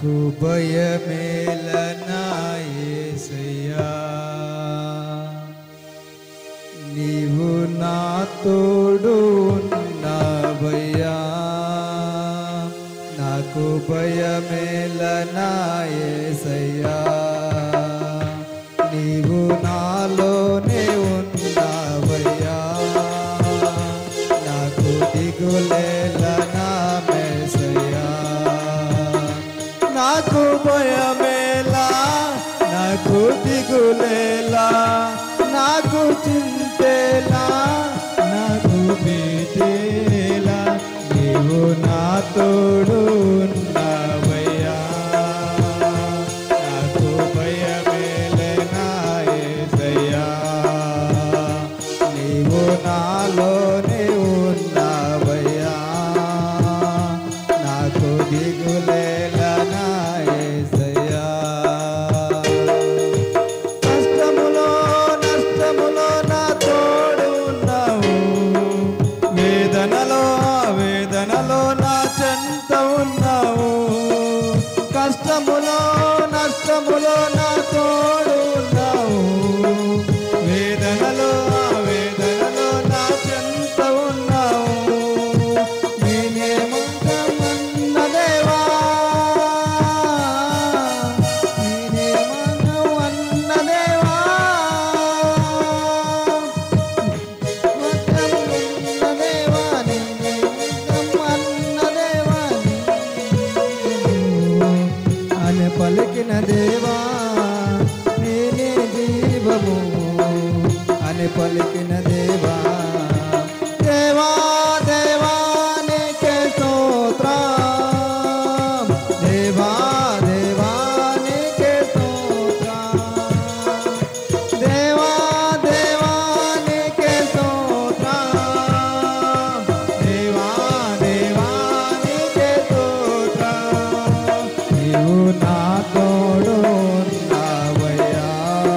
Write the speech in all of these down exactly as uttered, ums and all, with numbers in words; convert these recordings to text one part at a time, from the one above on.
నాకు భయమేలనా యేసయ్యా నీవు నా తోడు ఉన్నావయ్యా నాకు భయమేలనా యేసయ్యా నీవు నాలోనే ఉన్నావయ్యా నాకు దిగులేలనా యేసయ్యా నాకు భయమేలా నాకు దిగులేలా నాకు చింతేలా నాకు భీతేలా నీవు నా తోడు ఉన్నావయ్యా నాకు భయమేలనా యేసయ్యా నీవు నాలోనే ఉన్నావయ్యా నాకు దిగులేలనా యేసయ్యా కష్టములో నష్టములో నా తోడు ఉన్నావు వేదనలో వేదనలో నా చెంత ఉన్నావు కష్టములో నష్టములో నా తోడు ఉన్నావు వేదనలో వేదనలో నా చెంత ఉన్నావు నేనేమన్న దేవా నేనేమన్న దేవా వద్దన్న దేవా నేనేమన్న దేవా అని పలికిన దేవా నేనే జీవము అని పలికిన దేవా దేవా దేవా నీకే స్తోత్రం దేవా దేవా నీకే స్తోత్రం దేవా దేవా నీకే స్తోత్రం దేవా దేవా నీకే స్తోత్రం నీవు నా తోడు ఉన్నావయ్యా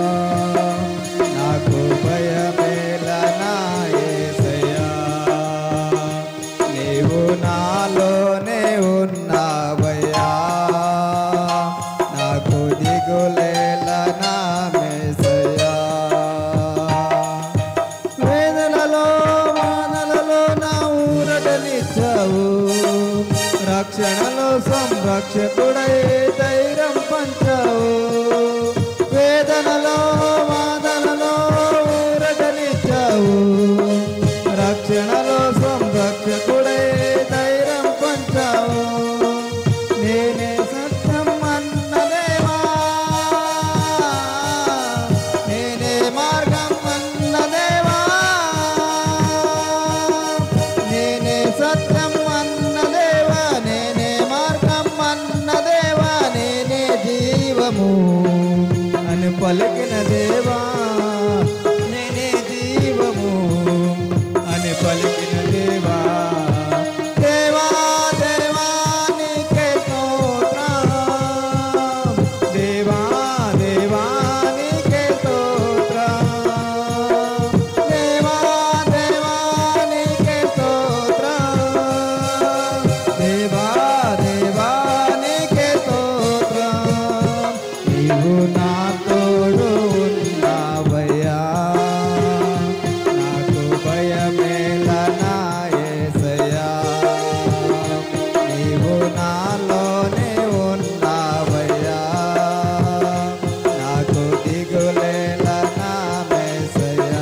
నాకు భయమేలనా యేసయ్యా నీవు నాలోనే ఉన్నావయ్యా నాకు దిగులేలనా యేసయ్యా వేదనలో వానలలో నా ఊరటనిచ్చావు రక్షణలో సంరక్షకుడై ధైర్యం పంచావు వేదనలో వాదనలో ఊరటనిచ్చావు రక్షణలో సంరక్షకుడై ధైర్యం పంచావు నేనే సత్యం అన్న దేవా నేనే మార్గం అన్న దేవా నేనే సత్యం అన్న దేవా నేనే మార్గం అన్న దేవా నేనే జీవము అని పలికిన దేవా నేనే జీవము అని పలికిన దేవా దేవా దేవా నీకే స్తోత్రం దేవా దేవా నీకే స్తోత్రం దేవా దేవా నీకే స్తోత్రం దేవా దేవా నీకే స్తోత్రం నీవు నా తోడు ఉన్నావయ్యా నాకు భయమేలనా యేసయ్యా నీవు నాలోనే ఉన్నావయ్యా నాకు దిగులేలనా యేసయ్యా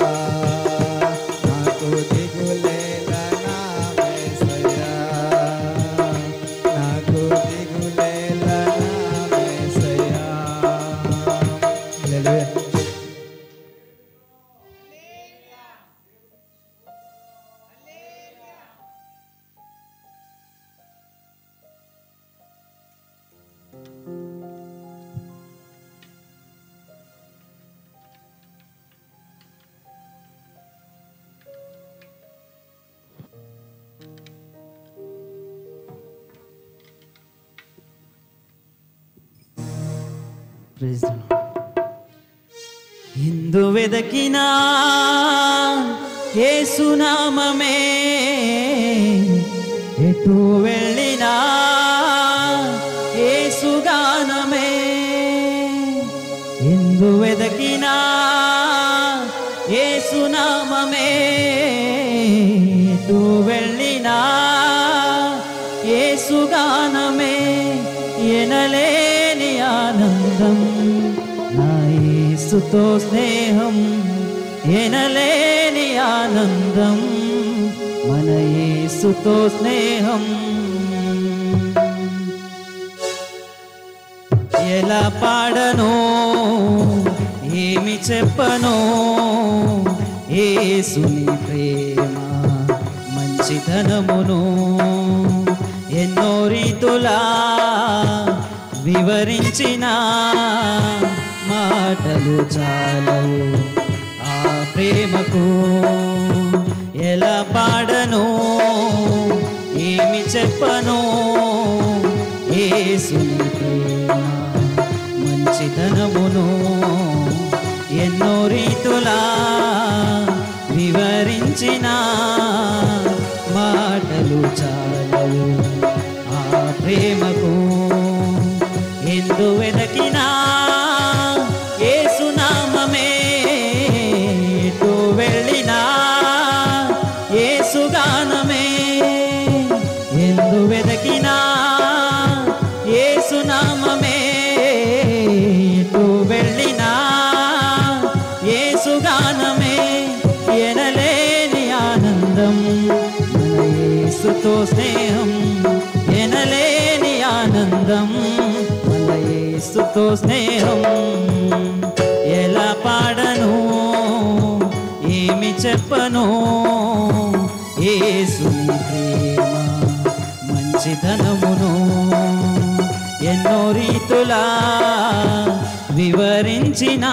నాకు దిగులేలనా యేసయ్యా నాకు దిగులేలనా యేసయ్యా హల్లెలూయా ఇందు వెదకినా యేసునామమే ఎటు వెళ్ళినా యేసు ఆనందం నా యేసుతో స్నేహం ఎనలేని ఆనందం మన యేసుతో స్నేహం ఎలా పాడనో ఏమి చెప్పనో యేసుని ప్రేమ మంచితనమును ఎన్నో రీతులా వివరించిన మాటలు చాలవు ఆ ప్రేమకు ఎలా పాడనో ఏమి చెప్పనో యేసుని ప్రేమ మంచితనమును ఎన్నో రీతులా వివరించిన మాటలు చాలవు ఆ ప్రేమకు ఎందు వెదకినా యేసు నామమే ఎటు వెళ్ళినా యేసు గానమే ఎందు వెదకినా యేసు నామమే ఎటు వెళ్ళినా యేసు గానమే ఎనలేని ఆనందం మన యేసుతో స్నేహం ఎనలేని ఆనందం మన యేసుతో స్నేహం ఎలా పాడను ఏమి చెప్పను యేసుని ప్రేమ మంచితనమును ఎన్నో రీతులా వివరించిన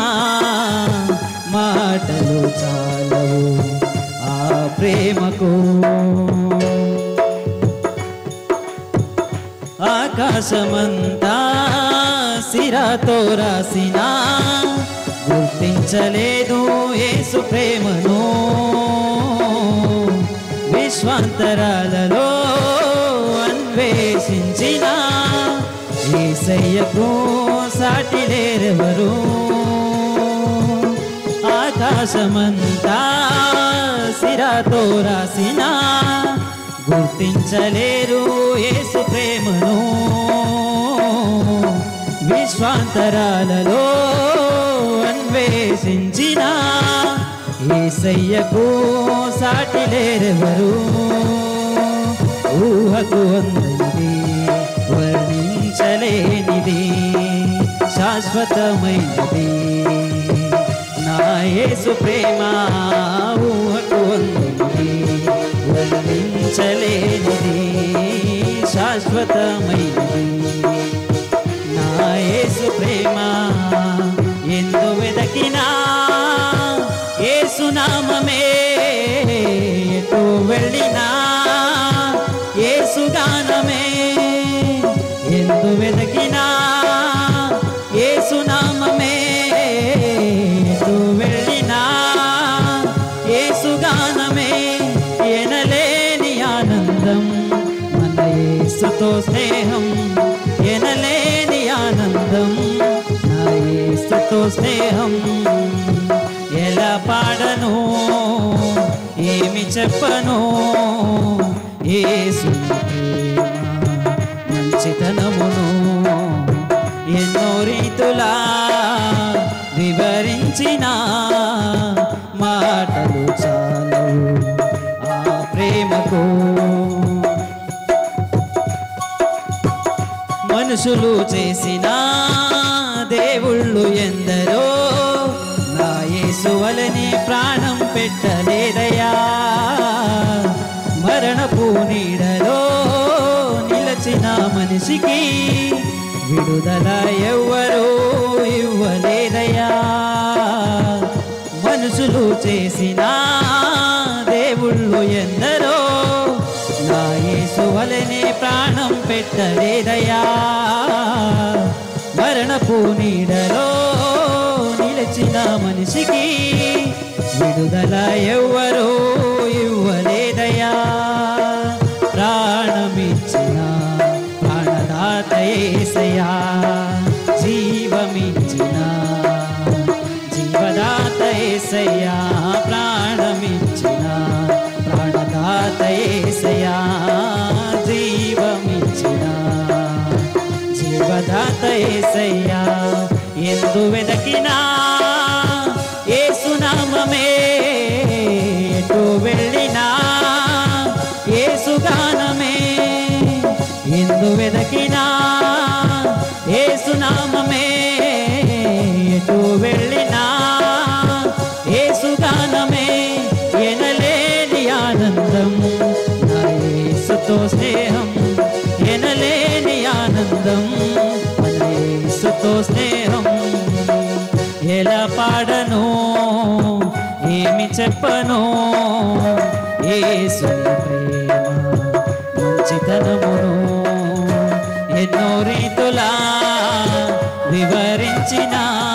మాటలు చాలవు ఆ ప్రేమకు ఆకాశమంతా సిరాతో రాసిన గుర్తించలేదు యేసు ప్రేమను విశ్వాంతరాలలో అన్వేషించిన యేసయ్యకు సాటి లేరెవరు ఆకాశమంతా సిరాతో రాసిన గుర్తించలేరు యేసు ప్రేమను విశ్వాంతరాలలో అన్వేషించిన యేసయ్యకు సాటి లేరెవరు ఊహకు అందనిది వర్ణించలేనిది శాశ్వతమైనది నా యేసు ప్రేమ ఊహకు అందనిది వర్ణించలేనిది శాశ్వతమైనది నా యేసు ప్రేమ ఎందు వెదకినా యేసు నామమే ఎటు వెళ్ళినా యేసు గానమే ఎందు వెదకినా యేసు నామమే ఎటు వెళ్ళినా యేసు గానమే ఎనలేని ఆనందం మన యేసుతో స్నేహం ఎనలేని ఆనందం నా యేసుతో స్నేహం ఎలా పాడను ఏమి చెప్పను యేసుని ప్రేమ మంచితనమును ఎన్నో రీతులా వివరించిన మాటలు చాలవు ఆ ప్రేమకు మనుషులు చేసిన దేవుళ్ళు ఎందరో నా యేసు వలెనే ప్రాణం పెట్టలేదయా మరణపు నీడలో నిలచిన మనిషికి విడుదల ఎవ్వరూ ఇవ్వలేదయా మనుషులు చేసిన దేవుళ్ళు ఎందరో నా యేసు వలెనే ప్రాణం పెట్టలేదయా మరణపు నీడలో నిలిచిన మనిషికి విడుదల ఎవ్వరూ ఇవ్వలేదయా ప్రాణమిచ్చిన ప్రాణదాత యేసయ్యా జీవమిచ్చిన జీవదాత యేసయ్యా ప్రాణమిచ్చిన ప్రాణదాత యేసయ్యా జీవమిచ్చిన జీవదాత యేసయ్యా యేసుతో స్నేహం ఎలా పాడను, ఏమి చెప్పను, యేసుని ప్రేమ మంచితనమును ఎన్నో రీతులా వివరించిన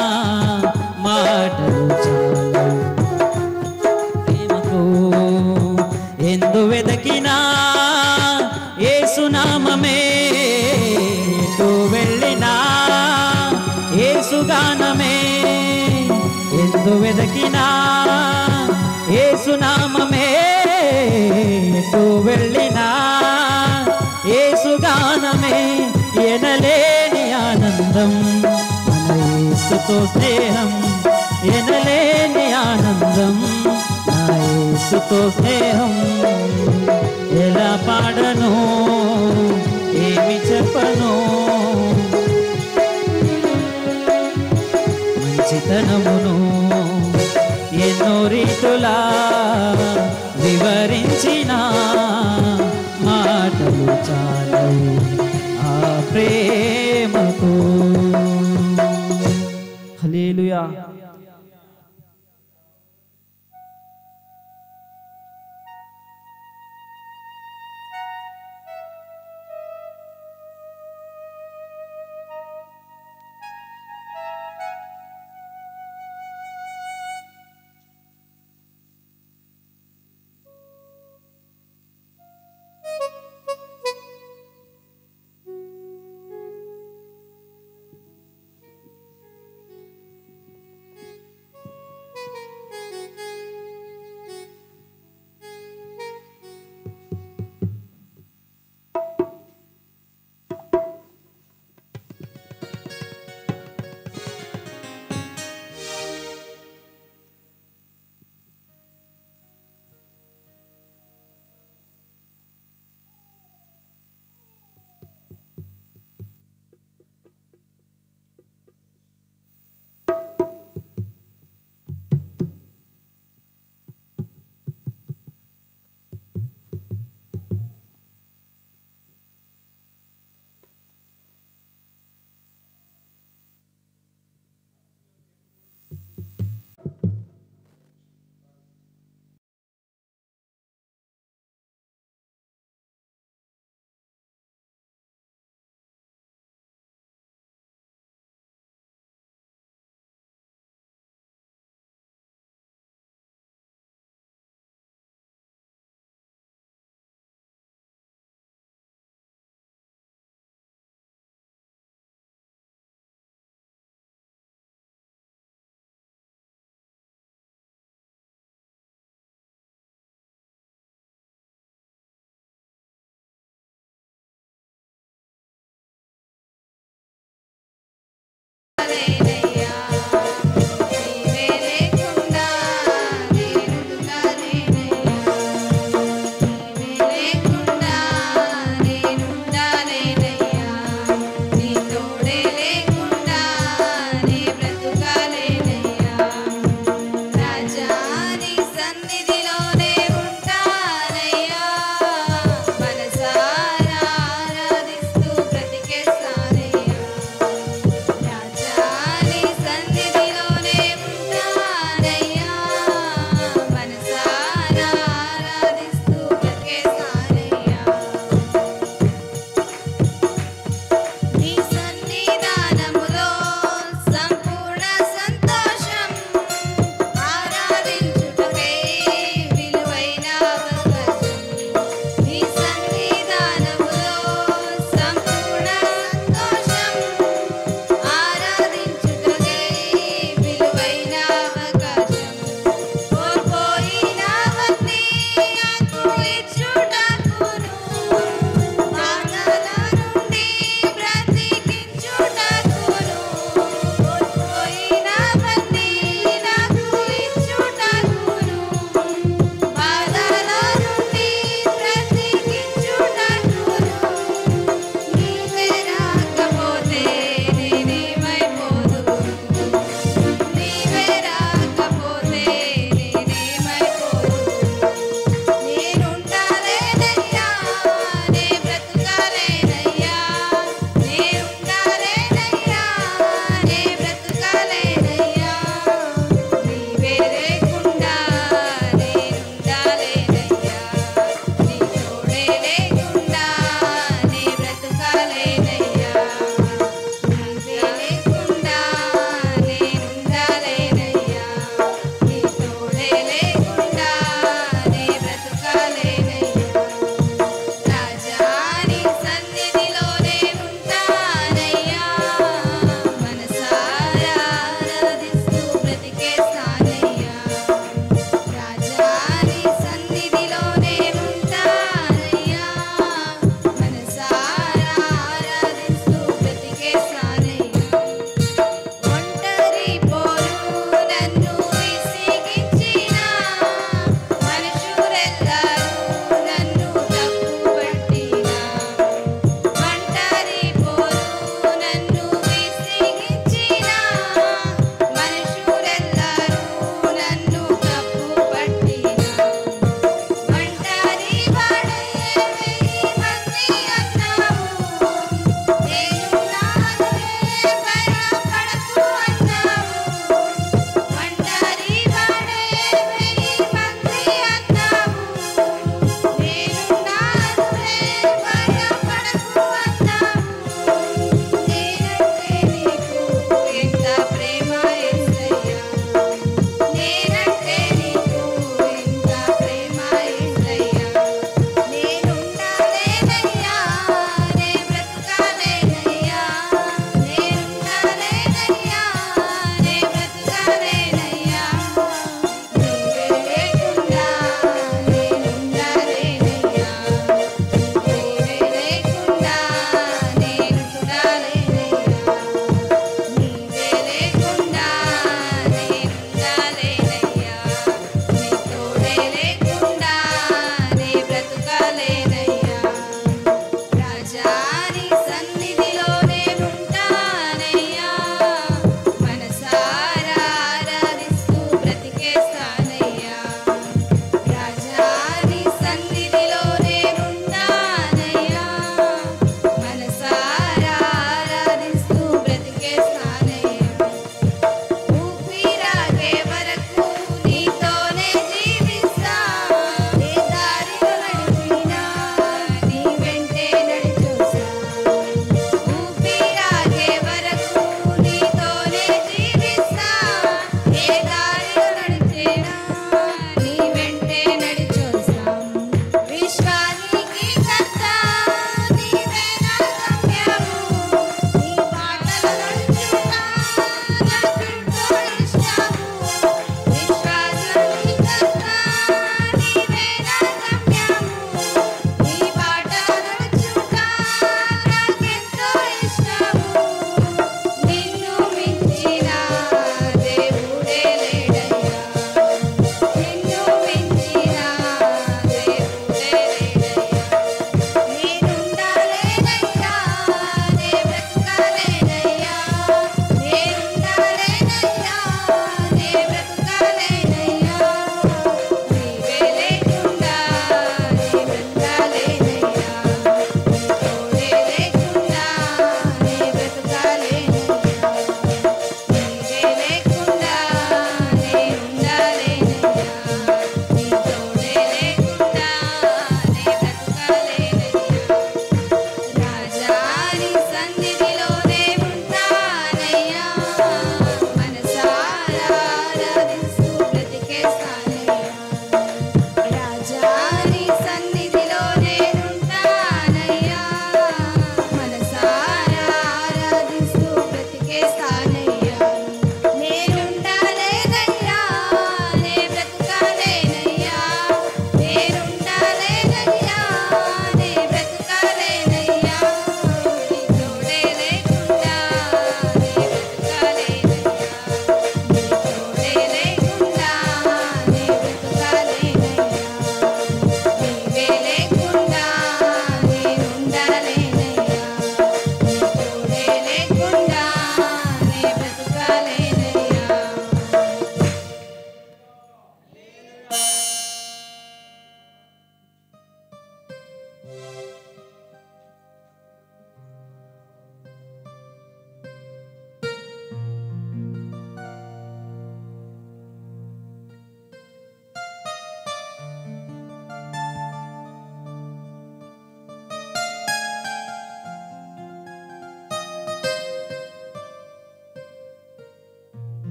మాటలు చాలు. ప్రేమకు ఎందు వెదకినా యేసునామమే, ఎటు వెళ్ళినా యేసుగానమే, ఎందు వెదకినా యేసునామమే, ఎటు వెళ్ళినా యేసుగానమే. ఎనలేని ఆనందం మన యేసుతో స్నేహం, ఎనలేని ఆనందం నా యేసుతో స్నేహం. ఎలా పాడను, ఏమి చెప్పను, మంచితనమును ఎన్నో రీతులా వివరించిన మాటలు చాలు ఆ ప్రేమకు. హల్లెలూయా.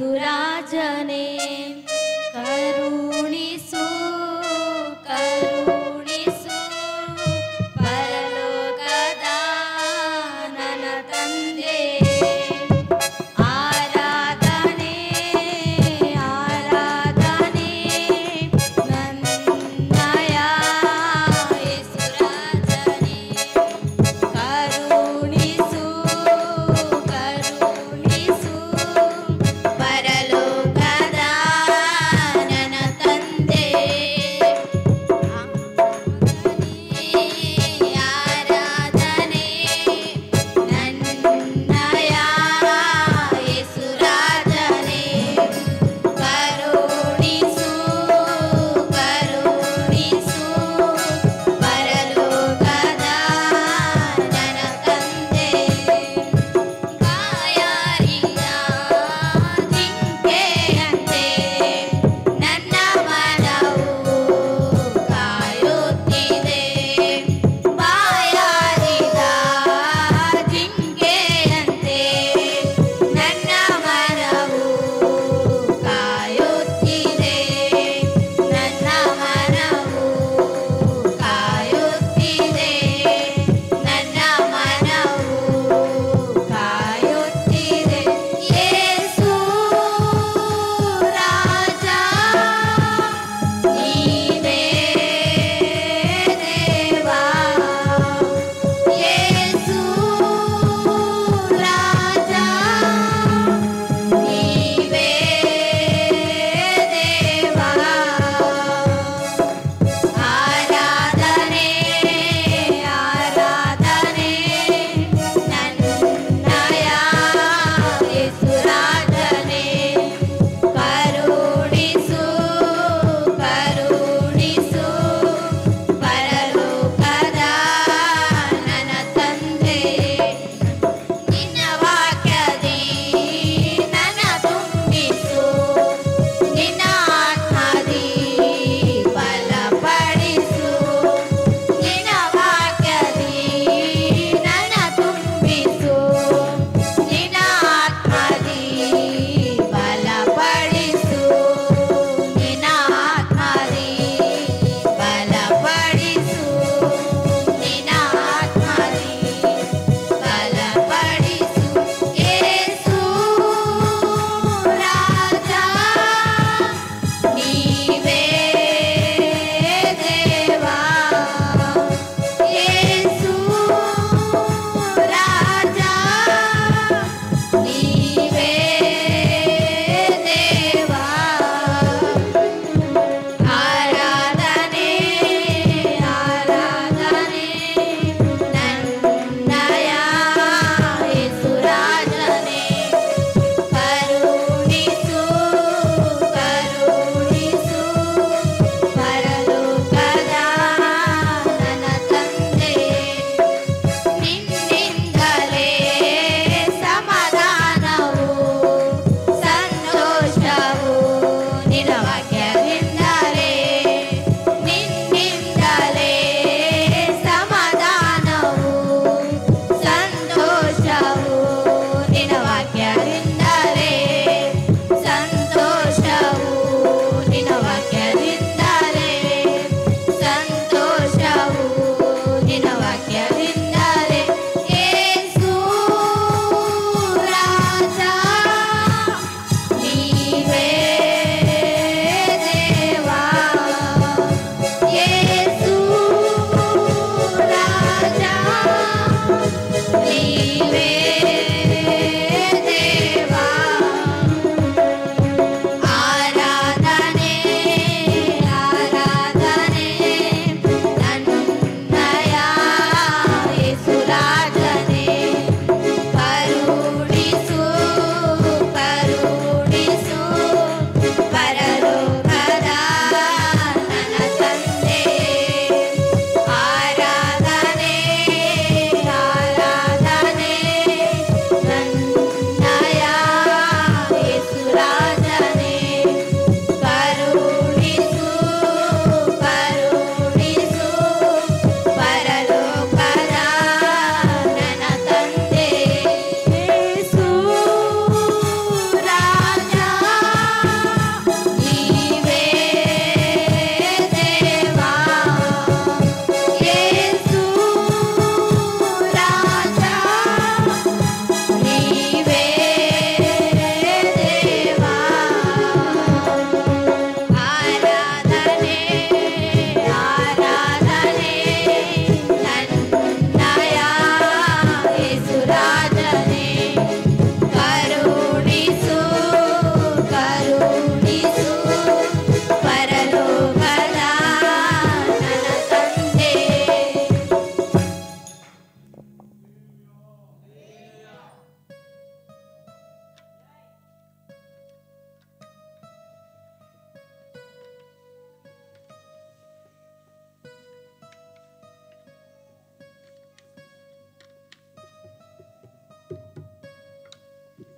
ಯೇಸುರಾಜನೇ ಕರುಣಿಸು ಕರುಣಿಸು ಪರಲೋಕದ ನನ್ನ ತಂದೆ ಆರಾಧನೆ ಆರಾಧನೆ ನನ್ನಯ ಯೇಸುರಾಜನೇ ಕರುಣಿಸು ಕರುಣಿಸು ಪರಲೋಕದ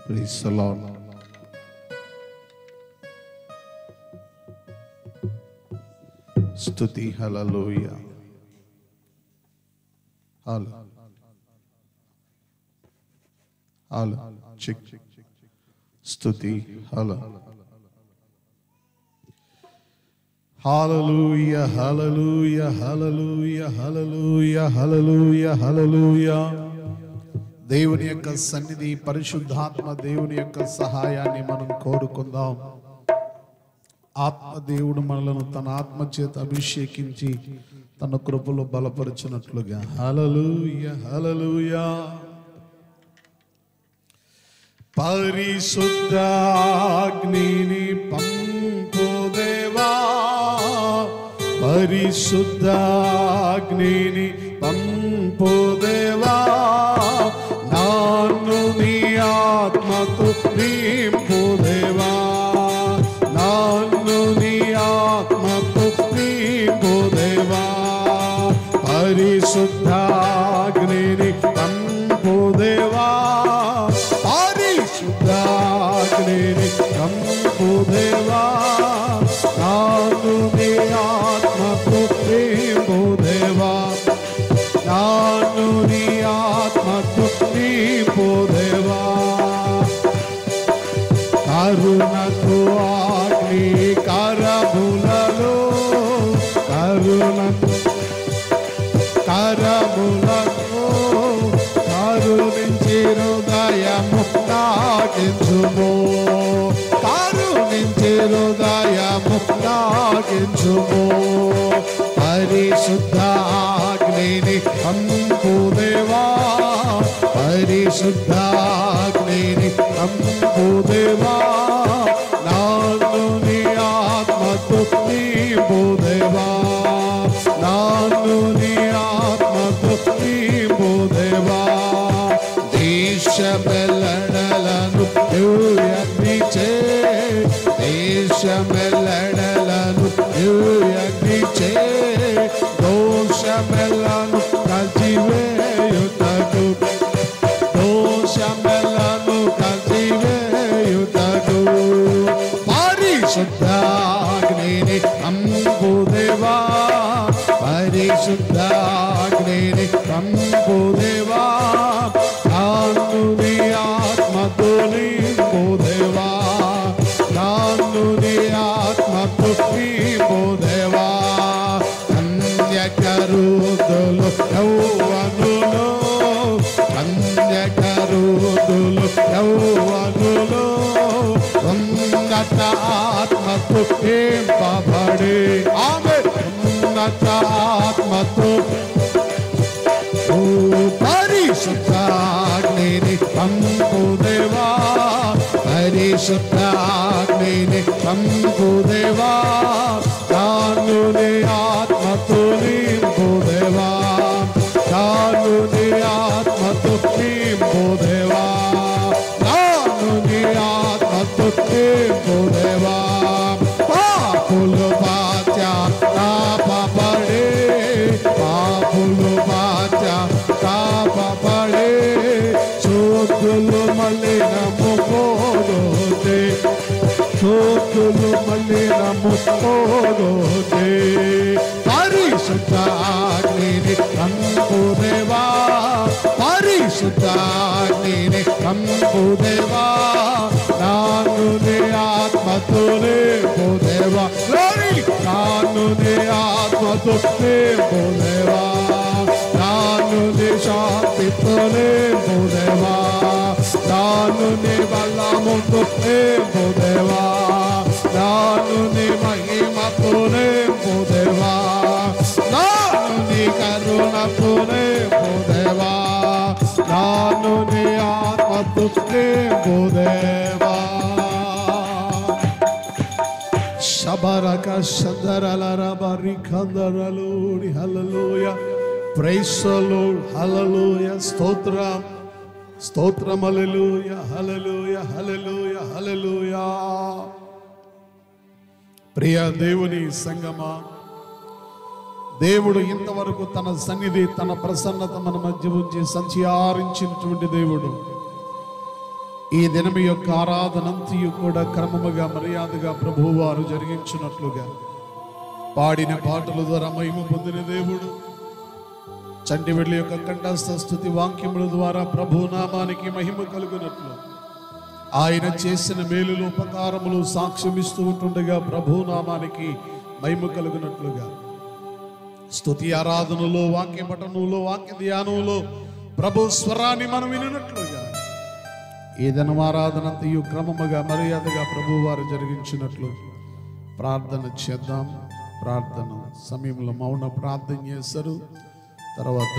Praise the Lord. స్తుతి హల్లెలూయా. హల్ల హల్ల చిక్ స్తుతి హల్ల హల్లెలూయా హల్లెలూయా హల్లెలూయా హల్లెలూయా హల్లెలూయా హల్లెలూయా. దేవుని యొక్క సన్నిధి, పరిశుద్ధాత్మ దేవుని యొక్క సహాయాన్ని మనం కోరుకుందాం. ఆత్మ దేవుడు మనలను తన ఆత్మ చేత అభిషేకించి తన కృపలో బలపరిచినట్లుగా. హల్లెలూయా హల్లెలూయా. పరిశుద్ధాగ్నిని పంపు దేవా, పరిశుద్ధాగ్నిని పంపు దేవా, నాను నీ ఆత్మతో నింపు దేవా, నాను నీ ఆత్మతో నింపు దేవా. పరిశుద్ధాగ్నిని పంపు దేవా, పరిశుద్ధాగ్నిని పంపు దేవా, నాను నీ ఆత్మతో నింపు దేవా, నాను నీ ఆత్మతో నింపు దేవా. కరుణకు అగ్ని కరములలో, కరుణకు కరములలో కరుణించి హృదయము నాకించుము, కరుణించి హృదయము నాకించుము. పరిశుద్ధాగ్నిని పంపు దేవా, పరిశుద్ధాగ్నిని పంపు దేవా, నాను నీ ఆత్మతో నింపు దేవా, నాను నీ ఆత్మతో నింపు దేవా. దేశమెల్లడలను అగ్నిచే, దేశమెల్లడలను అగ్నిచే, దోషమెల్లను కలిసివేయుటకు, దోషమెల్లను కలిసివేయుటకు. పరిశుద్ధాగ్నిని పంపు దేవా, పరిశుద్ధాగ్నిని పంపు దేవా, నాను నీ ఆత్మతో నింపు దేవా, నాను నీ ఆత్మతో నింపు దేవా. కన్యకరుదులు యౌవనులు, కన్యకరుదులు యౌవనులు ఉన్నత ఆత్మతో నింపబడి, ఆమె ఉన్నత ఆత్మతో. పరిశుద్ధాగ్నిని పంపు దేవా, పరిశుద్ధాగ్నిని పంపు దేవా, నాను నీ ఆత్మతో నింపు దేవా, నాను నీ ఆత్మతో నింపు దేవా, నాను నీ ఆత్మతో నింపు దేవా. పాపులు పాపపడే, పాపులు పాపపడే, శోధులు మలిన ముఖోదే, శోధులు మలిన ముఖోదే. పరిశుద్ధాగ్నిని పంపు దేవా, పరిశుద్ధాగ్నిని పంపు దేవా, నాను నీ ఆత్మతో నింపు దేవా, నాను నీ ఆత్మతో నింపు దేవా, నాను నీ శాంతితో నింపు దేవా, నాను నీ బలముతో నింపు దేవా, నాను నీ మహిమతో నింపు దేవా, నాను నీ కరుణతో నింపు దేవా, నాను నీ ఆత్మతో నింపు దేవా. శబరక శందరలరబరి కందరలోని. Hallelujah. Praise the lord. Hallelujah. స్తోత్రం స్తోత్రం. హల్లెలూయా హల్లెలూయా హల్లెలూయా హల్లెలూయా. ప్రియ దేవుని సంగమా, దేవుడు ఇంతవరకు తన సన్నిధి, తన ప్రసన్నత మన మధ్య ఉంచి సంచారించినటువంటి దేవుడు. ఈ దినం యొక్క ఆరాధనంతయు కూడా క్రమముగా మర్యాదగా ప్రభువు వారు జరిగించినట్లుగా పాడిన పాటల ద్వారా మహిమ పొందిన దేవుడు చంటి వెళ్ళ యొక్క కంఠస్థ స్తుతి వాక్యముల ద్వారా ప్రభు నామానికి మహిమ కలుగునట్లు ఆయన చేసిన మేలులు ఉపకారములు సాక్ష్యమిస్తూ ఉంటుండగా ప్రభు నామానికి మహిమ కలుగునట్లుగా స్తుతి ఆరాధనలో వాక్య పఠనంలో వాక్య ధ్యానంలో ప్రభు స్వరాన్ని మనం వినినట్లుగా ఏదైనా ఆరాధనంతయు క్రమముగా మర్యాదగా ప్రభు వారు జరిగించినట్లు ప్రార్థన చేద్దాం. ప్రార్థన సమయంలో మౌన ప్రార్థన చేస్తారు. తర్వాత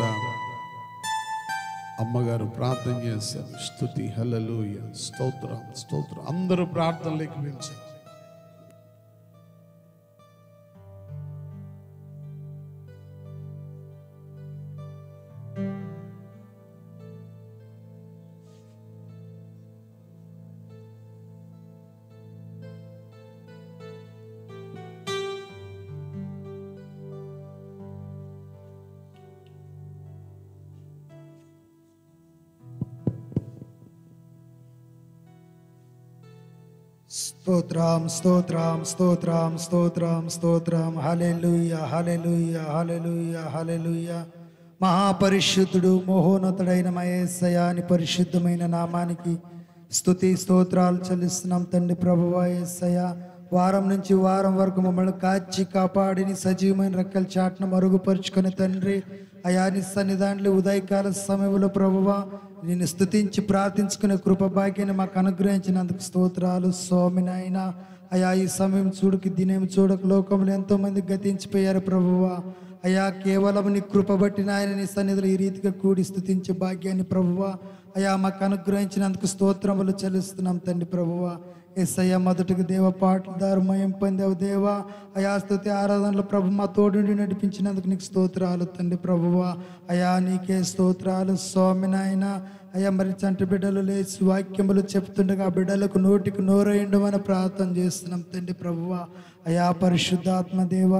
అమ్మగారు ప్రార్థన చేశారు. స్తుతి హల్లెలూయా స్తోత్రం స్తోత్రం అందరూ ప్రార్థనలోకి పెంచారు. స్తోత్రం స్తోత్రం స్తోత్రం స్తోత్రం స్తోత్రం హల్లెలూయా హల్లెలూయా హల్లెలూయా హల్లెలూయా. మహాపరిశుద్ధుడు మహోన్నతుడైన మా యేసయ్య నీ పరిశుద్ధమైన నామానికి స్తుతి స్తోత్రాలు చెల్లిస్తున్నాం తండ్రి. ప్రభువా యేసయ్య, వారం నుంచి వారం వరకు మమ్మల్ని కాచి కాపాడిని సజీవమైన రెక్కల చాటును మరుగుపరుచుకొని తండ్రి అయా నీ సన్నిధానంలో ఉదయకాల సమయంలో ప్రభువా నిన్ను స్తుతించి ప్రార్థించుకునే కృప భాగ్యాన్ని మాకు అనుగ్రహించినందుకు స్తోత్రాలు స్వామి నాయన. అయా ఈ సమయం చూడక దినం చూడక లోకంలో ఎంతో మంది గతించిపోయారు ప్రభువా. అయా కేవలం నీ కృప బట్టి నాయన నీ సన్నిధిలో ఈ రీతిగా కూడి స్తుతించే భాగ్యాన్ని ప్రభువా అయా మాకు అనుగ్రహించినందుకు స్తోత్రములు చెల్లిస్తున్నాం తండ్రి. ప్రభువా యేసయ్య మొదటికి దేవ పాటదారు మయం పొందావు దేవా. అయా స్తుతి ఆరాధనలో ప్రభు మా తోడుండి నడిపించినందుకు నీకు స్తోత్రాలు తండ్రి. ప్రభువా అయా నీకే స్తోత్రాలు స్వామి నాయన. అయ్యా మరి చంటి బిడ్డలు లేచి వాక్యములు చెప్తుండగా బిడ్డలకు నోటికి నోరేయండమని ప్రార్థన చేస్తున్నాం తండ్రి. ప్రభువా అయా పరిశుద్ధాత్మ దేవా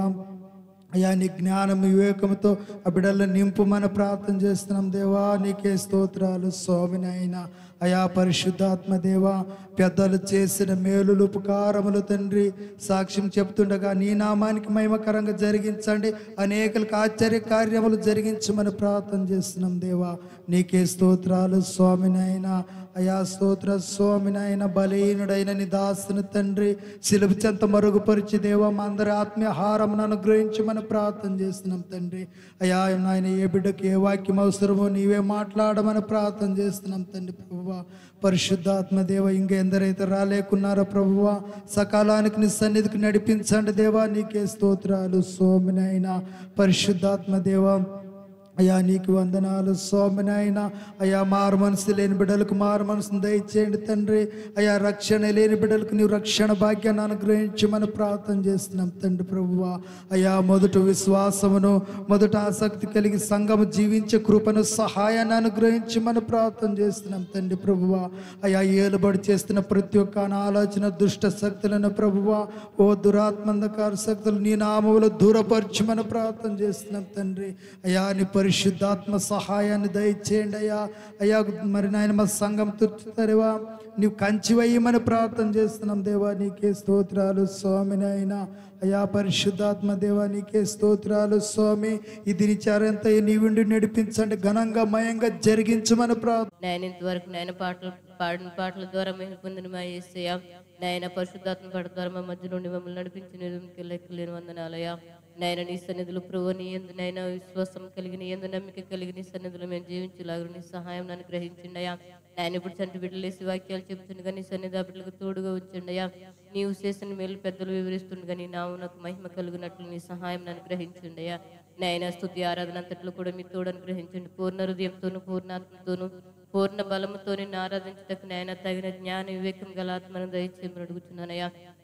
అయా నీ జ్ఞానం వివేకంతో ఆ బిడ్డలను నింపుమని ప్రార్థన చేస్తున్నాం దేవా. నీకే స్తోత్రాలు స్వామి నాయన. అయా పరిశుద్ధాత్మ దేవా పెద్దలు చేసిన మేలులు ఉపకారములు తండ్రి సాక్ష్యం చెప్తుండగా నీ నామానికి మహిమకరంగా జరిగించండి. అనేకలకు ఆశ్చర్య కార్యములు జరిగించమని ప్రార్థన చేస్తున్నాం దేవా. నీకే స్తోత్రాలు స్వామి నాయన. అయా స్తోత్ర స్వామి నాయన. బలహీనుడైన నీ దాసుని తండ్రి సిలువ చెంత మరుగుపరిచి దేవా మా అందరి ఆత్మీయహారం అనుగ్రహించమని ప్రార్థన చేస్తున్నాం తండ్రి. అయా నాయన ఏ బిడ్డకి ఏ వాక్యం అవసరమో నీవే మాట్లాడమని ప్రార్థన చేస్తున్నాం తండ్రి. ప్రభువా పరిశుద్ధాత్మ దేవ ఇంకా ఎందరైతే రాలేకున్నారో ప్రభువా సకాలానికి నీ సన్నిధికి నడిపించండి దేవా. నీకే స్తోత్రాలు స్వామి నాయన. పరిశుద్ధాత్మ దేవా అయా నీకు వందనాలు స్వామి నాయన. అయా మారు మనసు లేని బిడ్డలకు మారు మనసును దయచేయండి తండ్రి. అయా రక్షణ లేని బిడ్డలకు నీవు రక్షణ భాగ్యాన్ని అనుగ్రహించమని ప్రార్థన చేస్తున్నాం తండ్రి. ప్రభువా అయా మొదట విశ్వాసమును మొదట ఆసక్తి కలిగి సంఘము జీవించే కృపను సహాయాన్ని అనుగ్రహించమని ప్రార్థన చేస్తున్నాం తండ్రి. ప్రభువా అయా ఏలుబడి చేస్తున్న ప్రతి ఒక్క ఆలోచన దుష్ట శక్తులను ప్రభువా ఓ దురాత్మంధకార శక్తులు నీ నామములో దూరపరచమని ప్రార్థన చేస్తున్నాం తండ్రి. అయా నీ పరిశుద్ధాత్మ సహాయాన్ని దయచేయండి అయ్యా. అయ్యా మరి నాయన మా సంఘం తుర్చుతారేవా నీవు కంచి వేయమని ప్రార్థన చేస్తున్నాం దేవా. నీకే స్తోత్రాలు స్వామి నాయన. అయా పరిశుద్ధాత్మ దేవా నీకే స్తోత్రాలు స్వామి. ఈ దినచారంతా నీవుండి నడిపించండి ఘనంగా మయంగా జరిగించమని ప్రార్థన. నాయన ఇంతవరకు నాయన పాటలు పాడిన పాటల ద్వారా మేము పొందిన మా యేసయ్య నాయన పరిశుద్ధాత్మ పాట ద్వారా మా మధ్య నుండి మమ్మల్ని నడిపించిన లెక్కలేని వందనాలయ్యా. నాయన నీ సన్నిధులు ప్రభు నీ ఎందు నాయన విశ్వాసం కలిగిన ఎందు నమ్మిక కలిగి నీ సన్నిధులు మేము జీవించలాగా నీ సహాయం నన్ను గ్రహించండి అయ్యా. నాయన ఇప్పుడు చంటి బిడ్డలేసి వాక్యాలు చెబుతుండగా నీ సన్నిధి బిడ్డలకు తోడుగా ఉంచండి అయ్యా. నీవు చేసిన మేలు పెద్దలు వివరిస్తుండగా నీ నామునకు మహిమ కలిగినట్లు నీ సహాయం నన్ను గ్రహించండి అయ్యా. నాయన స్తుతి ఆరాధన అంతట్లో కూడా మీ తోడు అనుగ్రహించండి. పూర్ణ హృదయంతోనూ పూర్ణాత్మతోనూ పూర్ణ బలముతో నిన్ను ఆరాధించటకు నాయన తగిన జ్ఞాన వివేకం గల ఆత్మను దయచేయమని అడుగుతున్నానయ్యా.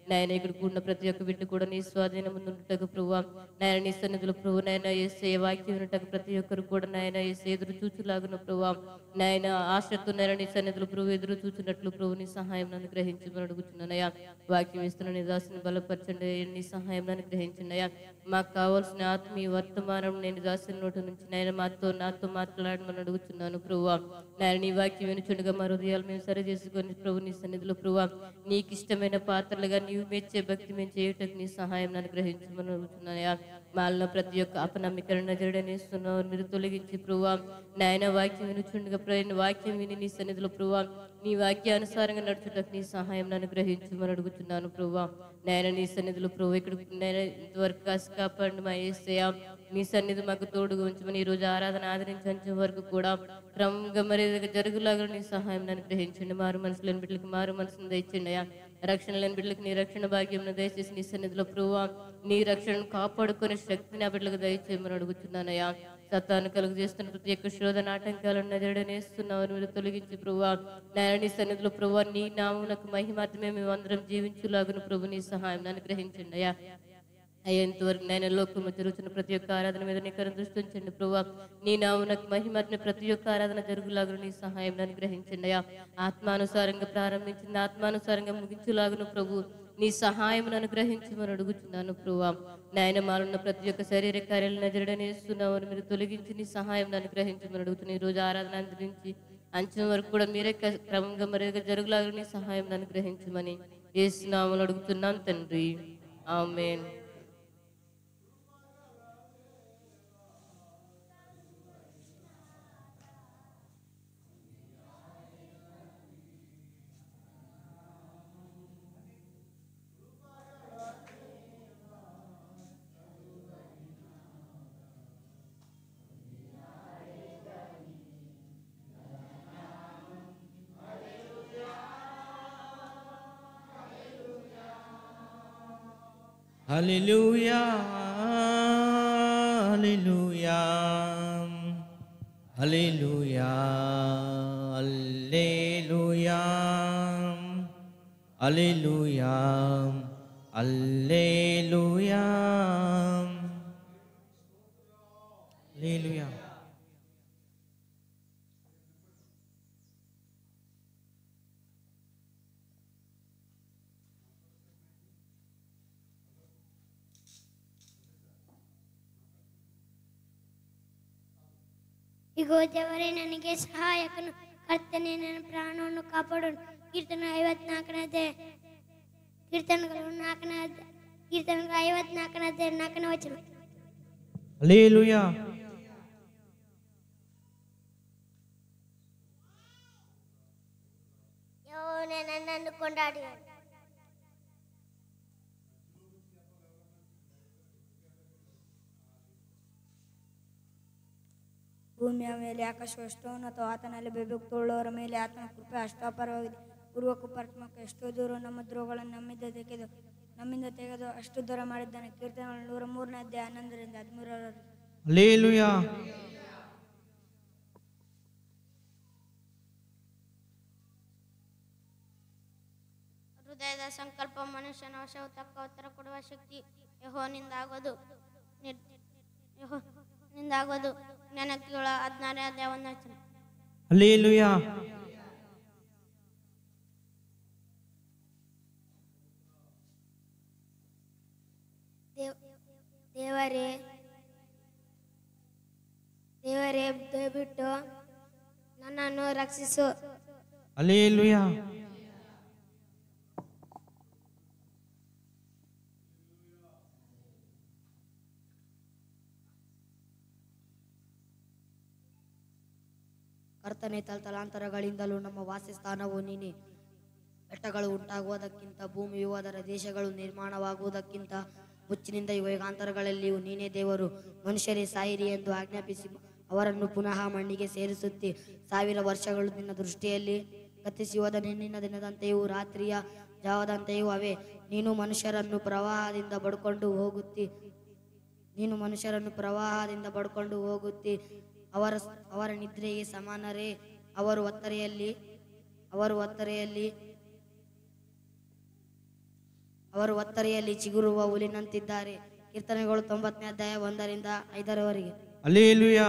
నాయన ఇక్కడ కూడిన ప్రతి ఒక్క బిడ్డ కూడా నీ స్వాధీనం ముందుంటకు ప్రభు నాయన నీ సన్నిధిలో ప్రభు నాయన ఏసే వాక్యం వినటకు ప్రతి ఒక్కరు కూడా నాయన ఏసే ఎదురు చూచులాగున ప్రభు నాయన ఆశతో నాయన నీ సన్నిధిలో ప్రభు ఎదురు చూచినట్లు ప్రభు నీ సహాయం నన్ను గ్రహించమని అడుగుతున్నానయ్యా వాక్యం ఇస్తున్న నీ దాసుని బలపరచండి నీ సహాయం నన్ను గ్రహించండి అయ్యా మాకు కావాల్సిన ఆత్మీయ వర్తమానం నేను దాసుని నోటి నుంచి నాయన మాతో నాతో మాట్లాడమని అడుగుతున్నాను ప్రభు నాయన నీ వాక్యం వినుచుండగా మా హృదయాలు మేము సరి చేసుకొని ప్రభు నీ సన్నిధిలో ప్రభు నీకు ఇష్టమైన పాత్రలుగా నీవు మెచ్చే భక్తి మేము చేయుటకు నీ సహాయం నన్ను గ్రహించమని అడుగుతున్నానయ్యా మాలో ప్రతి ఒక్క అపనమ్మికరణ జరడనేస్తున్నావు మీరు తొలగించి ప్రభు నాయన వాక్యం వినుచుండగా ప్రయాణ వాక్యం విని నీ సన్నిధిలో ప్రభు నీ వాక్యానుసారంగా నడుచుటకు నీ సహాయం నన్ను గ్రహించమని అడుగుతున్నాను ప్రభు నాయన నీ సన్నిధిలో ప్రభు ఇక్కడ నేను ఇంతవరకు కాసి కాపాడు మా యేసయ్యా నీ సన్నిధి మాకు తోడుగా ఉంచమని ఈ రోజు ఆరాధన ఆదరించే వరకు కూడా క్రమంగా మరి జరుగులాగా నీ సహాయం నన్ను గ్రహించండి మారు మనసు లేని బిడ్డలకు మారు మనసును దయచండి అయ్యా రక్షణ లేని బిడ్డలకు నీ రక్షణ భాగ్యం దయచేసి నీ సన్నిధిలో ప్రభు నీ రక్షణను కాపాడుకునే శక్తిని ఆ బిడ్డలకు దయచేయమని అడుగుతున్నానయ్యా సత్తాను కలుగు చేస్తున్న ప్రతి ఒక్క శోధన ఆటంకాలను జడనేస్తున్నావు మీరు తొలగించి ప్రభు నాయన నీ సన్నిధిలో ప్రభు నీ నామునకు మహిమాత్మే మేము అందరం జీవించులాగున ప్రభు నీ సహాయం నన్ను గ్రహించండి అయ్యా అయ్యా ఇంతవరకు నేను లోకము జరుగుతున్న ప్రతి ఒక్క ఆరాధన మీద నీ కరం దృష్టి ఉంచండి ప్రభు నీ నామునకు మహిమాత్మ ప్రతి ఒక్క ఆరాధన జరుగులాగును నీ సహాయం నన్ను గ్రహించండి అయ్యా ఆత్మానుసారంగా ప్రారంభించింది ఆత్మానుసారంగా ముగించులాగును ప్రభు నీ సహాయం నన్ను గ్రహించమని అడుగుతున్నాను ప్రభు నాయన మాలున్న ప్రతి ఒక్క శరీర కార్యాలను జడనేస్తున్నావు మీరు తొలగించి నీ సహాయం నన్ను గ్రహించమని అడుగుతున్నాను ఈ రోజు ఆరాధన అందించి అంచెం వరకు కూడా మీరే క్రమంగా మరిగా జరుగులాగా నీ సహాయం నన్ను గ్రహించమని యేసు నామములో అడుగుతున్నాను తండ్రి ఆమేన్. Hallelujah, hallelujah, hallelujah, hallelujah, hallelujah, hallelujah, hallelujah. ಇಗೋ ದೇವರೇ ನನಗೆ ಸಹಾಯಕನು ಕರ್ತನೆ ನನ್ನ ಪ್ರಾಣವನ್ನು ಕಾಪಾಡೋನು. ಕೀರ್ತನೆ ಐವತ್ನಾಲ್ಕನದೇ ಕೀರ್ತನೆಗಳು ನಾಲ್ಕನೇ ಕೀರ್ತನೆಗಳು ಐವತ್ನಾಲ್ಕನದೇ ನಾಲ್ಕನೇ ವಚನ. Hallelujah. ಯೆಹೋವನೇ ನನ್ನನ್ನು ಕೊಂಡಾಡಿ. ಭೂಮಿಯ ಮೇಲೆ ಆಕಾಶವು ಎಷ್ಟೋ ಉನ್ನತ, ಆತನಲ್ಲಿ ಬೆಬ್ಬುತ್ತುಳ್ಳವರ ಮೇಲೆ ಆತನ ಕೃಪೆ ಅಷ್ಟು ಅಪಾರವಾಗಿದೆ. ಪೂರ್ವಕ್ಕೂ ಪಶ್ಚಿಮಕ್ಕೂ ಎಷ್ಟೋ ದೂರ ನಮ್ಮ ದ್ರೋಹಗಳನ್ನು ನಮ್ಮಿಂದ ತೆಗೆದು ನಮ್ಮಿಂದ ತೆಗೆದು ಅಷ್ಟು ದೂರ ಮಾಡಿದ್ದಾನೆ. ಕೀರ್ತನೆಗಳು ನೂರ ಮೂರನೇ ಅಧ್ಯಾಯ ಹನ್ನೊಂದರಿಂದ ಹದಿಮೂರರವರೆಗೆ. Hallelujah. ಹೃದಯದ ಸಂಕಲ್ಪ ಮನುಷ್ಯನ ವಶವು ತಕ್ಕ ಉತ್ತರ ಕೊಡುವ ಶಕ್ತಿ ಯೆಹೋವನಿಂದಾಗುವುದು. ಯೆಹೋವನಿಂದಾಗುವುದು. ಜ್ಞಾನಕ್ಕಿಗಳ ಹದಿನಾರನೇ ಅಧ್ಯಾಯ ಒಂದು ವಚನ. Hallelujah. ದೇವರೇ ದೇವರೇ ದಯವಿಟ್ಟು ನನ್ನನ್ನು ರಕ್ಷಿಸು. Hallelujah. ಕರ್ತನೆ, ತಲತಲಾಂತರಗಳಿಂದಲೂ ನಮ್ಮ ವಾಸಸ್ಥಾನವು ನೀನೆ. ಬೆಟ್ಟಗಳು ಉಂಟಾಗುವುದಕ್ಕಿಂತ ಭೂಮಿಯು ಅದರ ದೇಶಗಳು ನಿರ್ಮಾಣವಾಗುವುದಕ್ಕಿಂತ ಮುಚ್ಚಿನಿಂದ ಯುಗಾಂತರಗಳಲ್ಲಿಯೂ ನೀನೇ ದೇವರು. ಮನುಷ್ಯರೇ ಸಾಯಿರಿ ಎಂದು ಆಜ್ಞಾಪಿಸಿ ಅವರನ್ನು ಪುನಃ ಮಣ್ಣಿಗೆ ಸೇರಿಸುತ್ತಿ. ಸಾವಿರ ವರ್ಷಗಳು ನಿನ್ನ ದೃಷ್ಟಿಯಲ್ಲಿ ಗತಿಸಿ ಹೋದ ನಿನ್ನಿನ ದಿನದಂತೆಯೂ ರಾತ್ರಿಯ ಜಾವದಂತೆಯೂ ಅವೇ. ನೀನು ಮನುಷ್ಯರನ್ನು ಪ್ರವಾಹದಿಂದ ಬಡ್ಕೊಂಡು ಹೋಗುತ್ತಿ ನೀನು ಮನುಷ್ಯರನ್ನು ಪ್ರವಾಹದಿಂದ ಬಡ್ಕೊಂಡು ಹೋಗುತ್ತಿ ಅವರ ಅವರ ನಿದ್ರೆಗೆ ಸಮಾನರೇ. ಅವರು ಒತ್ತರೆಯಲ್ಲಿ ಅವರು ಒತ್ತರೆಯಲ್ಲಿ ಅವರು ಒತ್ತರೆಯಲ್ಲಿ ಚಿಗುರುವ ಹುಲಿನಂತಿದ್ದಾರೆ. ಕೀರ್ತನೆಗಳು ತೊಂಬತ್ತನೇ ಅಧ್ಯಾಯ ಒಂದರಿಂದ ಐದರವರೆಗೆ. ಹಲ್ಲೆಲೂಯಾ.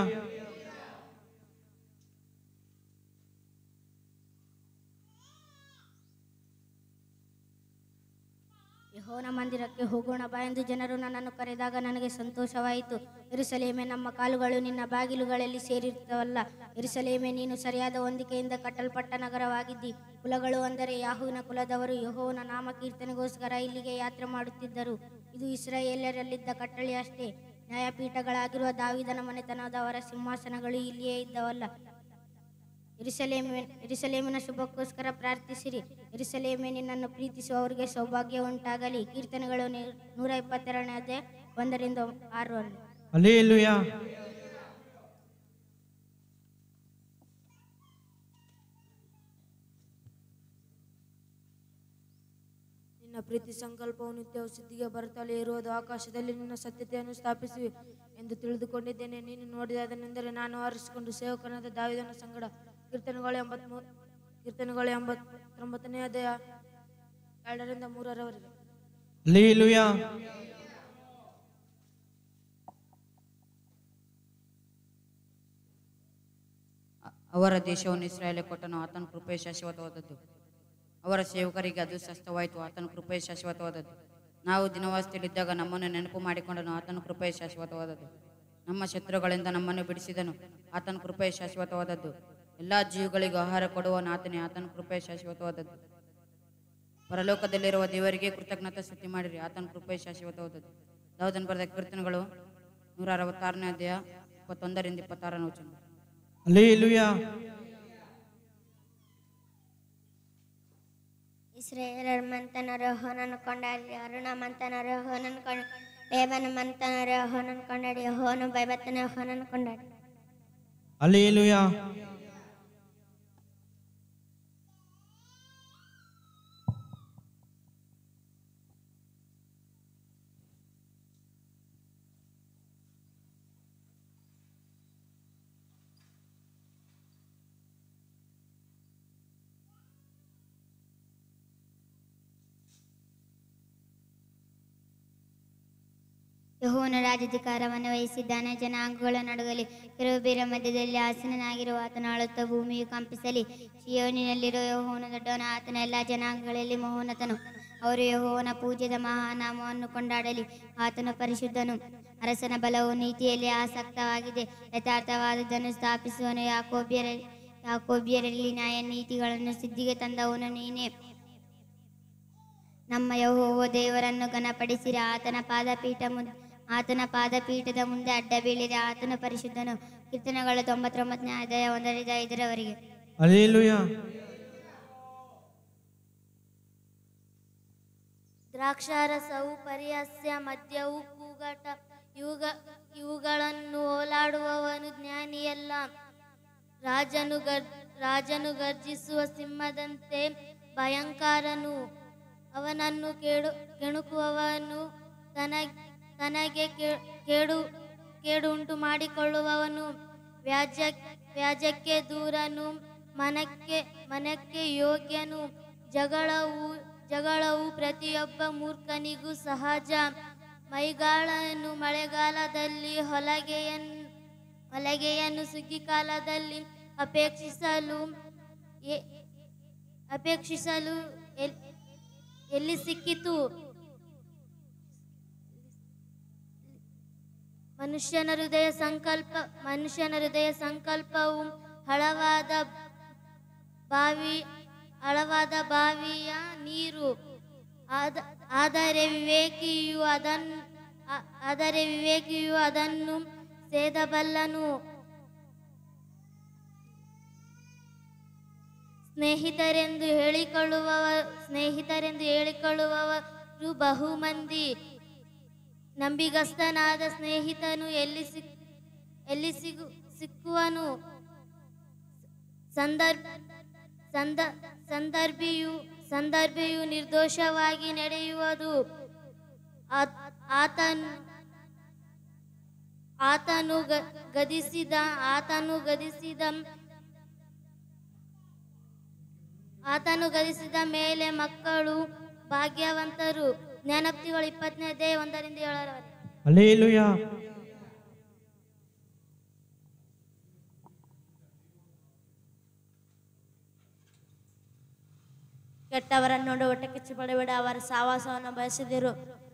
ಯೆಹೋವನ ಮಂದಿರಕ್ಕೆ ಹೋಗೋಣ ಬಾ ಎಂದು ಜನರು ನನ್ನನ್ನು ಕರೆದಾಗ ನನಗೆ ಸಂತೋಷವಾಯಿತು. ಯೆರೂಸಲೇಮೇ, ನಮ್ಮ ಕಾಲುಗಳು ನಿನ್ನ ಬಾಗಿಲುಗಳಲ್ಲಿ ಸೇರಿರುತ್ತವಲ್ಲ. ಯೆರೂಸಲೇಮೇ, ನೀನು ಸರಿಯಾದ ಹೊಂದಿಕೆಯಿಂದ ಕಟ್ಟಲ್ಪಟ್ಟ ನಗರವಾಗಿದ್ದಿ. ಕುಲಗಳು ಅಂದರೆ ಯಾಹುವಿನ ಕುಲದವರು ಯೆಹೋವನ ನಾಮ ಕೀರ್ತನೆಗೋಸ್ಕರ ಇಲ್ಲಿಗೆ ಯಾತ್ರೆ ಮಾಡುತ್ತಿದ್ದರು. ಇದು ಇಸ್ರಾಯೇಲ್ಯರಲ್ಲಿದ್ದ ಕಟ್ಟಳೆ ಅಷ್ಟೇ. ನ್ಯಾಯಪೀಠಗಳಾಗಿರುವ ದಾವೀದನ ಮನೆತನದವರ ಸಿಂಹಾಸನಗಳು ಇಲ್ಲಿಯೇ ಇದ್ದವಲ್ಲ. ಯೆರೂಸಲೇಮೇ, ಯೆರೂಸಲೇಮಿನ ಶುಭಕ್ಕೋಸ್ಕರ ಪ್ರಾರ್ಥಿಸಿರಿ. ಯೆರೂಸಲೇಮೇ, ನಿನ್ನನ್ನು ಪ್ರೀತಿಸುವವರಿಗೆ ಸೌಭಾಗ್ಯ ಉಂಟಾಗಲಿ. ಕೀರ್ತನೆಗಳು ನೂರ ಇಪ್ಪತ್ತೆರಡನೇ ಅಧ್ಯಾಯ ಒಂದರಿಂದ ಆರು. ಹಲ್ಲೆಲೂಯಾ. ನಿನ್ನ ಪ್ರೀತಿ ಸಂಕಲ್ಪವು ನಿತ್ಯವು ಸಿದ್ಧಿಗೆ ಬರುತ್ತಲೇ ಇರುವುದು. ಆಕಾಶದಲ್ಲಿ ನಿನ್ನ ಸತ್ಯತೆಯನ್ನು ಸ್ಥಾಪಿಸುವಿ ಎಂದು ತಿಳಿದುಕೊಂಡಿದ್ದೇನೆ. ನೀನು ನೋಡಿದನೆಂದರೆ ನಾನು ಆರಿಸಿಕೊಂಡು ಸೇವಕನಾದ ದಾವೀದನ ಸಂಗಡ. ಕೀರ್ತನೆಗಳು ಎಂಬತ್ಮೂರು ಕೀರ್ತನೆಗಳು ಎಂಬತ್ತೊಂಬತ್ತನೇ ಅಧ್ಯಾಯ ಎರಡರಿಂದ ಮೂರರವರೆಗೆ. ಹಲ್ಲೆಲೂಯಾ. ಅವರ ದೇಶವನ್ನು ಇಸ್ರಾಯೇಲ್ ಕೊಟ್ಟನು, ಆತನ ಕೃಪೆ ಶಾಶ್ವತವಾದದ್ದು. ಅವರ ಸೇವಕರಿಗೆ ಅದು ಸ್ವಸ್ಥವಾಯಿತು, ಆತನ ಕೃಪೆ ಶಾಶ್ವತವಾದದ್ದು. ನಾವು ದಿನವಾಸ್ತಿಯಲ್ಲಿದ್ದಾಗ ನಮ್ಮನ್ನು ನೆನಪು ಮಾಡಿಕೊಂಡನು, ಆತನ ಕೃಪೆ ಶಾಶ್ವತವಾದದ್ದು. ನಮ್ಮ ಶತ್ರುಗಳಿಂದ ನಮ್ಮನ್ನು ಬಿಡಿಸಿದನು, ಆತನ ಕೃಪೆ ಶಾಶ್ವತವಾದದ್ದು. ಎಲ್ಲ ಜೀವಿಗಳಿಗೂ ಆಹಾರ ಕೊಡುವನು ಆತನೇ, ಆತನ ಕೃಪೆ ಶಾಶ್ವತವಾದದ್ದು. ಪರಲೋಕದಲ್ಲಿರುವ ದೇವರಿಗೆ ಕೃತಜ್ಞತೆ ಸ್ತುತಿ ಮಾಡಿರಿ, ಆತನ ಕೃಪೆ ಶಾಶ್ವತವಾದದ್ದು. ದಾವೀದನು ಬರೆದ ಕೀರ್ತನೆಗಳು ನೂರ ಅರವತ್ತಾರನೇ ಅಧ್ಯಾಯ ಇಪ್ಪತ್ತೊಂದರಿಂದ ಇಪ್ಪತ್ತಾರನೇ ವಚನ. ಹಲ್ಲೆಲೂಯಾ. ಇಸ್ರಾಯೇಲರ ಮಂತನರು ಯೆಹೋವನನ್ನು ಕೊಂಡಾಡಿ, ಅರುಣ ಮಂತನರು ಯೆಹೋವನನ್ನು ಕೊಂಡಾಡಿ, ಲೇಬನ ಮಂತನರು ಯೆಹೋವನನ್ನು ಕೊಂಡಾಡಿ, ಯೆಹೋವನು ಭಯಭಕ್ತನ ಯೆಹೋವನನ್ನು ಕೊಂಡಾಡಿ. ಹಲ್ಲೆಲೂಯಾ. ಯೆಹೋವನು ರಾಜ್ಯಾಧಿಕಾರವನ್ನು ವಹಿಸಿದ್ದಾನೆ, ಜನಾಂಗಗಳ ನಡುಗಲಿ. ಕೆರೂಬಿಯರ ಮಧ್ಯದಲ್ಲಿ ಆಸೀನನಾಗಿರುವ ಆತನು ಆಳುತ್ತಾ ಭೂಮಿಯು ಕಂಪಿಸಲಿ. ಶಿಯೋನಿನಲ್ಲಿರುವ ಯೆಹೋವನು ದೊಡ್ಡವನು, ಆತನ ಎಲ್ಲ ಜನಾಂಗಗಳಲ್ಲಿ ಮಹೋನ್ನತನು. ಅವರು ಯೆಹೋವನ ಪೂಜ್ಯದ ಮಹಾನಾಮವನ್ನು ಕೊಂಡಾಡಲಿ, ಆತನು ಪರಿಶುದ್ಧನು. ಅರಸನ ಬಲವು ನೀತಿಯಲ್ಲಿ ಆಸಕ್ತವಾಗಿದೆ, ಯಥಾರ್ಥವಾದದ್ದನ್ನು ಸ್ಥಾಪಿಸುವನು. ಯಾಕೋಬ್ಯರ ಯಾಕೋಬ್ಯರಲ್ಲಿ ನ್ಯಾಯ ನೀತಿಗಳನ್ನು ಸಿದ್ಧಿಗೆ ತಂದವನು ನೀನೇ. ನಮ್ಮ ಯೆಹೋವ ದೇವರನ್ನು ಘನಪಡಿಸಿರಿ, ಆತನ ಪಾದಪೀಠ ಮುನ್ ಆತನ ಪಾದಪೀಠದ ಮುಂದೆ ಅಡ್ಡ ಬೀಳಿರಿ, ಆತನು ಪರಿಶುದ್ಧನು. ಕೀರ್ತನೆಗಳು ತೊಂಬತ್ತೊಂಬತ್ತನೇ ಅಧ್ಯಾಯ ಒಂದರಿಂದ ಐದರವರೆಗೆ. ಹಲ್ಲೆಲೂಯಾ. ದ್ರಾಕ್ಷಾರಸವು ಪರಿಹಾಸ್ಯ, ಮದ್ಯವು ಕೂಗಾಟ, ಇವುಗ ಇವುಗಳನ್ನು ಓಲಾಡುವವನು ಜ್ಞಾನಿಯಲ್ಲ. ರಾಜನು ಗರ್ ರಾಜನು ಗರ್ಜಿಸುವ ಸಿಂಹದಂತೆ ಭಯಂಕರನು. ಅವನನ್ನು ಕೇಡು ಕೆಣಕುವವನು ತನ ತನಗೆ ಕೇಡು ಕೇಡು ಉಂಟು ಮಾಡಿಕೊಳ್ಳುವವನು. ವ್ಯಾಜ್ಯ ವ್ಯಾಜ್ಯಕ್ಕೆ ದೂರನು, ಮನಕ್ಕೆ ಮನಕ್ಕೆ ಯೋಗ್ಯನು. ಜಗಳವು ಜಗಳವು ಪ್ರತಿಯೊಬ್ಬ ಮೂರ್ಖನಿಗೂ ಸಹಜ. ಮೈಗಾಳನು ಮಳೆಗಾಲದಲ್ಲಿ ಹೊಲಗೆಯನ್ನು ಹೊಲಗೆಯನ್ನು ಸುಗ್ಗಿಕಾಲದಲ್ಲಿ ಅಪೇಕ್ಷಿಸಲು ಎ- ಅಪೇಕ್ಷಿಸಲು ಎಲ್- ಎಲ್ಲಿ ಸಿಕ್ಕಿತು. ಮನುಷ್ಯನ ಹೃದಯ ಸಂಕಲ್ಪ ಮನುಷ್ಯನ ಹೃದಯ ಸಂಕಲ್ಪವು ಹಳವಾದ ಬಾವಿ ಹಳವಾದ ಬಾವಿಯ ನೀರು. ಆದ ಆದರೆ ವಿವೇಕಿಯು ಅದನ್ನು ಆ- ಆದರೆ ವಿವೇಕಿಯು ಅದನ್ನು ಸೇದಬಲ್ಲನು. ಸ್ನೇಹಿತರೆಂದು ಹೇಳಿಕೊಳ್ಳುವವ ಸ್ನೇಹಿತರೆಂದು ಹೇಳಿಕೊಳ್ಳುವವರು ಬಹುಮಂದಿ. ನಂಬಿಗಸ್ತನಾದ ಸ್ನೇಹಿತನು ಎಲ್ಲಿ ಸಿಕ್ ಎಲ್ಲಿ ಸಿಗು ಸಿಕ್ಕುವನು. ಸಂದರ್ಭ ಸಂದ ಸಂದರ್ಭಿಯು ಸಂದರ್ಭಿಯು ನಿರ್ದೋಷವಾಗಿ ನಡೆಯುವುದು. ಆತ್- ಆತನು ಆತನು ಗ- ಗದಿಸಿದ ಆತನು ಗದಿಸಿದ ಆತನು ಗದಿಸಿದ ಮೇಲೆ ಮಕ್ಕಳು ಭಾಗ್ಯವಂತರು. ಜ್ಞಾನೋಕ್ತಿಗಳು ಇಪ್ಪತ್ತನೇ ಅಧ್ಯಾಯ ಒಂದರಿಂದ ಏಳರವರೆಗೆ. ಹಲ್ಲೆಲೂಯಾ. ಕೆಟ್ಟವರನ್ನು ನೋಡಿ ಹೊಟ್ಟೆ ಕಿಚ್ಚು ಪಡಬೇಡ, ಅವರ ಸಹವಾಸವನ್ನು ಬಯಸದಿರು.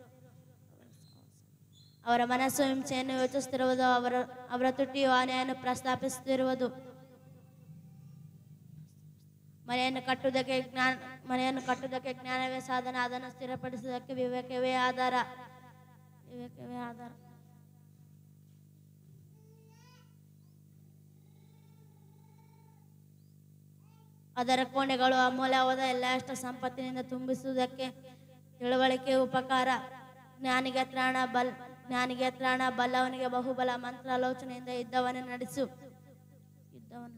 ಅವರ ಮನಸ್ಸು ಹಿಂಸೆಯನ್ನು ಯೋಚಿಸುತ್ತಿರುವುದು, ಅವರ ಅವರ ತುಟಿಯು ಆನೆಯನ್ನು ಪ್ರಸ್ತಾಪಿಸುತ್ತಿರುವುದು. ಮನೆಯನ್ನು ಕಟ್ಟುವುದಕ್ಕೆ ಜ್ಞಾನ ಮನೆಯನ್ನು ಕಟ್ಟುವುದಕ್ಕೆ ಜ್ಞಾನವೇ ಸಾಧನ, ಅದನ್ನು ಸ್ಥಿರಪಡಿಸುವುದಕ್ಕೆ ವಿವೇಕವೇ ಆಧಾರ ವಿವೇಕವೇ ಆಧಾರ ಅದರ ಕೋಣೆಗಳು ಅಮೂಲ್ಯವಾದ ಎಲ್ಲ ಅಷ್ಟ ಸಂಪತ್ತಿನಿಂದ ತುಂಬಿಸುವುದಕ್ಕೆ ತಿಳುವಳಿಕೆ ಉಪಕಾರ. ಜ್ಞಾನಿಗೆ ತ್ರಾಣ ಬಲ್ ಜ್ಞಾನಿಗೆ ತ್ರಾಣ ಬಲ್ಲವನಿಗೆ ಬಹುಬಲ. ಮಂತ್ರಾಲೋಚನೆಯಿಂದ ಇದ್ದವನೇ ನಡೆಸು ಇದ್ದವನ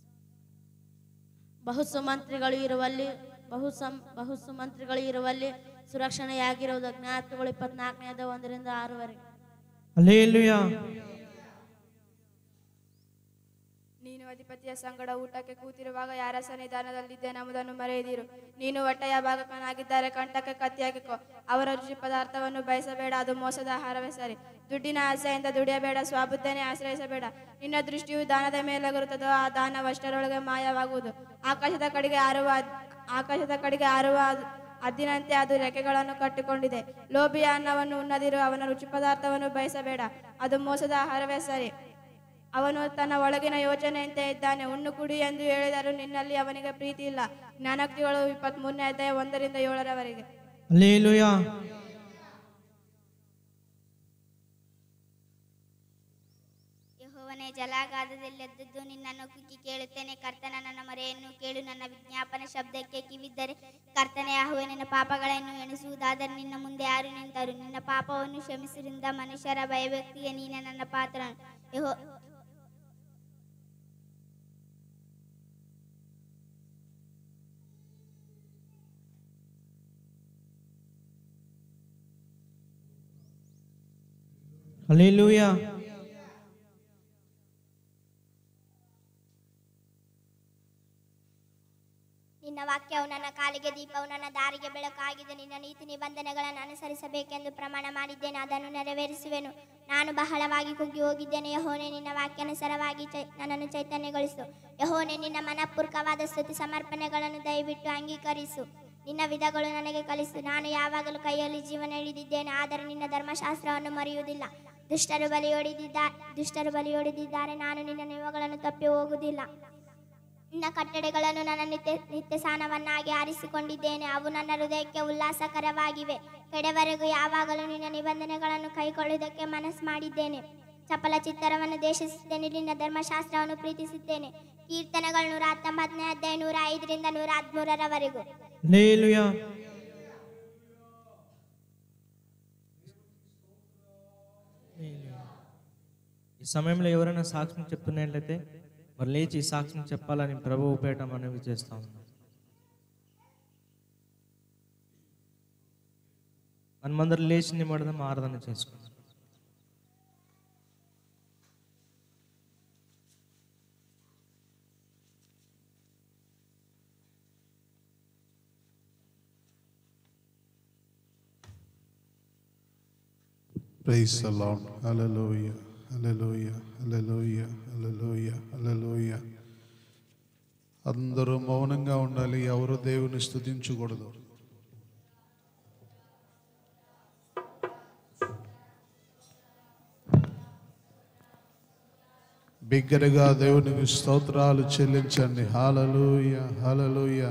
ಬಹು ಸುಮಂತ್ರಿಗಳು ಇರುವಲ್ಲಿ ಬಹು ಸಂ ಬಹು ಸುಮಂತ್ರಿಗಳು ಇರುವಲ್ಲಿ ಸುರಕ್ಷಣೆಯಾಗಿರುವುದು. ಜ್ಞಾಪಕಗಳು ಇಪ್ಪತ್ನಾಲ್ಕನೇದ ಒಂದರಿಂದ ಆರವರೆಗೆ. ಹಲ್ಲೆಲೂಯಾ. ನೀನು ಅಧಿಪತಿಯ ಸಂಗಡ ಊಟಕ್ಕೆ ಕೂತಿರುವಾಗ ಯಾರ ಸನ್ನಿಧಾನದಲ್ಲಿದ್ದೇನೆಂಬುದನ್ನು ಮರೆಯದಿರು. ನೀನು ಹೊಟ್ಟೆಯ ಭಾಗಕನಾಗಿದ್ದರೆ ಕಂಠಕ್ಕೆ ಕತ್ತಿಯಾಗಿಕೋ. ಅವರ ರುಚಿ ಪದಾರ್ಥವನ್ನು ಬಯಸಬೇಡ, ಅದು ಮೋಸದ ಆಹಾರವೇ ಸರಿ. ದುಡ್ಡಿನ ಆಸೆಯಿಂದ ದುಡಿಯಬೇಡ, ಸ್ವಬುದ್ಧನೇ ಆಶ್ರಯಿಸಬೇಡ. ನಿನ್ನ ದೃಷ್ಟಿಯು ದಾನದ ಮೇಲಾಗಿರುತ್ತದೋ ಆ ದಾನವಷ್ಟರೊಳಗೆ ಮಾಯವಾಗುವುದು. ಆಕಾಶದ ಕಡೆಗೆ ಹಾರುವ ಆಕಾಶದ ಕಡೆಗೆ ಹಾರುವ ಹದ್ದಿನಂತೆ ಅದು ರೆಕ್ಕೆಗಳನ್ನು ಕಟ್ಟಿಕೊಂಡಿದೆ. ಲೋಭಿಯ ಅನ್ನವನ್ನು ಉಣ್ಣದಿರು, ಅವನ ರುಚಿ ಪದಾರ್ಥವನ್ನು ಬಯಸಬೇಡ, ಅದು ಮೋಸದ ಆಹಾರವೇ ಸರಿ. ಅವನು ತನ್ನ ಒಳಗಿನ ಯೋಚನೆಯಂತೆ ಇದ್ದಾನೆ. ಉಣ್ಣು ಕುಡಿ ಎಂದು ಹೇಳಿದರೂ ನಿನ್ನಲ್ಲಿ ಅವನಿಗೆ ಪ್ರೀತಿ ಇಲ್ಲ. ಜ್ಞಾನೋಕ್ತಿಗಳು ಇಪ್ಪತ್ತ್ ಮೂರನೇ ಅಧ್ಯಾಯ ಒಂದರಿಂದ ಏಳರವರೆಗೆ. ಹಲ್ಲೆಲೂಯಾ. ಯೆಹೋವನೇ, ಜಲಾಗಾರದಲ್ಲಿ ಎದ್ದದ್ದು ನಿನ್ನನ್ನು ಕುಕ್ಕಿ ಕೇಳುತ್ತೇನೆ. ಕರ್ತನ ನನ್ನ ಮೊರೆಯನ್ನು ಕೇಳು, ನನ್ನ ವಿಜ್ಞಾಪನ ಶಬ್ದಕ್ಕೆ ಕಿವಿದ್ದರೆ. ಕರ್ತನೇ, ಯೆಹೋವನೇ, ನಿನ್ನ ಪಾಪಗಳನ್ನು ಎಣಿಸುವುದಾದರೆ ನಿನ್ನ ಮುಂದೆ ಯಾರು ನಿಂತರು? ನಿನ್ನ ಪಾಪವನ್ನು ಕ್ಷಮಿಸಿರಿಂದ ಮನುಷ್ಯರ ಭಯಭಕ್ತಿಗೆ ನೀನೇ ನನ್ನ ಪಾತ್ರನು. ಯೆಹೋ ಹಲ್ಲೆಲೂಯಾ. ನಿನ್ನ ವಾಕ್ಯವು ನನ್ನ ಕಾಲಿಗೆ ದೀಪವು, ನನ್ನ ದಾರಿಗೆ ಬೆಳಕಾಗಿದೆ. ನಿನ್ನ ನೀತಿ ನಿಬಂಧನೆಗಳನ್ನು ಅನುಸರಿಸಬೇಕೆಂದು ಪ್ರಮಾಣ ಮಾಡಿದ್ದೇನೆ, ಅದನ್ನು ನೆರವೇರಿಸುವೆನು. ನಾನು ಬಹಳವಾಗಿ ಕುಗ್ಗಿ ಹೋಗಿದ್ದೇನೆ. ಯೆಹೋವನೇ, ನಿನ್ನ ವಾಕ್ಯಾನುಸಾರವಾಗಿ ಚೈ ನನ್ನನ್ನು ಚೈತನ್ಯಗೊಳಿಸು. ಯೆಹೋವನೇ, ನಿನ್ನ ಮನಪೂರ್ವಕವಾದ ಸ್ತುತಿ ಸಮರ್ಪಣೆಗಳನ್ನು ದಯವಿಟ್ಟು ಅಂಗೀಕರಿಸು. ನಿನ್ನ ವಿಧಗಳು ನನಗೆ ಕಲಿಸು. ನಾನು ಯಾವಾಗಲೂ ಕೈಯಲ್ಲಿ ಜೀವನ ಹಿಡಿದಿದ್ದೇನೆ, ಆದರೆ ನಿನ್ನ ಧರ್ಮಶಾಸ್ತ್ರವನ್ನು ಮರೆಯುವುದಿಲ್ಲ. ದುಷ್ಟರು ಬಲಿಯೊಡೆದಿದ್ದ ದುಷ್ಟರು ಬಲಿಯೊಡೆದಿದ್ದಾರೆ, ನಾನು ನಿನ್ನ ನಿಯಮಗಳನ್ನು ತಪ್ಪಿ ಹೋಗುವುದಿಲ್ಲ. ನಿನ್ನ ಕಟ್ಟಳೆಗಳನ್ನು ನನ್ನ ನಿತ್ಯ ನಿತ್ಯ ಸಾನವನ್ನಾಗಿ ಆರಿಸಿಕೊಂಡಿದ್ದೇನೆ, ಅವು ನನ್ನ ಹೃದಯಕ್ಕೆ ಉಲ್ಲಾಸಕರವಾಗಿವೆ. ಕಡೆವರೆಗೂ ಯಾವಾಗಲೂ ನಿನ್ನ ನಿಬಂಧನೆಗಳನ್ನು ಕೈಗೊಳ್ಳುವುದಕ್ಕೆ ಮನಸ್ಸು ಮಾಡಿದ್ದೇನೆ. ಚಪಲ ಚಿತ್ತರವನ್ನು ದ್ವೇಷಿಸುತ್ತೇನೆ, ನಿನ್ನ ಧರ್ಮಶಾಸ್ತ್ರವನ್ನು ಪ್ರೀತಿಸುತ್ತೇನೆ. ಕೀರ್ತನೆಗಳು ನೂರ ಹತ್ತೊಂಬತ್ತನೇ ಅಧ್ಯಾಯ ನೂರ ಐದರಿಂದ ನೂರ ಹದಿಮೂರರವರೆಗೂ. హల్లెలూయా. ఈ సమయంలో ఎవరైనా సాక్ష్యం చెప్తున్నట్లయితే మరి లేచి ఈ సాక్ష్యం చెప్పాలని ప్రభువు పేట మనవి చేస్తా ఉన్నాం. మనమందరం లేచి నిమ్మడదాం, ఆరాధన చేసుకుందాం. Praise the Lord. Hallelujah. Hallelujah. Hallelujah. Hallelujah. Hallelujah. అందరూ మౌనంగా ఉండాలి, ఎవరు దేవుని స్తుతించకూడదు. బిగ్గరగా దేవునికి స్తోత్రాలు చెల్లించండి. హల్లెలూయా. హల్లెలూయా.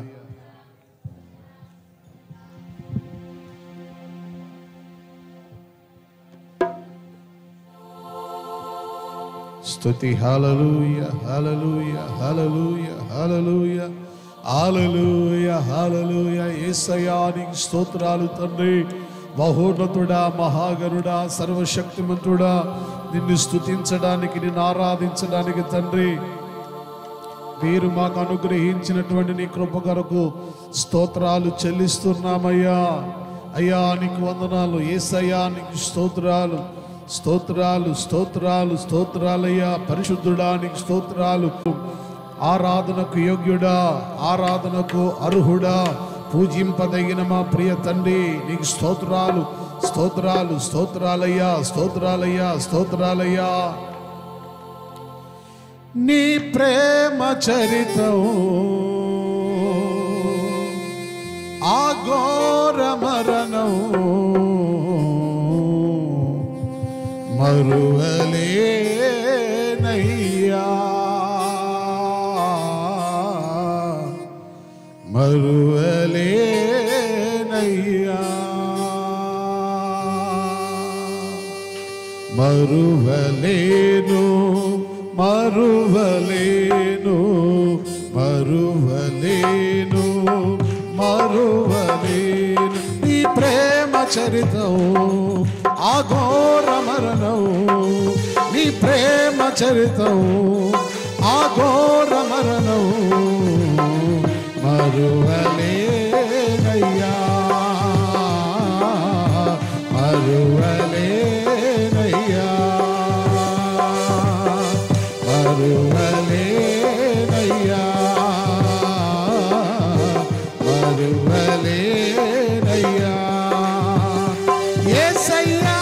స్తుతి. హల్లెలూయా. హల్లెలూయా. హల్లెలూయా. హల్లెలూయా. హల్లెలూయా. హల్లెలూయా. యేసయ్యా నీకు స్తోత్రాలు తండ్రి. మహోన్నతుడా, మహాగరుడా, సర్వశక్తిమంతుడా, నిన్ను స్తుతించడానికి, నిన్ను ఆరాధించడానికి తండ్రి మీరు మాకు అనుగ్రహించినటువంటి నీ కృప కొరకు స్తోత్రాలు చెల్లిస్తున్నామయ్యా. అయ్యా నీకు వందనాలు. యేసయ్యా నీకు స్తోత్రాలు స్తోత్రాలు స్తోత్రాలు స్తోత్రాలయ్యా. పరిశుద్ధుడా నీకు స్తోత్రాలు. ఆరాధనకు యోగ్యుడా, ఆరాధనకు అర్హుడా, పూజింపదగిన మా ప్రియ తండ్రి నీకు స్తోత్రాలు స్తోత్రాలు స్తోత్రాలయ్యా స్తోత్రాలయ్యా స్తోత్రాలయ్యా. నీ ప్రేమ చరితం ఆఘోర మరణం మరువలేనయ్యా మరువలేనయ్యా మరువలేను మరువలేను మరువలేను మరువలేను. నీ ప్రేమ చరితం ఆఘోర మరణం నీ ప్రేమ చరితం ఆఘోర మరణం మరువలేనయ్యా మరువలేనయ్యా మరువలేనయ్యా మరువలేనయ్యా. యేసయ్యా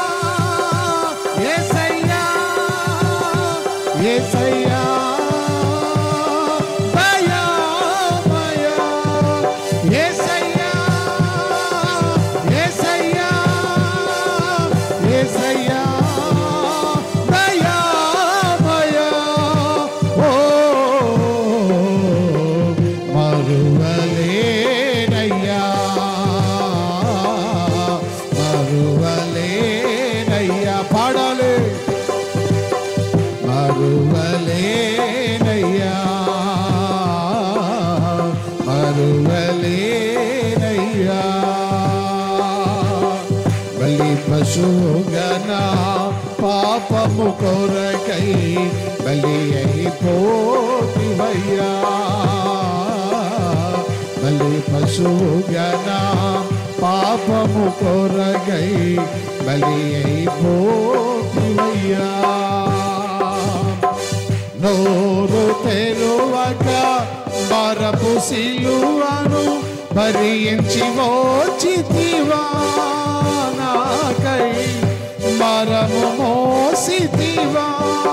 యేసయ్యా యేసయ్యా దయామయా యేసయ్యా యేసయ్యా యేసయ్యా దయామయా. ఓ మరువలేనయ్యా మరువలేనయ్యా. పాడాలి. మరువలేనయ్యా మరువలేనయ్యా. బలి పశుగన పాపము కొరకై బలి అయిపోతివయ్యా బలి పశుగన పాపము కొరకై బలి అయిపోతివయ్యా. నోరు తెరువక మరపు సిలువను భరించి మోచితివా నాకై మరము మోసితివా.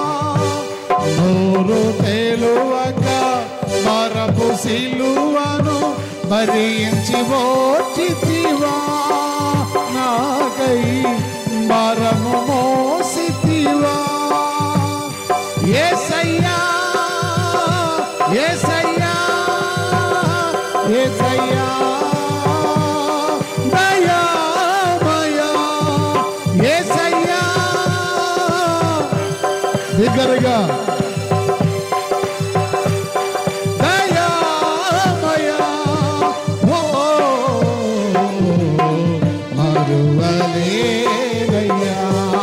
నోరు తెరువక మరపు సిలువను భరించి మోచితివా నాకై మరము మోసితివా. యేసయ్యా యేసయ్యా యేసయ్యా దయామయా యేసయ్యా. బిగ్గరగా దయామయా. ఓ మరువలేనయ్యా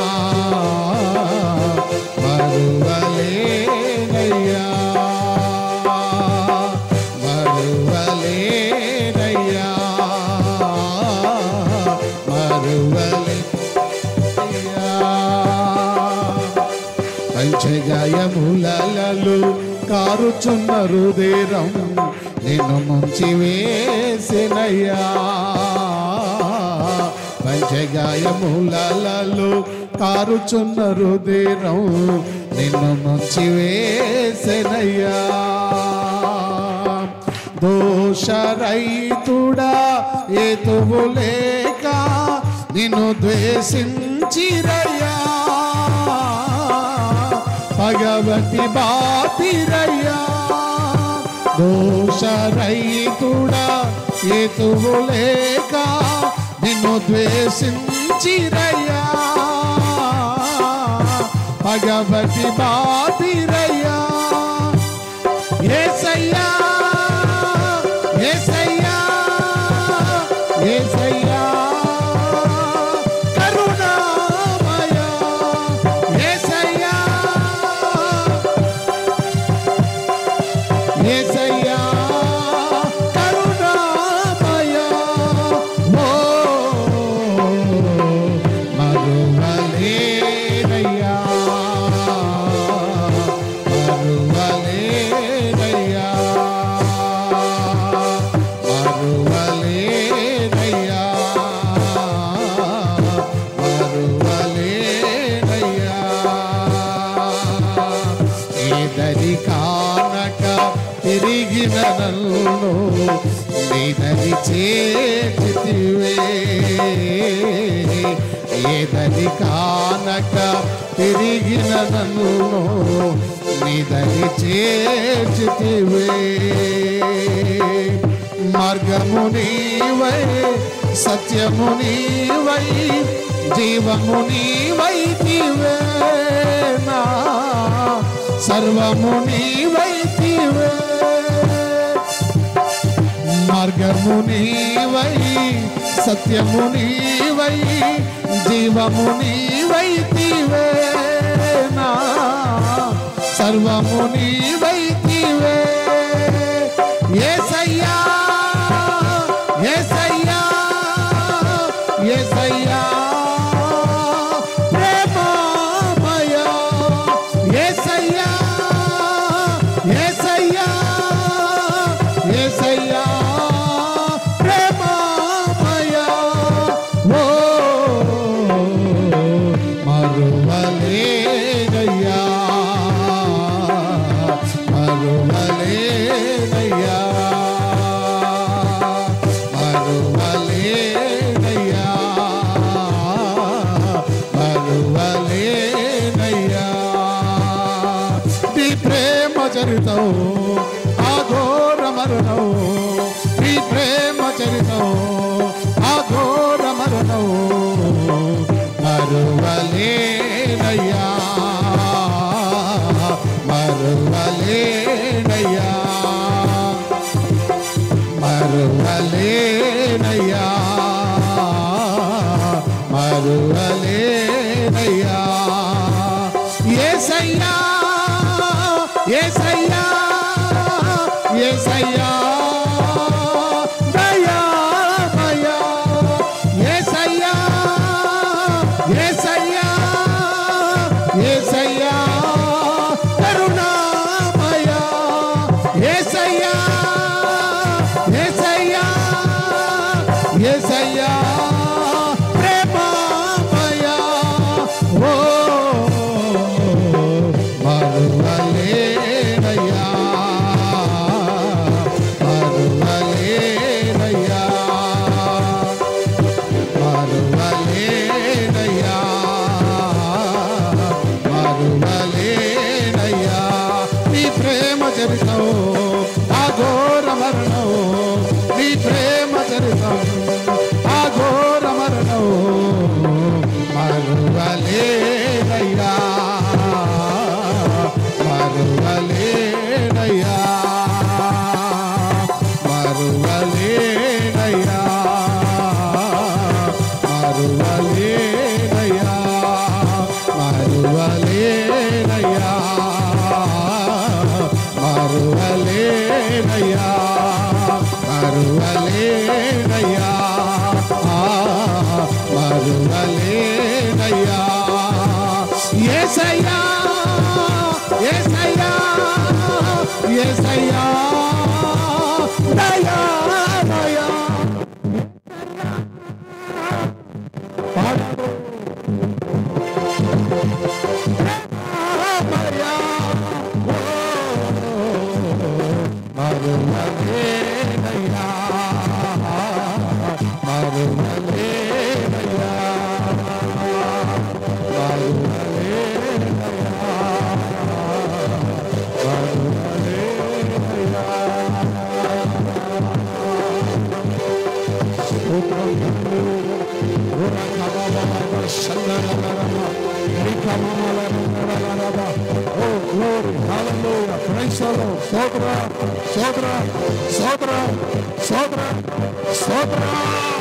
మరువలేనయ్యా మరువలేనయ్యా మరువలేనయ్యా. పంచగాయములలో కారుచున్న హృదయం నిన్ను ముంచి వేసినయ్యా పంచగాయములలో కారుచున్న హృదయం నిన్ను ముంచి వేసినయ్యా. దోషరహితుడా ఏతువు లేక నిన్ను ద్వేషించిరయ్యా భగవతి బాపిరయ్యా. దోషరహితుడా ఏతువు లేక నిన్ను ద్వేషించిరయ్యా భగవతి బాపిరయ్యా. యేసయ్యా యేసయ్యా యేసయ్యా కరుణామయా యేసయ్యా యేసయ్యా కరుణామయా. ఓ మరువలేనయ్యా మరువలేనయ్యా మరువ ఏదని కానక తిరిగిన నన్ను నీదని చేర్చితివే ఏదని కానక తిరిగిన నన్ను నీదని చేర్చితివే మార్గము నీవై సత్యము నీవై జీవము నీవైతివే నా సర్వము నీవైతివే మార్గము నీవై సత్యము నీవై జీవము నీవైతివే నా సర్వము నీవైతివే యేసయ్యా యేసయ్యా యేసయ్యా ప్రేమమయా యేసయ్యా యేసయ్యా యేసయ్యా ప్రేమమయా ఓ మరువలేనయ్యా మరువలేనయ్యా మరువలేనయ్యా మరువలేనయ్యా నీ ప్రేమ చరితం అఘోర మరణం నీ ప్రేమ చరితం అఘోర మరణం మరువలేనయ్యా మరువలేనయ్యా మరువలేనయ్యా మరువలేనయ్యా యేసయ్యా యేసయ్యా యేసయ్యా దయామయా యేసయ్యా యేసయ్యా యేసయ్యా కరుణామయా యేసయ్యా యేసయ్యా యేసయ్యా ప్రేమమయా ఓ మరువలేనయ్యా మరువలేనయ్యా మరువలేనయ్యా మరువలేనయ్యా నీ ప్రేమ చరితం అఘోర మరణం నీ ప్రేమ చరితం అఘోర మరణం మరువలేనయ్యా మరువలేనయ్యా మరువలేనయ్యా మరువలేనయ్యా మరువలేనయ్యా మరువలేనయ్యా మరువలేనయ్యా మరువలేనయ్యా యేసయ్యా యేసయ్యా యేసయ్యా దయామయా మరువలేనయ్యా మరువలేనయ్యా Oh, glory, hallelujah, praise the Lord. Sodra, Sodra, Sodra, Sodra, Sodra.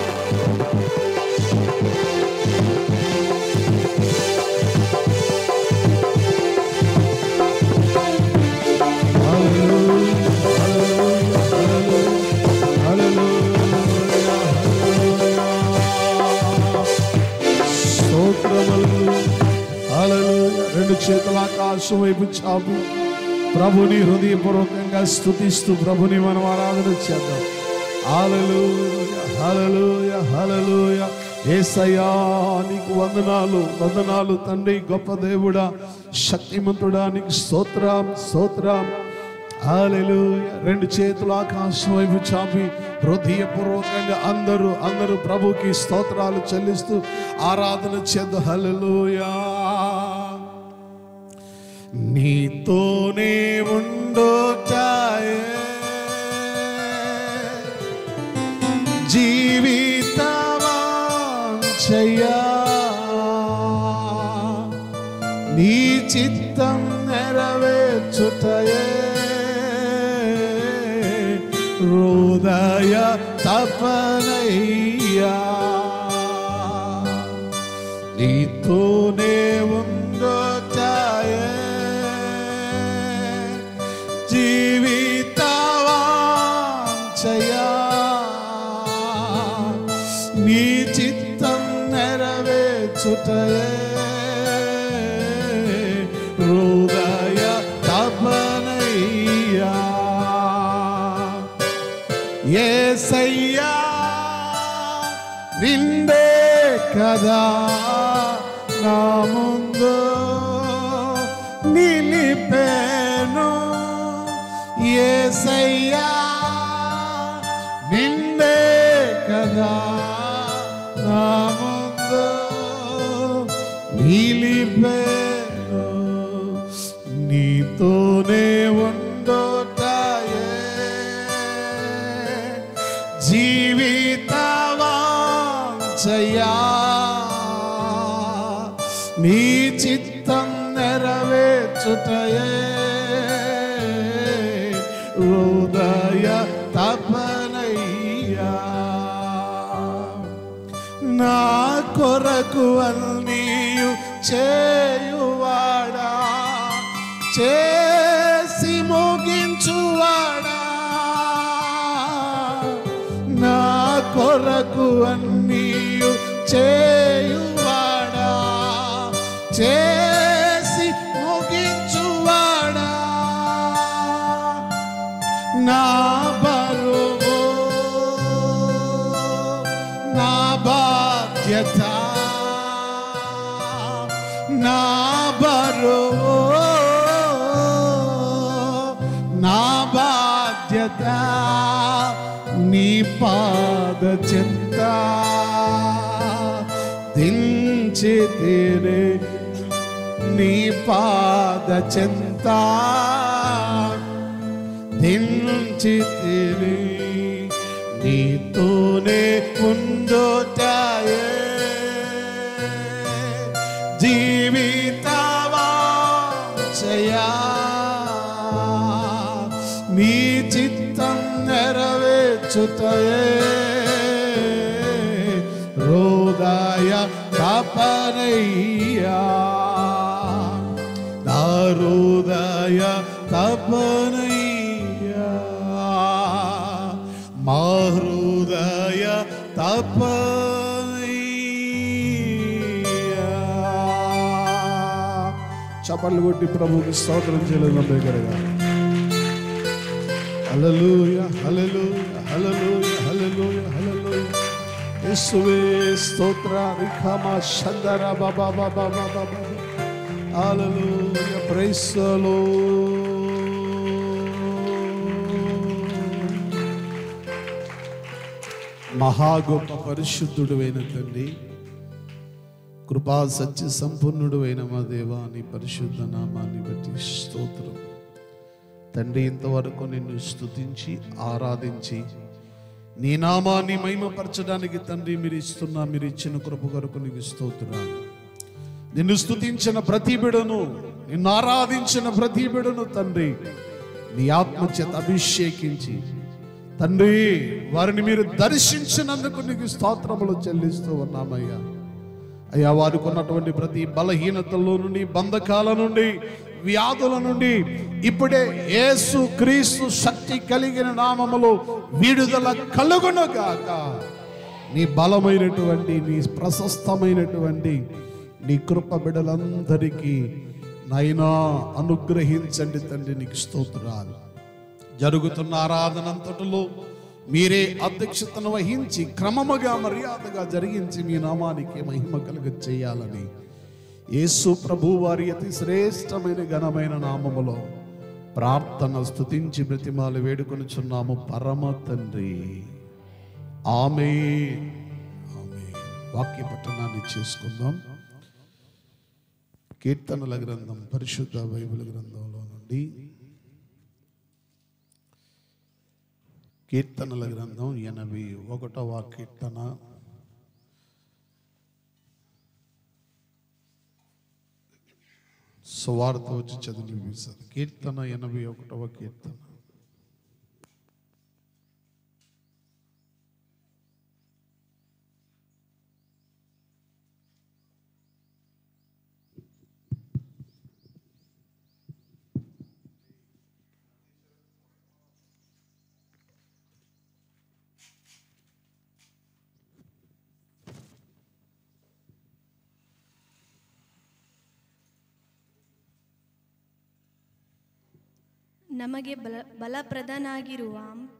రెండు చేతుల ఆకాశం వైపు చాపు ప్రభుని హృదయపూర్వకంగా స్తుతిస్తూ ప్రభుని మనం ఆరాధన చేద్దాం. హల్లెలూయా హల్లెలూయా హల్లెలూయా యేసయ్యా నీకు వందనాలు వందనాలు తండ్రి. గొప్ప దేవుడా, శక్తిమంతుడా, నీకు స్తోత్రం స్తోత్రం. హల్లెలూయా. రెండు చేతులు ఆకాశం వైపు చాపి హృదయపూర్వకంగా అందరూ అందరూ ప్రభుకి స్తోత్రాలు చెల్లిస్తూ ఆరాధన చేద్దాం. హల్లెలూయా. నీతోనే ఉండుటాయే జీవితవాంఛయా, నీ చిత్తం నెరవేర్చుటయే హృదయ తపనయ్యా. నీతోనే ఉండుటాయే జీవితవాంఛయా, నీ చిత్తం నెరవేర్చుటయే హృదయ తపనయ్యా. యేసయ్యా నిండే కదా నా ముందు నిలిపేను. యేసయ్యా నిండే కదా నా ముందు నిలిపేను. నీతోనే ఉండుటాయే జీవితవాంఛయా, నీ చిత్తం నెరవేర్చుటయే హృదయ తపనయ్యా. నా కొరకు అన్నీయు చేయువాడా, చేసి ముగించువాడా, నా కొరకు అన్నీయు చేయువాడా, చేసి ముగించువాడా, నా బరువు నా బాధ్యత, నా బరువు నా బాధ్యత నీ పాద చెంత దించి తీరే, నీ పాద చెంత దించి తీరే. నీతోనే ఉండుటాయే జీవితవాంఛయా, నీ చిత్తం నెరవేర్చుటయే హృదయ తపనయ్యా. నా హృదయ తపనయ్యా, మా హృదయ తపనయ్యా. చప్పట్లు కొట్టి ప్రభువుకి స్తోత్రం చేయలేదు దగ్గరగా. హల్లెలూయా హల్లెలూయా హల్లెలూయా హల్లెలూయా హల్లెలూయా. యేసువే స్తోత్ర. రిఖమా షందర బాబా బాబా బాబా. హల్లెలూయా. Praise the lord. మహా గొప్ప పరిశుద్ధుడు అయిన తండ్రి, కృపా సత్య సంపూర్ణుడు అయిన మా దేవా, నీ పరిశుద్ధ నామాన్ని బట్టి స్తోత్రం తండ్రి. ఇంతవరకు నిన్ను స్తుతించి ఆరాధించి నీ నామాన్ని మహిమపరచడానికి తండ్రి మీరు ఇస్తున్న మీరు ఇచ్చిన కృప కొరకు నీకు స్తోత్రాలు. నిన్ను స్తుతించిన ప్రతి బిడను, నిన్ను ఆరాధించిన ప్రతి బిడను తండ్రి నీ ఆత్మ చేత అభిషేకించి తండ్రి వారిని మీరు దర్శించినందుకు నీకు స్తోత్రములు చెల్లిస్తూ ఉన్నామయ్యా. అయ్యా, వారికి ఉన్నటువంటి ప్రతి బలహీనతల్లో నుండి, బంధకాల నుండి, వ్యాధుల నుండి ఇప్పుడే యేసు క్రీస్తు శక్తి కలిగిన నామములో విడుదల కలుగును గాక. నీ బలమైనటువంటి, నీ ప్రశస్తమైనటువంటి నీ కృప బిడలందరికీ నైనా అనుగ్రహించండి తండ్రి. నీకు స్తోత్రాలు. జరుగుతున్న ఆరాధన అంతటిలో మీరే అధ్యక్షతను వహించి క్రమముగా మర్యాదగా జరిగించి మీ నామానికి మహిమ కలుగ చేయాలని యేసు ప్రభు వారి అతి శ్రేష్టమైన ఘనమైన నామములో ప్రార్థన స్తుతించి బ్రతిమాలు వేడుకొనుచున్నాము పరమ తండ్రి. ఆమేన్. ఆమేన్. వాక్య పఠనాన్ని చేసుకుందాం. కీర్తనల గ్రంథం, పరిశుద్ధ బైబిల్ గ్రంథంలో నుండి కీర్తనల గ్రంథం ఎనభై ఒకటవ కీర్తన. సువార్త వచ్చి చదివి కీర్తన ఎనభై ఒకటవ కీర్తన. ನಮಗೆ ಬಲ ಬಲಪ್ರದನಾಗಿರುವ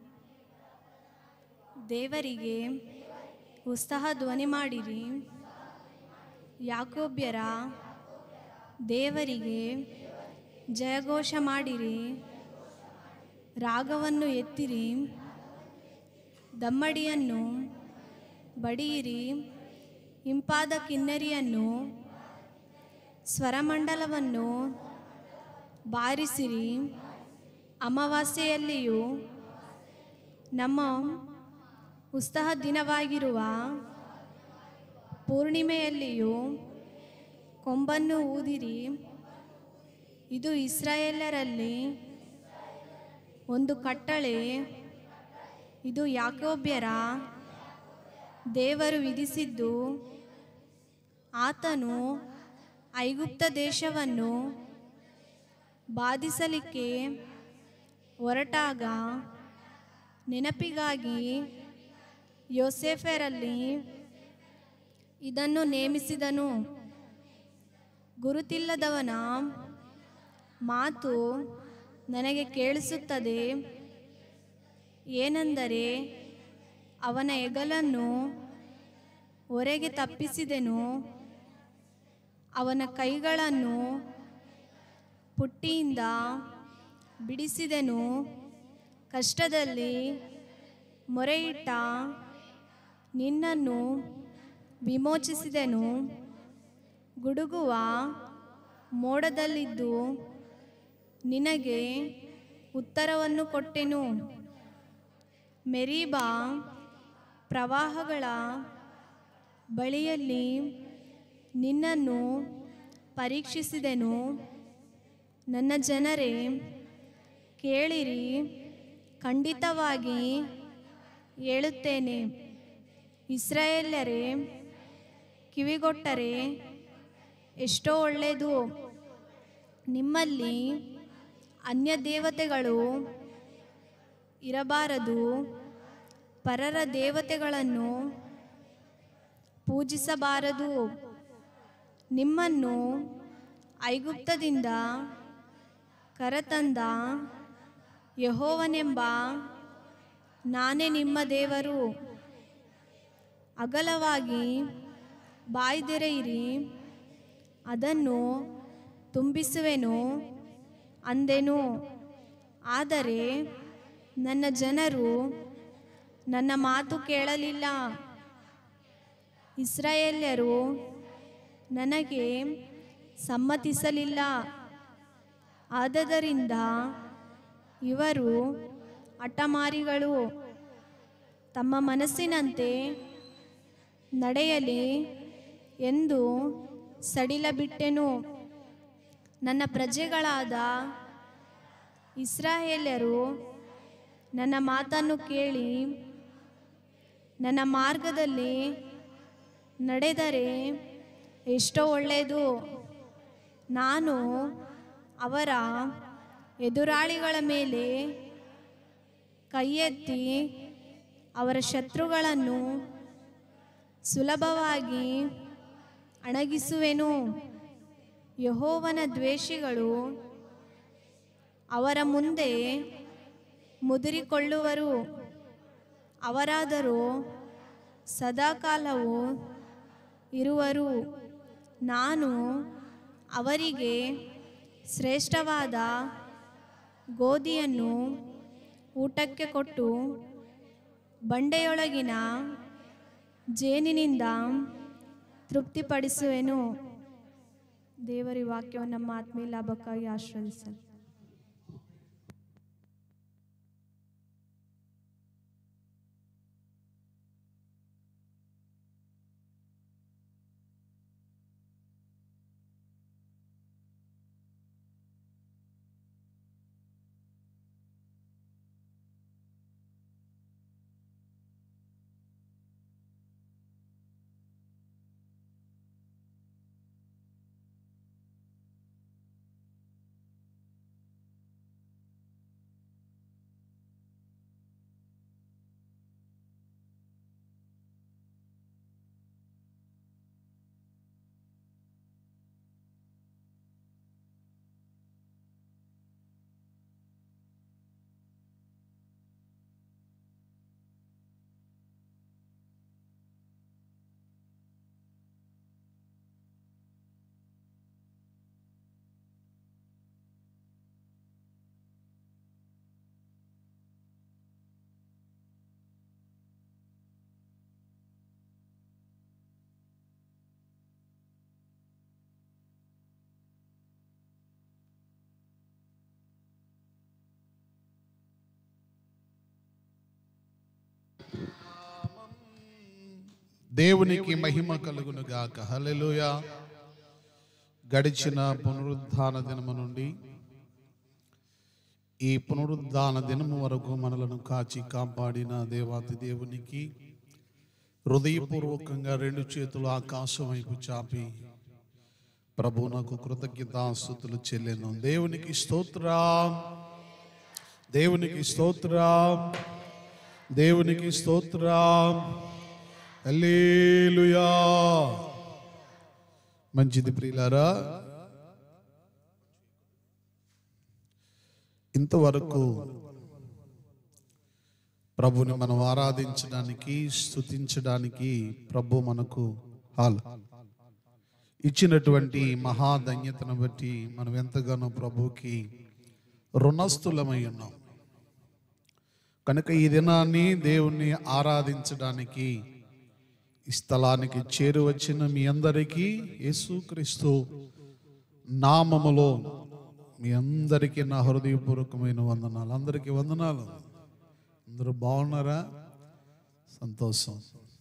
ದೇವರಿಗೆ ಉತ್ಸಾಹ ಧ್ವನಿ ಮಾಡಿರಿ. ಯಾಕೋಬ್ಯರ ದೇವರಿಗೆ ಜಯಘೋಷ ಮಾಡಿರಿ. ರಾಗವನ್ನು ಎತ್ತಿರಿ, ದಮ್ಮಡಿಯನ್ನು ಬಡಿಯಿರಿ, ಇಂಪಾದ ಕಿನ್ನರಿಯನ್ನು ಸ್ವರಮಂಡಲವನ್ನು ಬಾರಿಸಿರಿ. ಅಮಾವಾಸ್ಯೆಯಲ್ಲಿಯೂ ನಮ್ಮ ಉತ್ಸಾಹ ದಿನವಾಗಿರುವ ಪೂರ್ಣಿಮೆಯಲ್ಲಿಯೂ ಕೊಂಬನ್ನು ಊದಿರಿ. ಇದು ಇಸ್ರಾಯೇಲರಲ್ಲಿ ಒಂದು ಕಟ್ಟಳೆ, ಇದು ಯಾಕೋಬ್ಯರ ದೇವರು ವಿಧಿಸಿದ್ದು. ಆತನು ಐಗುಪ್ತ ದೇಶವನ್ನು ಬಾಧಿಸಲಿಕ್ಕೆ ಹೊರಟಾಗ ನೆನಪಿಗಾಗಿ ಯೋಸೇಫರಲ್ಲಿ ಇದನ್ನು ನೇಮಿಸಿದನು. ಗುರುತಿಲ್ಲದವನ ಮಾತು ನನಗೆ ಕೇಳಿಸುತ್ತದೆ. ಏನೆಂದರೆ, ಅವನ ಹೆಗಲನ್ನು ಹೊರಗೆ ತಪ್ಪಿಸಿದೆನು, ಅವನ ಕೈಗಳನ್ನು ಪುಟ್ಟಿಯಿಂದ ಬಿಡಿಸಿದೆನು. ಕಷ್ಟದಲ್ಲಿ ಮೊರೆಯಿಟ್ಟ ನಿನ್ನನ್ನು ವಿಮೋಚಿಸಿದೆನು. ಗುಡುಗುವ ಮೋಡದಲ್ಲಿದ್ದು ನಿನಗೆ ಉತ್ತರವನ್ನು ಕೊಟ್ಟೆನು. ಮೆರೀಬಾ ಪ್ರವಾಹಗಳ ಬಳಿಯಲ್ಲಿ ನಿನ್ನನ್ನು ಪರೀಕ್ಷಿಸಿದೆನು. ನನ್ನ ಜನರೇ, ಕೇಳಿರಿ, ಖಂಡಿತವಾಗಿ ಹೇಳುತ್ತೇನೆ. ಇಸ್ರಾಯೇಲ್ಯರೇ, ಕಿವಿಗೊಟ್ಟರೆ ಎಷ್ಟೋ ಒಳ್ಳೆಯದು. ನಿಮ್ಮಲ್ಲಿ ಅನ್ಯ ದೇವತೆಗಳು ಇರಬಾರದು. ಪರರ ದೇವತೆಗಳನ್ನು ಪೂಜಿಸಬಾರದು. ನಿಮ್ಮನ್ನು ಐಗುಪ್ತದಿಂದ ಕರತಂದ ಯೆಹೋವನೆಂಬ ನಾನೇ ನಿಮ್ಮ ದೇವರು. ಅಗಲವಾಗಿ ಬಾಯ್ದೆರೆಯಿರಿ, ಅದನ್ನು ತುಂಬಿಸುವೆನು ಅಂದೆನು. ಆದರೆ ನನ್ನ ಜನರು ನನ್ನ ಮಾತು ಕೇಳಲಿಲ್ಲ. ಇಸ್ರಾಯೇಲ್ಯರು ನನಗೆ ಸಮ್ಮತಿಸಲಿಲ್ಲ. ಆದದರಿಂದ ಇವರು ಹಠಮಾರಿಗಳು. ತಮ್ಮ ಮನಸ್ಸಿನಂತೆ ನಡೆಯಲಿ ಎಂದು ಸಡಿಲಬಿಟ್ಟೆನು. ನನ್ನ ಪ್ರಜೆಗಳಾದ ಇಸ್ರಾಯೇಲ್ಯರು ನನ್ನ ಮಾತನ್ನು ಕೇಳಿ ನನ್ನ ಮಾರ್ಗದಲ್ಲಿ ನಡೆದರೆ ಎಷ್ಟೋ ಒಳ್ಳೆಯದು. ನಾನು ಅವರ ಎದುರಾಳಿಗಳ ಮೇಲೆ ಕೈಯೆತ್ತಿ ಅವರ ಶತ್ರುಗಳನ್ನು ಸುಲಭವಾಗಿ ಅಣಗಿಸುವೆನು. ಯೆಹೋವನ ದ್ವೇಷಿಗಳು ಅವರ ಮುಂದೆ ಮುದುರಿಕೊಳ್ಳುವರು. ಅವರಾದರೂ ಸದಾಕಾಲವೂ ಇರುವರು. ನಾನು ಅವರಿಗೆ ಶ್ರೇಷ್ಠವಾದ ಗೋಧಿಯನ್ನು ಊಟಕ್ಕೆ ಕೊಟ್ಟು ಬಂಡೆಯೊಳಗಿನ ಜೇನಿನಿಂದ ತೃಪ್ತಿಪಡಿಸುವೆನು. ದೇವರ ವಾಕ್ಯವನ್ನು ನಮ್ಮ ಆತ್ಮೀಯ ಲಾಭಕ್ಕಾಗಿ ಆಶೀರ್ವದಿಸಲಿ. దేవునికి మహిమ కలుగును గాక. హల్లెలూయా. గడిచిన పునరుద్ధాన దినము నుండి ఈ పునరుద్ధాన దినము వరకు మనలను కాచి కాపాడిన దేవాతి దేవునికి హృదయపూర్వకంగా రెండు చేతులు ఆకాశం వైపు చాపి ప్రభువునకు కృతజ్ఞతాస్తుతులు చెల్లెను. దేవునికి స్తోత్రం, దేవునికి స్తోత్రం, దేవునికి స్తోత్రం. హల్లెలూయా. మంచిది ప్రియులారా, ఇంతవరకు ప్రభుని మనం ఆరాధించడానికి స్తుతించడానికి ప్రభు మనకు హాల్ ఇచ్చినటువంటి మహాధన్యతను బట్టి మనం ఎంతగానో ప్రభుకి రుణస్థులమై ఉన్నాం. కనుక ఈ దినాన్ని దేవుణ్ణి ఆరాధించడానికి ఈ స్థలానికి చేరువచ్చిన మీ అందరికీ యేసుక్రీస్తు నామములో మీ అందరికీ నా హృదయపూర్వకమైన వందనాలు. అందరికీ వందనాలు. అందరూ బాగున్నారా? సంతోషం.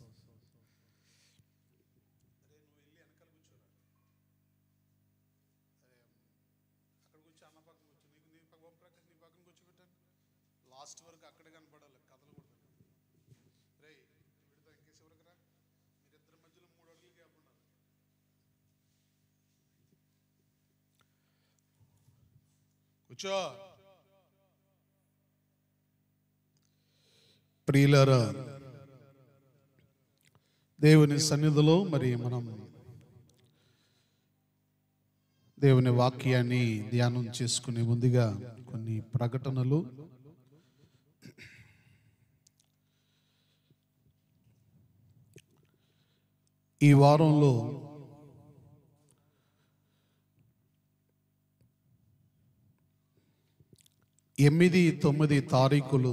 లాస్ట్ వరకు అక్కడే కనపడాలి, కథలు కూడా రే విడతా ఇంకేసి వరకు రా. మీరిద్దరి మధ్యలో మూడు అడుగులు గ్యాప్ ఉండాలి. కూర్చో. ప్రియులారా, దేవుని సన్నిధిలో మరి మనం దేవుని వాక్యాన్ని ధ్యానం చేసుకునే ముందుగా కొన్ని ప్రకటనలు. ఈ వారంలో ఎనిమిది తొమ్మిది తారీఖులు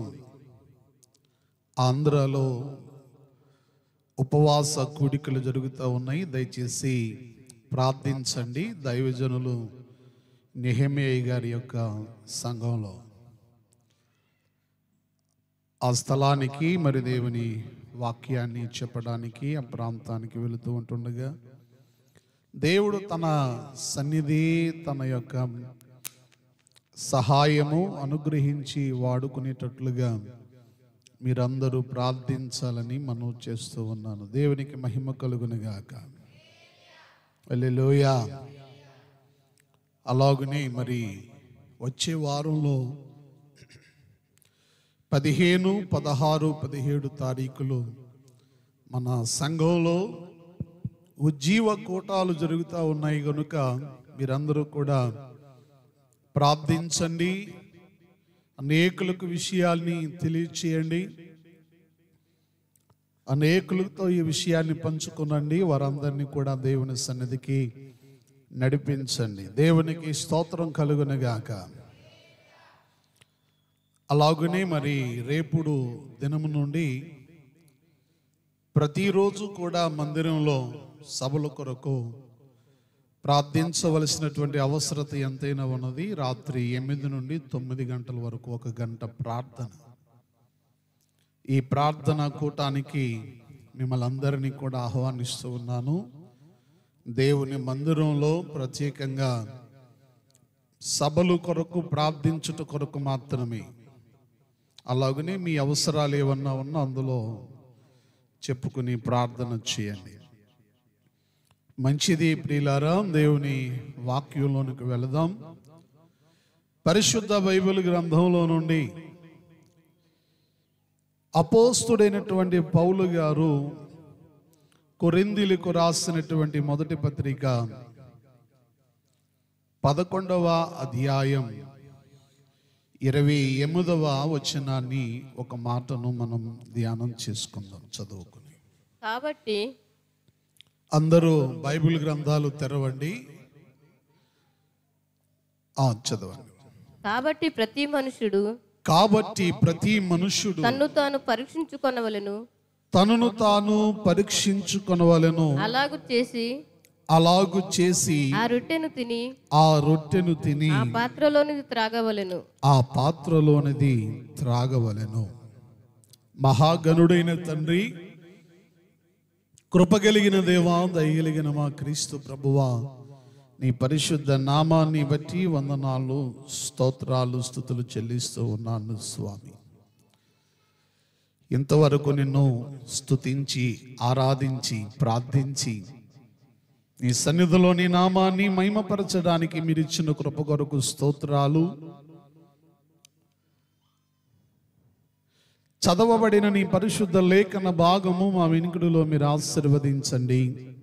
ఆంధ్రాలో ఉపవాస కూడికలు జరుగుతూ ఉన్నాయి. దయచేసి ప్రార్థించండి. దైవజనులు నెహెమీయ గారి యొక్క సంఘంలో ఆ స్థలానికి మరి దేవుని వాక్యాన్ని చెప్పడానికి ఆ ప్రాంతానికి వెళుతూ ఉంటుండగా దేవుడు తన సన్నిధి, తన యొక్క సహాయము అనుగ్రహించి వాడుకునేటట్లుగా మీరందరూ ప్రార్థించాలని మనవి చేస్తూ ఉన్నాను. దేవునికి మహిమ కలుగును గాక. హల్లెలూయా. అలాగనే మరి వచ్చే వారంలో పదిహేను పదహారు పదిహేడు తారీఖులు మన సంఘంలో ఉజ్జీవ కూటాలు జరుగుతూ ఉన్నాయి కనుక మీరందరూ కూడా ప్రార్థించండి. అనేకులకు విషయాల్ని తెలియచేయండి. అనేకులతో ఈ విషయాన్ని పంచుకునండి. వారందరినీ కూడా దేవుని సన్నిధికి నడిపించండి. దేవునికి స్తోత్రం కలుగునుగాక. అలాగనే మరి రేపుడు దినము నుండి ప్రతిరోజు కూడా మందిరంలో సభల కొరకు ప్రార్థించవలసినటువంటి అవసరత ఎంతైనా ఉన్నది. రాత్రి ఎనిమిది నుండి తొమ్మిది గంటల వరకు ఒక గంట ప్రార్థన. ఈ ప్రార్థన కూటానికి మిమ్మల్ని అందరినీ కూడా ఆహ్వానిస్తూ ఉన్నాను. దేవుని మందిరంలో ప్రత్యేకంగా సభలు కొరకు ప్రార్థించుట కొరకు మాత్రమే. అలాగనే మీ అవసరాలు ఏమన్నా ఉన్నా అందులో చెప్పుకుని ప్రార్థన చేయండి. మంచిది ప్రియులారా, దేవుని వాక్యంలోనికి వెళదాం. పరిశుద్ధ బైబిల్ గ్రంథంలో నుండి అపోస్తుడైనటువంటి పౌలు గారు కొరింథీయులకు రాసినటువంటి మొదటి పత్రిక పదకొండవ అధ్యాయం ఇరవై ఎనిమిదవ వచనాన్ని ఒక మాటను మనం ధ్యానం చేసుకుందాం, చదువుకుని. కాబట్టి అందరూ బైబిల్ గ్రంథాలు తెరవండి. ఆ చదవండి. కాబట్టి ప్రతి మనుషుడు కాబట్టి ప్రతి మనుషుడు తన్ను తాను పరీక్షించుకొనవలెను, తనను తాను పరీక్షించుకొనవలెను. అలాగు చేసి అలాగు చేసి ఆ రొట్టెను తిని ఆ రొట్టెను తిని ఆ పాత్రలోనిది త్రాగవలెను. ఆ పాత్రలోనిది త్రాగవలెను. మహాగణుడైన తండ్రి, కృపగలిగిన దేవా, దయగలిగిన మా క్రీస్తు ప్రభువా, నీ పరిశుద్ధ నామాన్ని బట్టి వందనాలు, స్తోత్రాలు, స్తుతులు చెల్లిస్తూ ఉన్నాను స్వామి. ఇంతవరకు నిన్ను స్తుతించి ఆరాధించి ప్రార్థించి నీ సన్నిధిలో నీ నామాన్ని మహిమపరచడానికి మీరు ఇచ్చిన కృప కొరకు స్తోత్రాలు. చదవబడిన నీ పరిశుద్ధ లేఖన భాగము మా వినికిడిలో మీరు ఆశీర్వదించండి.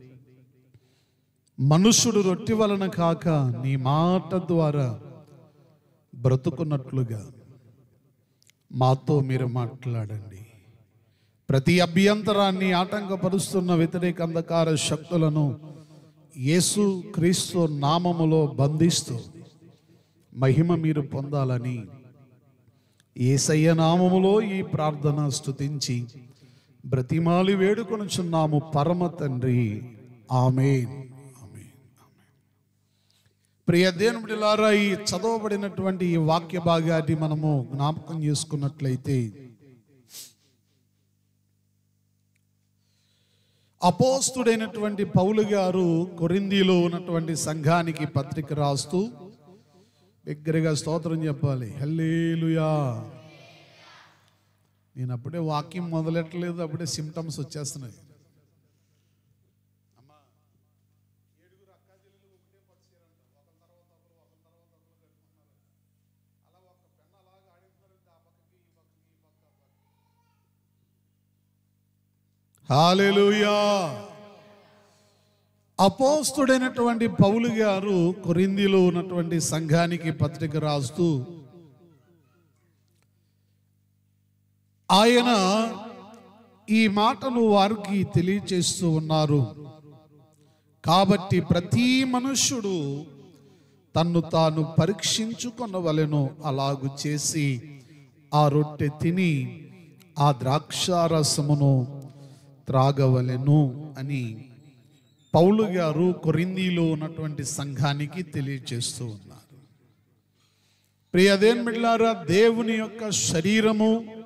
మనుషుడు రొట్టె వలన కాక నీ మాట ద్వారా బ్రతుకున్నట్లుగా మాతో మీరు మాట్లాడండి. ప్రతి అభ్యంతరాన్ని, ఆటంకపరుస్తున్న వ్యతిరేక అంధకార శక్తులను యేసు క్రీస్తు నామములో బంధిస్తూ మహిమ మీరు పొందాలని యేసయ్య నామములో ఈ ప్రార్థన స్తుతించి బ్రతిమాలి వేడుకొనుచున్నాము పరమ తండ్రి. ఆమేన్. ప్రియ దేవుని బిడ్డలారా, ఈ చదవబడినటువంటి ఈ వాక్య భాగాన్ని మనము జ్ఞాపకం చేసుకున్నట్లయితే, అపోస్తుడైనటువంటి పౌలు గారు కొరింథీలో ఉన్నటువంటి సంఘానికి పత్రిక రాస్తూ, దగ్గరగా స్తోత్రం చెప్పాలి, హల్లెలూయా. నేను అప్పుడే వాక్యం మొదలెట్టలేదు, అప్పుడే సిమ్టమ్స్ వచ్చేస్తున్నాయి. హల్లెలూయా. అపోస్తుడైనటువంటి పౌలు గారు కొరింథీలో ఉన్నటువంటి సంఘానికి పత్రిక రాస్తూ ఆయన ఈ మాటను వారికి తెలియచేస్తూ ఉన్నారు. కాబట్టి ప్రతి మనుష్యుడు తన్ను తాను పరీక్షించుకొనవలెను, అలాగు చేసి ఆ రొట్టె తిని ఆ ద్రాక్షారసమును త్రాగవలెను అని పౌలు గారు కొరింథీలో ఉన్నటువంటి సంఘానికి తెలియజేస్తూ ఉన్నారు. ప్రియ దేవుని బిడ్డలారా, దేవుని యొక్క శరీరము,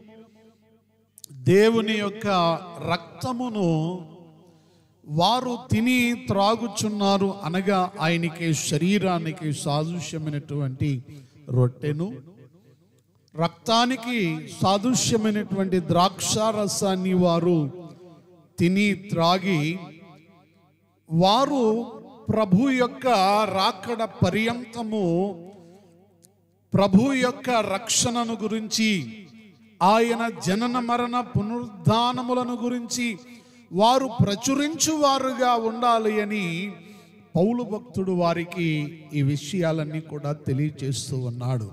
దేవుని యొక్క రక్తమును వారు తిని త్రాగుచున్నారు అనగా ఆయనకి శరీరానికి సాదృశ్యమైనటువంటి రొట్టెను, రక్తానికి సాదృశ్యమైనటువంటి ద్రాక్షారసాన్ని వారు తిని త్రాగి వారు ప్రభు యొక్క రాకడ పర్యంతము ప్రభు యొక్క రక్షణను గురించి, ఆయన జనన మరణ పునరుద్ధానములను గురించి వారు ప్రచురించువారుగా ఉండాలి అని పౌలు భక్తుడు వారికి ఈ విషయాలన్నీ కూడా తెలియజేస్తూ ఉన్నాడు.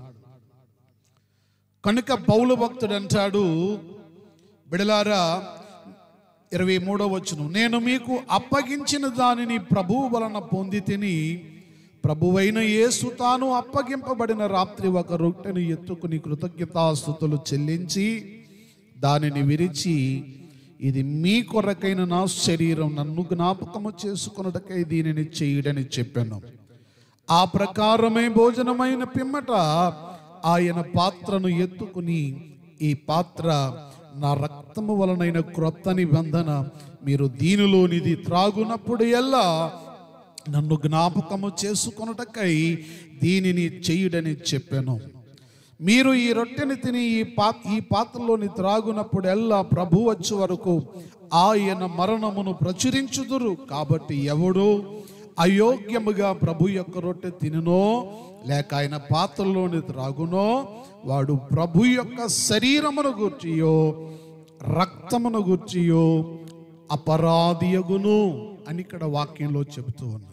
కనుక పౌలు భక్తుడు అంటాడు, బిడలారా, ఇరవై మూడవ వచనం, నేను మీకు అప్పగించిన దానిని ప్రభువు వలన పొంది తిని, ప్రభువైన యేసు తాను అప్పగింపబడిన రాత్రి ఒక రొట్టెను ఎత్తుకుని కృతజ్ఞతాస్తుతులు చెల్లించి దానిని విరిచి, ఇది మీ కొరకైన నా శరీరం, నన్ను జ్ఞాపకము చేసుకొనుటకై దీనిని చేయుడని చెప్పాను. ఆ ప్రకారమే భోజనమైన పిమ్మట ఆయన పాత్రను ఎత్తుకుని, ఈ పాత్ర నా రక్తము వలనైన క్రొత్త నిబంధన, మీరు దీనిలోనిది త్రాగునప్పుడు ఎల్లా నన్ను జ్ఞాపకము చేసుకొనుటకై దీనిని చేయుడని చెప్పాను. మీరు ఈ రొట్టెని తిని ఈ పా ఈ పాత్రలోని త్రాగునప్పుడు ఎల్లా ప్రభు వచ్చే వరకు ఆయన మరణమును ప్రచురించుదురు. కాబట్టి ఎవడు అయోగ్యముగా ప్రభు యొక్క రొట్టె తినునో లేక ఆయన పాత్రలోని త్రాగునో వాడు ప్రభు యొక్క శరీరమును గూర్చియో రక్తమును గూర్చియో అపరాధియగును అని ఇక్కడ వాక్యంలో చెబుతూ ఉన్నాడు.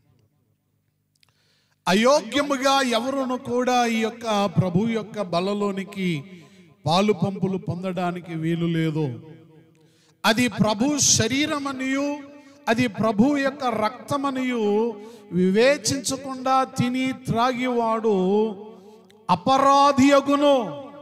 అయోగ్యముగా ఎవరును కూడా ఈ యొక్క ప్రభు యొక్క బలలోనికి పాలు పంపులు పొందడానికి వీలు లేదు. అది ప్రభు శరీరమనియు అది ప్రభు యొక్క రక్తమనియు వివేచించకుండా తిని త్రాగివాడు అపరాధియగును.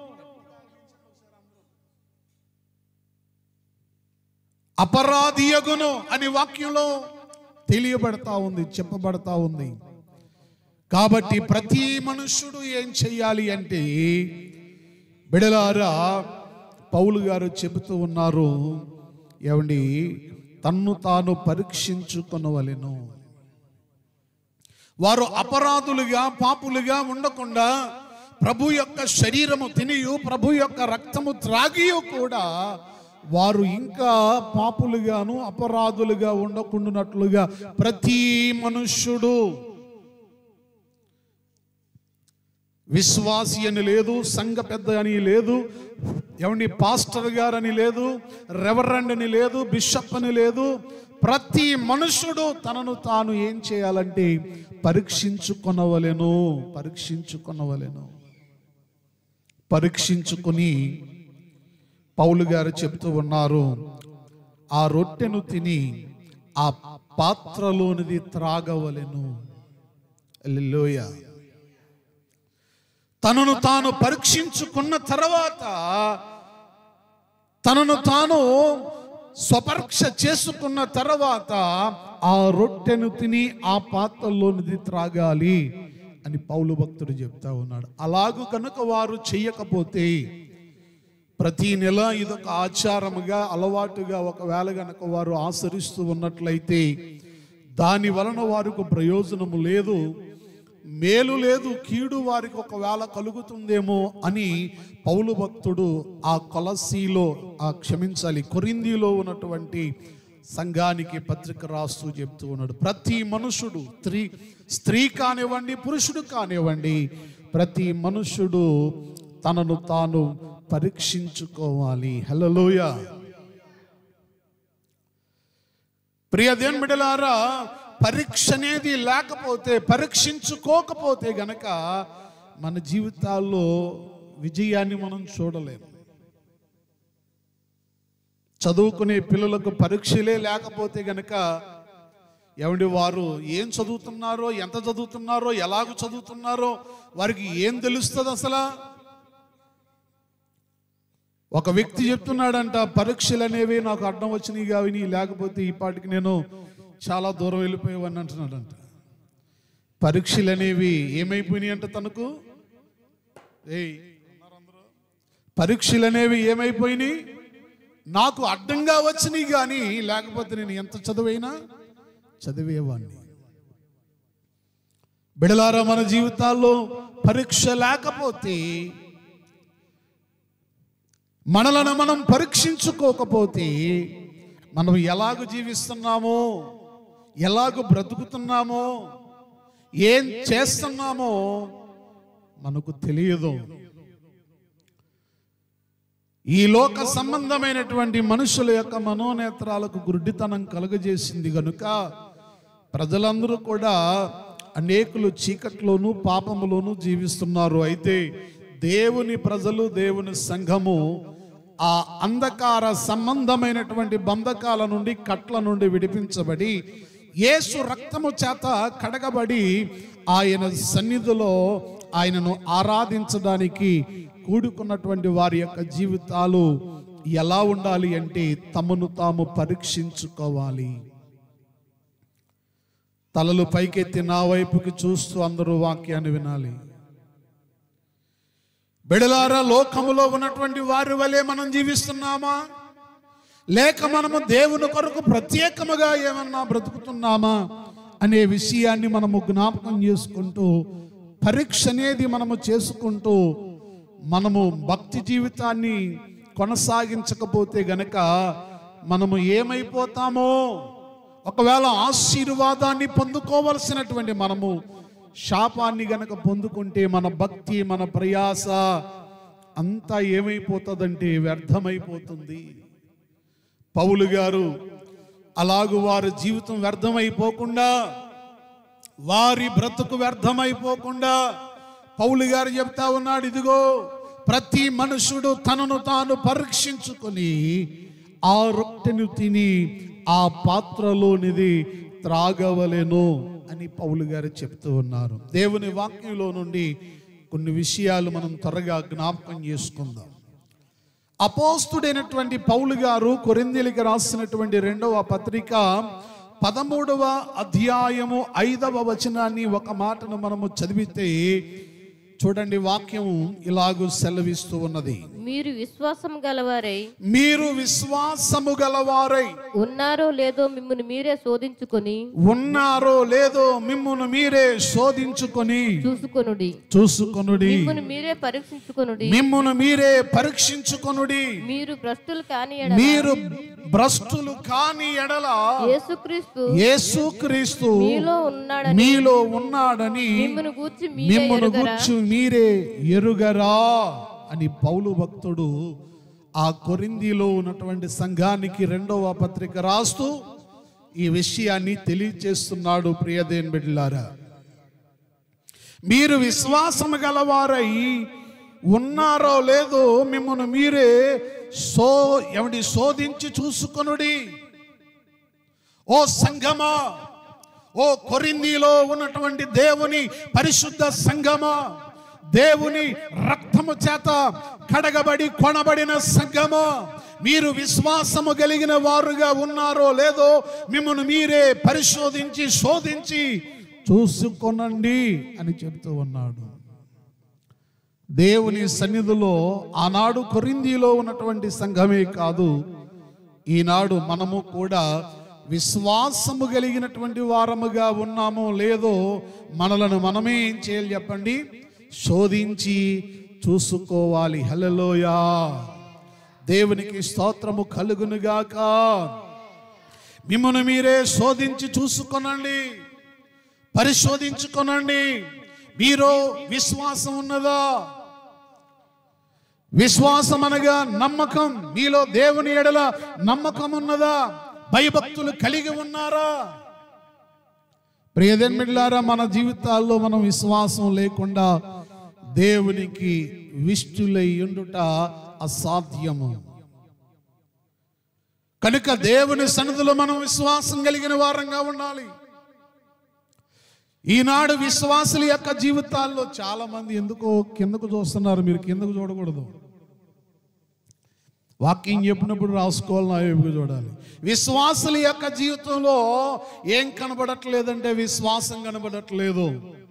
అపరాధియగును అని వాక్యంలో తెలియబడతా ఉంది, చెప్పబడతా ఉంది. కాబట్టి ప్రతి మనుష్యుడు ఏం చెయ్యాలి అంటే, బిడలారా, పౌలు గారు చెబుతూ ఉన్నారు, ఏమండి, తన్ను తాను పరీక్షించుకొనవలెను. వారు అపరాధులుగా పాపులుగా ఉండకుండా ప్రభు యొక్క శరీరము తినియు ప్రభు యొక్క రక్తము త్రాగియు కూడా వారు ఇంకా పాపులుగాను అపరాధులుగా ఉండకుండానట్లుగా ప్రతి మనుష్యుడు, విశ్వాసి అని లేదు, సంఘ పెద్ద అని లేదు, ఏమండి పాస్టర్ గారు అని లేదు, రెవరెండ్ అని లేదు, బిషప్ అని లేదు, ప్రతి మనుషుడు తనను తాను ఏం చేయాలంటే పరీక్షించుకొనవలెను. పరీక్షించుకొనవలెను. పరీక్షించుకొని పౌలు గారు చెప్తూ ఉన్నారు, ఆ రొట్టెను తిని ఆ పాత్రలోనిది త్రాగవలెను. హల్లెలూయా. తనను తాను పరీక్షించుకున్న తర్వాత, తనను తాను స్వపరీక్ష చేసుకున్న తర్వాత ఆ రొట్టెను తిని ఆ పాత్రలోనిది త్రాగాలి అని పౌలు భక్తుడు చెప్తా ఉన్నాడు. అలాగూ కనుక వారు చెయ్యకపోతే, ప్రతి నెల ఇదొక ఆచారముగా అలవాటుగా ఒకవేళ గనక వారు ఆచరిస్తూ ఉన్నట్లయితే దాని వలన వారికి ప్రయోజనము లేదు, మేలు లేదు, కీడు వారికి ఒకవేళ కలుగుతుందేమో అని పౌలు భక్తుడు ఆ కొలసీలో ఆ క్షమించాలి కొరింథీలో ఉన్నటువంటి సంఘానికి పత్రిక రాస్తూ చెప్తూ ఉన్నాడు. ప్రతి మనుషుడు, స్త్రీ స్త్రీ కానివ్వండి పురుషుడు కానివ్వండి, ప్రతి మనుషుడు తనను తాను పరీక్షించుకోవాలి. హల్లెలూయా. ప్రియ దేవుని బిడ్డలారా, పరీక్ష అనేది లేకపోతే, పరీక్షించుకోకపోతే గనక మన జీవితాల్లో విజయాన్ని మనం చూడలేము. చదువుకునే పిల్లలకు పరీక్షలే లేకపోతే గనక ఏమండి వారు ఏం చదువుతున్నారో, ఎంత చదువుతున్నారో, ఎలాగ చదువుతున్నారో వారికి ఏం తెలుస్తుంది అసలు? ఒక వ్యక్తి చెప్తున్నాడంట, పరీక్షలు అనేవి నాకు అడ్డం వచ్చినాయి కావిని, లేకపోతే ఈ పాటికి నేను చాలా దూరం వెళ్ళిపోయేవాడిని అంటున్నాడంట. పరీక్షలు అనేవి ఏమైపోయినాయి అంట తనకు. ఏయ్, పరీక్షలు అనేవి ఏమైపోయినాయి? నాకు అడ్డంగా వచ్చినాయి కానీ లేకపోతే నేను ఎంత చదువైనా చదివేవాడిని. బిడలారా, మన జీవితాల్లో పరీక్ష లేకపోతే, మనలను మనం పరీక్షించుకోకపోతే, మనం ఎలాగ జీవిస్తున్నామో, ఎలాగ బ్రతుకుతున్నామో, ఏం చేస్తున్నామో మనకు తెలియదు. ఈ లోక సంబంధమైనటువంటి మనుషుల యొక్క మనోనేత్రాలకు గుడ్డితనం కలుగజేసింది గనుక ప్రజలందరూ కూడా అనేకులు చీకట్లోనూ పాపములోనూ జీవిస్తున్నారు. అయితే దేవుని ప్రజలు, దేవుని సంఘము ఆ అంధకార సంబంధమైనటువంటి బంధకాల నుండి కట్ల నుండి విడిపించబడి యేసు రక్తము చేత కడగబడి ఆయన సన్నిధిలో ఆయనను ఆరాధించడానికి కూడుకున్నటువంటి వారి యొక్క జీవితాలు ఎలా ఉండాలి అంటే తమను తాము పరీక్షించుకోవాలి. తలలు పైకెత్తి నా వైపుకి చూస్తూ అందరూ వాక్యాన్ని వినాలి. బిడలారా, లోకములో ఉన్నటువంటి వారి వలె మనం జీవిస్తున్నామా, లేక మనము దేవుని కొరకు ప్రత్యేకముగా ఏమన్నా బ్రతుకుతున్నామా అనే విషయాన్ని మనము జ్ఞాపకం చేసుకుంటూ పరీక్ష అనేది మనము చేసుకుంటూ మనము భక్తి జీవితాన్ని కొనసాగించకపోతే గనక మనము ఏమైపోతామో, ఒకవేళ ఆశీర్వాదాన్ని పొందుకోవలసినటువంటి మనము శాపాన్ని గనక పొందుకుంటే మన భక్తి మన ప్రయాస అంతా ఏమైపోతుందంటే వ్యర్థమైపోతుంది. పౌలు గారు అలాగూ వారి జీవితం వ్యర్థమైపోకుండా, వారి బ్రతుకు వ్యర్థమైపోకుండా పౌలు గారు చెప్తా ఉన్నాడు, ఇదిగో ప్రతి మనుషుడు తనను తాను పరీక్షించుకొని ఆ రొట్టెను తిని ఆ పాత్రలోనిది త్రాగవలెను అని పౌలు గారు చెప్తూ ఉన్నారు. దేవుని వాక్యంలో నుండి కొన్ని విషయాలు మనం త్వరగా జ్ఞాపకం చేసుకుందాం. అపోస్తుడైనటువంటి పౌలు గారు కొరింథీయులకు రాసినటువంటి రెండవ పత్రిక పదమూడవ అధ్యాయము ఐదవ వచనాన్ని ఒక మాటను మనము చదివితే చూడండి, వాక్యం ఇలాగూ సెలవిస్తూ ఉన్నది. మీరు విశ్వాసం గలవారై మీరు విశ్వాసము గలవారై ఉన్నారో లేదో మిమ్మును మీరే శోధించుకొని ఉన్నారో లేదో మిమ్మును మీరే శోధించుకొని చూసుకొనుడి చూసుకొనుడి మిమ్మును మీరే పరీక్షించుకొనుడి మిమ్మును మీరే పరీక్షించుకొనుడి మీరు భ్రష్టులు కాని ఎడల మీరు భ్రష్టులు కాని ఎడల యేసుక్రీస్తు యేసుక్రీస్తు మీలో ఉన్నాడని మీలో ఉన్నాడని మిమ్మును గూర్చి మీరే మిమ్మును ఎరుగరా? గూర్చి మీరే ఎరుగరా అని పౌలు భక్తుడు ఆ కొరింథీలో ఉన్నటువంటి సంఘానికి రెండవ పత్రిక రాస్తూ ఈ విషయాన్ని తెలియచేస్తున్నాడు. ప్రియదేవుని బిడ్డలారా, మీరు విశ్వాసము గలవారై ఉన్నారో లేదో మిమ్మల్ని మీరే సో ఎవడి శోధించి చూసుకొనుడి. ఓ సంఘమా, ఓ కొరింథీలో ఉన్నటువంటి దేవుని పరిశుద్ధ సంఘమా, దేవుని రక్తము చేత కడగబడి కొనబడిన సంఘమా, మీరు విశ్వాసము కలిగిన వారుగా ఉన్నారో లేదో మిమ్మల్ని మీరే పరిశోధించి శోధించి చూసుకొనండి అని చెప్తూ ఉన్నాడు. దేవుని సన్నిధిలో ఆనాడు కొరింథీలో ఉన్నటువంటి సంఘమే కాదు, ఈనాడు మనము కూడా విశ్వాసము కలిగినటువంటి వారముగా ఉన్నామో లేదో మనలను మనమే ఏం చేయాలి చెప్పండి, శోధించి చూసుకోవాలి. హల్లెలూయా, దేవునికి స్తోత్రము కలుగునుగాక. మిమ్మల్ని మీరే శోధించి చూసుకొనండి, పరిశోధించుకొనండి. మీరు విశ్వాసం ఉన్నదా? విశ్వాసం అనగా నమ్మకం. మీలో దేవుని ఎడల నమ్మకం ఉన్నదా? భయభక్తులు కలిగి ఉన్నారా? ప్రియదేవుని బిడ్డలారా, మన జీవితాల్లో మనం విశ్వాసం లేకుండా దేవునికి విష్టులై ఉండుట అసాధ్యము. కనుక దేవుని సన్నిధిలో మనం విశ్వాసం కలిగిన వారంగా ఉండాలి. ఈనాడు విశ్వాసుల యొక్క జీవితాల్లో చాలా మంది ఎందుకో కిందకు చూస్తున్నారు. మీరు కిందకు చూడకూడదు. వాక్యం చెప్పినప్పుడు రాసుకోవాలి, నా వైపుకు చూడాలి. విశ్వాసుల యొక్క జీవితంలో ఏం కనబడట్లేదంటే విశ్వాసం కనబడట్లేదు.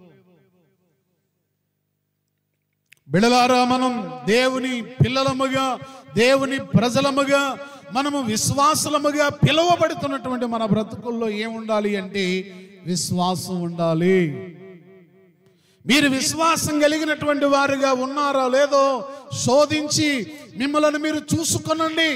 బిడలారా, మనం దేవుని పిల్లలముగా, దేవుని ప్రజలముగా, మనము విశ్వాసులముగా పిలువబడుతున్నటువంటి మన బ్రతుకుల్లో ఏముండాలి అంటే విశ్వాసం ఉండాలి. మీరు విశ్వాసం కలిగినటువంటి వారుగా ఉన్నారో లేదో శోధించి మిమ్మల్ని మీరు చూసుకొనండి.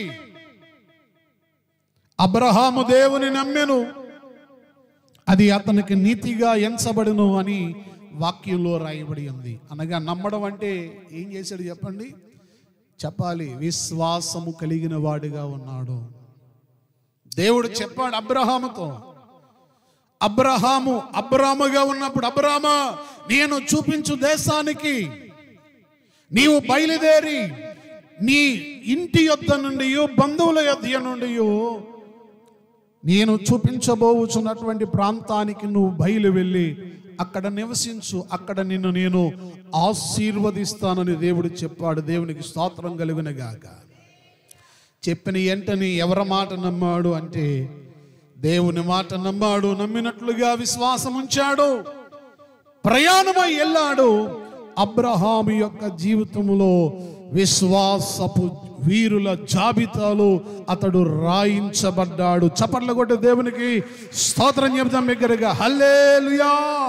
అబ్రహాము దేవుని నమ్మెను, అది అతనికి నీతిగా ఎంచబడును అని వాక్యంలో రాయబడి ఉంది. అనగా నమ్మడం అంటే ఏం చేశాడు చెప్పండి, చెప్పాలి. విశ్వాసము కలిగిన వాడిగా ఉన్నాడు. దేవుడు చెప్పాడు అబ్రహాముతో, అబ్రహాము అబ్రాముగా ఉన్నప్పుడు, అబ్రామా నేను చూపించు దేశానికి నీవు బయలుదేరి నీ ఇంటి యొద్ద నుండి బంధువుల యొద్ద నుండి నేను చూపించబోచున్నటువంటి ప్రాంతానికి నువ్వు బయలు వెళ్ళి అక్కడ నివసించు, అక్కడ నిన్ను నేను ఆశీర్వదిస్తానని దేవుడు చెప్పాడు. దేవునికి స్తోత్రం కలుగునగాక. చెప్పిన వెంటనే ఎవరి మాట నమ్మాడు అంటే దేవుని మాట నమ్మాడు. నమ్మినట్లుగా విశ్వాసం ఉంచాడు, ప్రయాణమై వెళ్ళాడు. అబ్రహాము యొక్క జీవితంలో విశ్వాసపు వీరుల జాబితాలో అతడు రాయించబడ్డాడు. చప్పట్లు కొట్టి దేవునికి స్తోత్రం చెబుతాం బిగ్గరగా. హల్లెలూయా.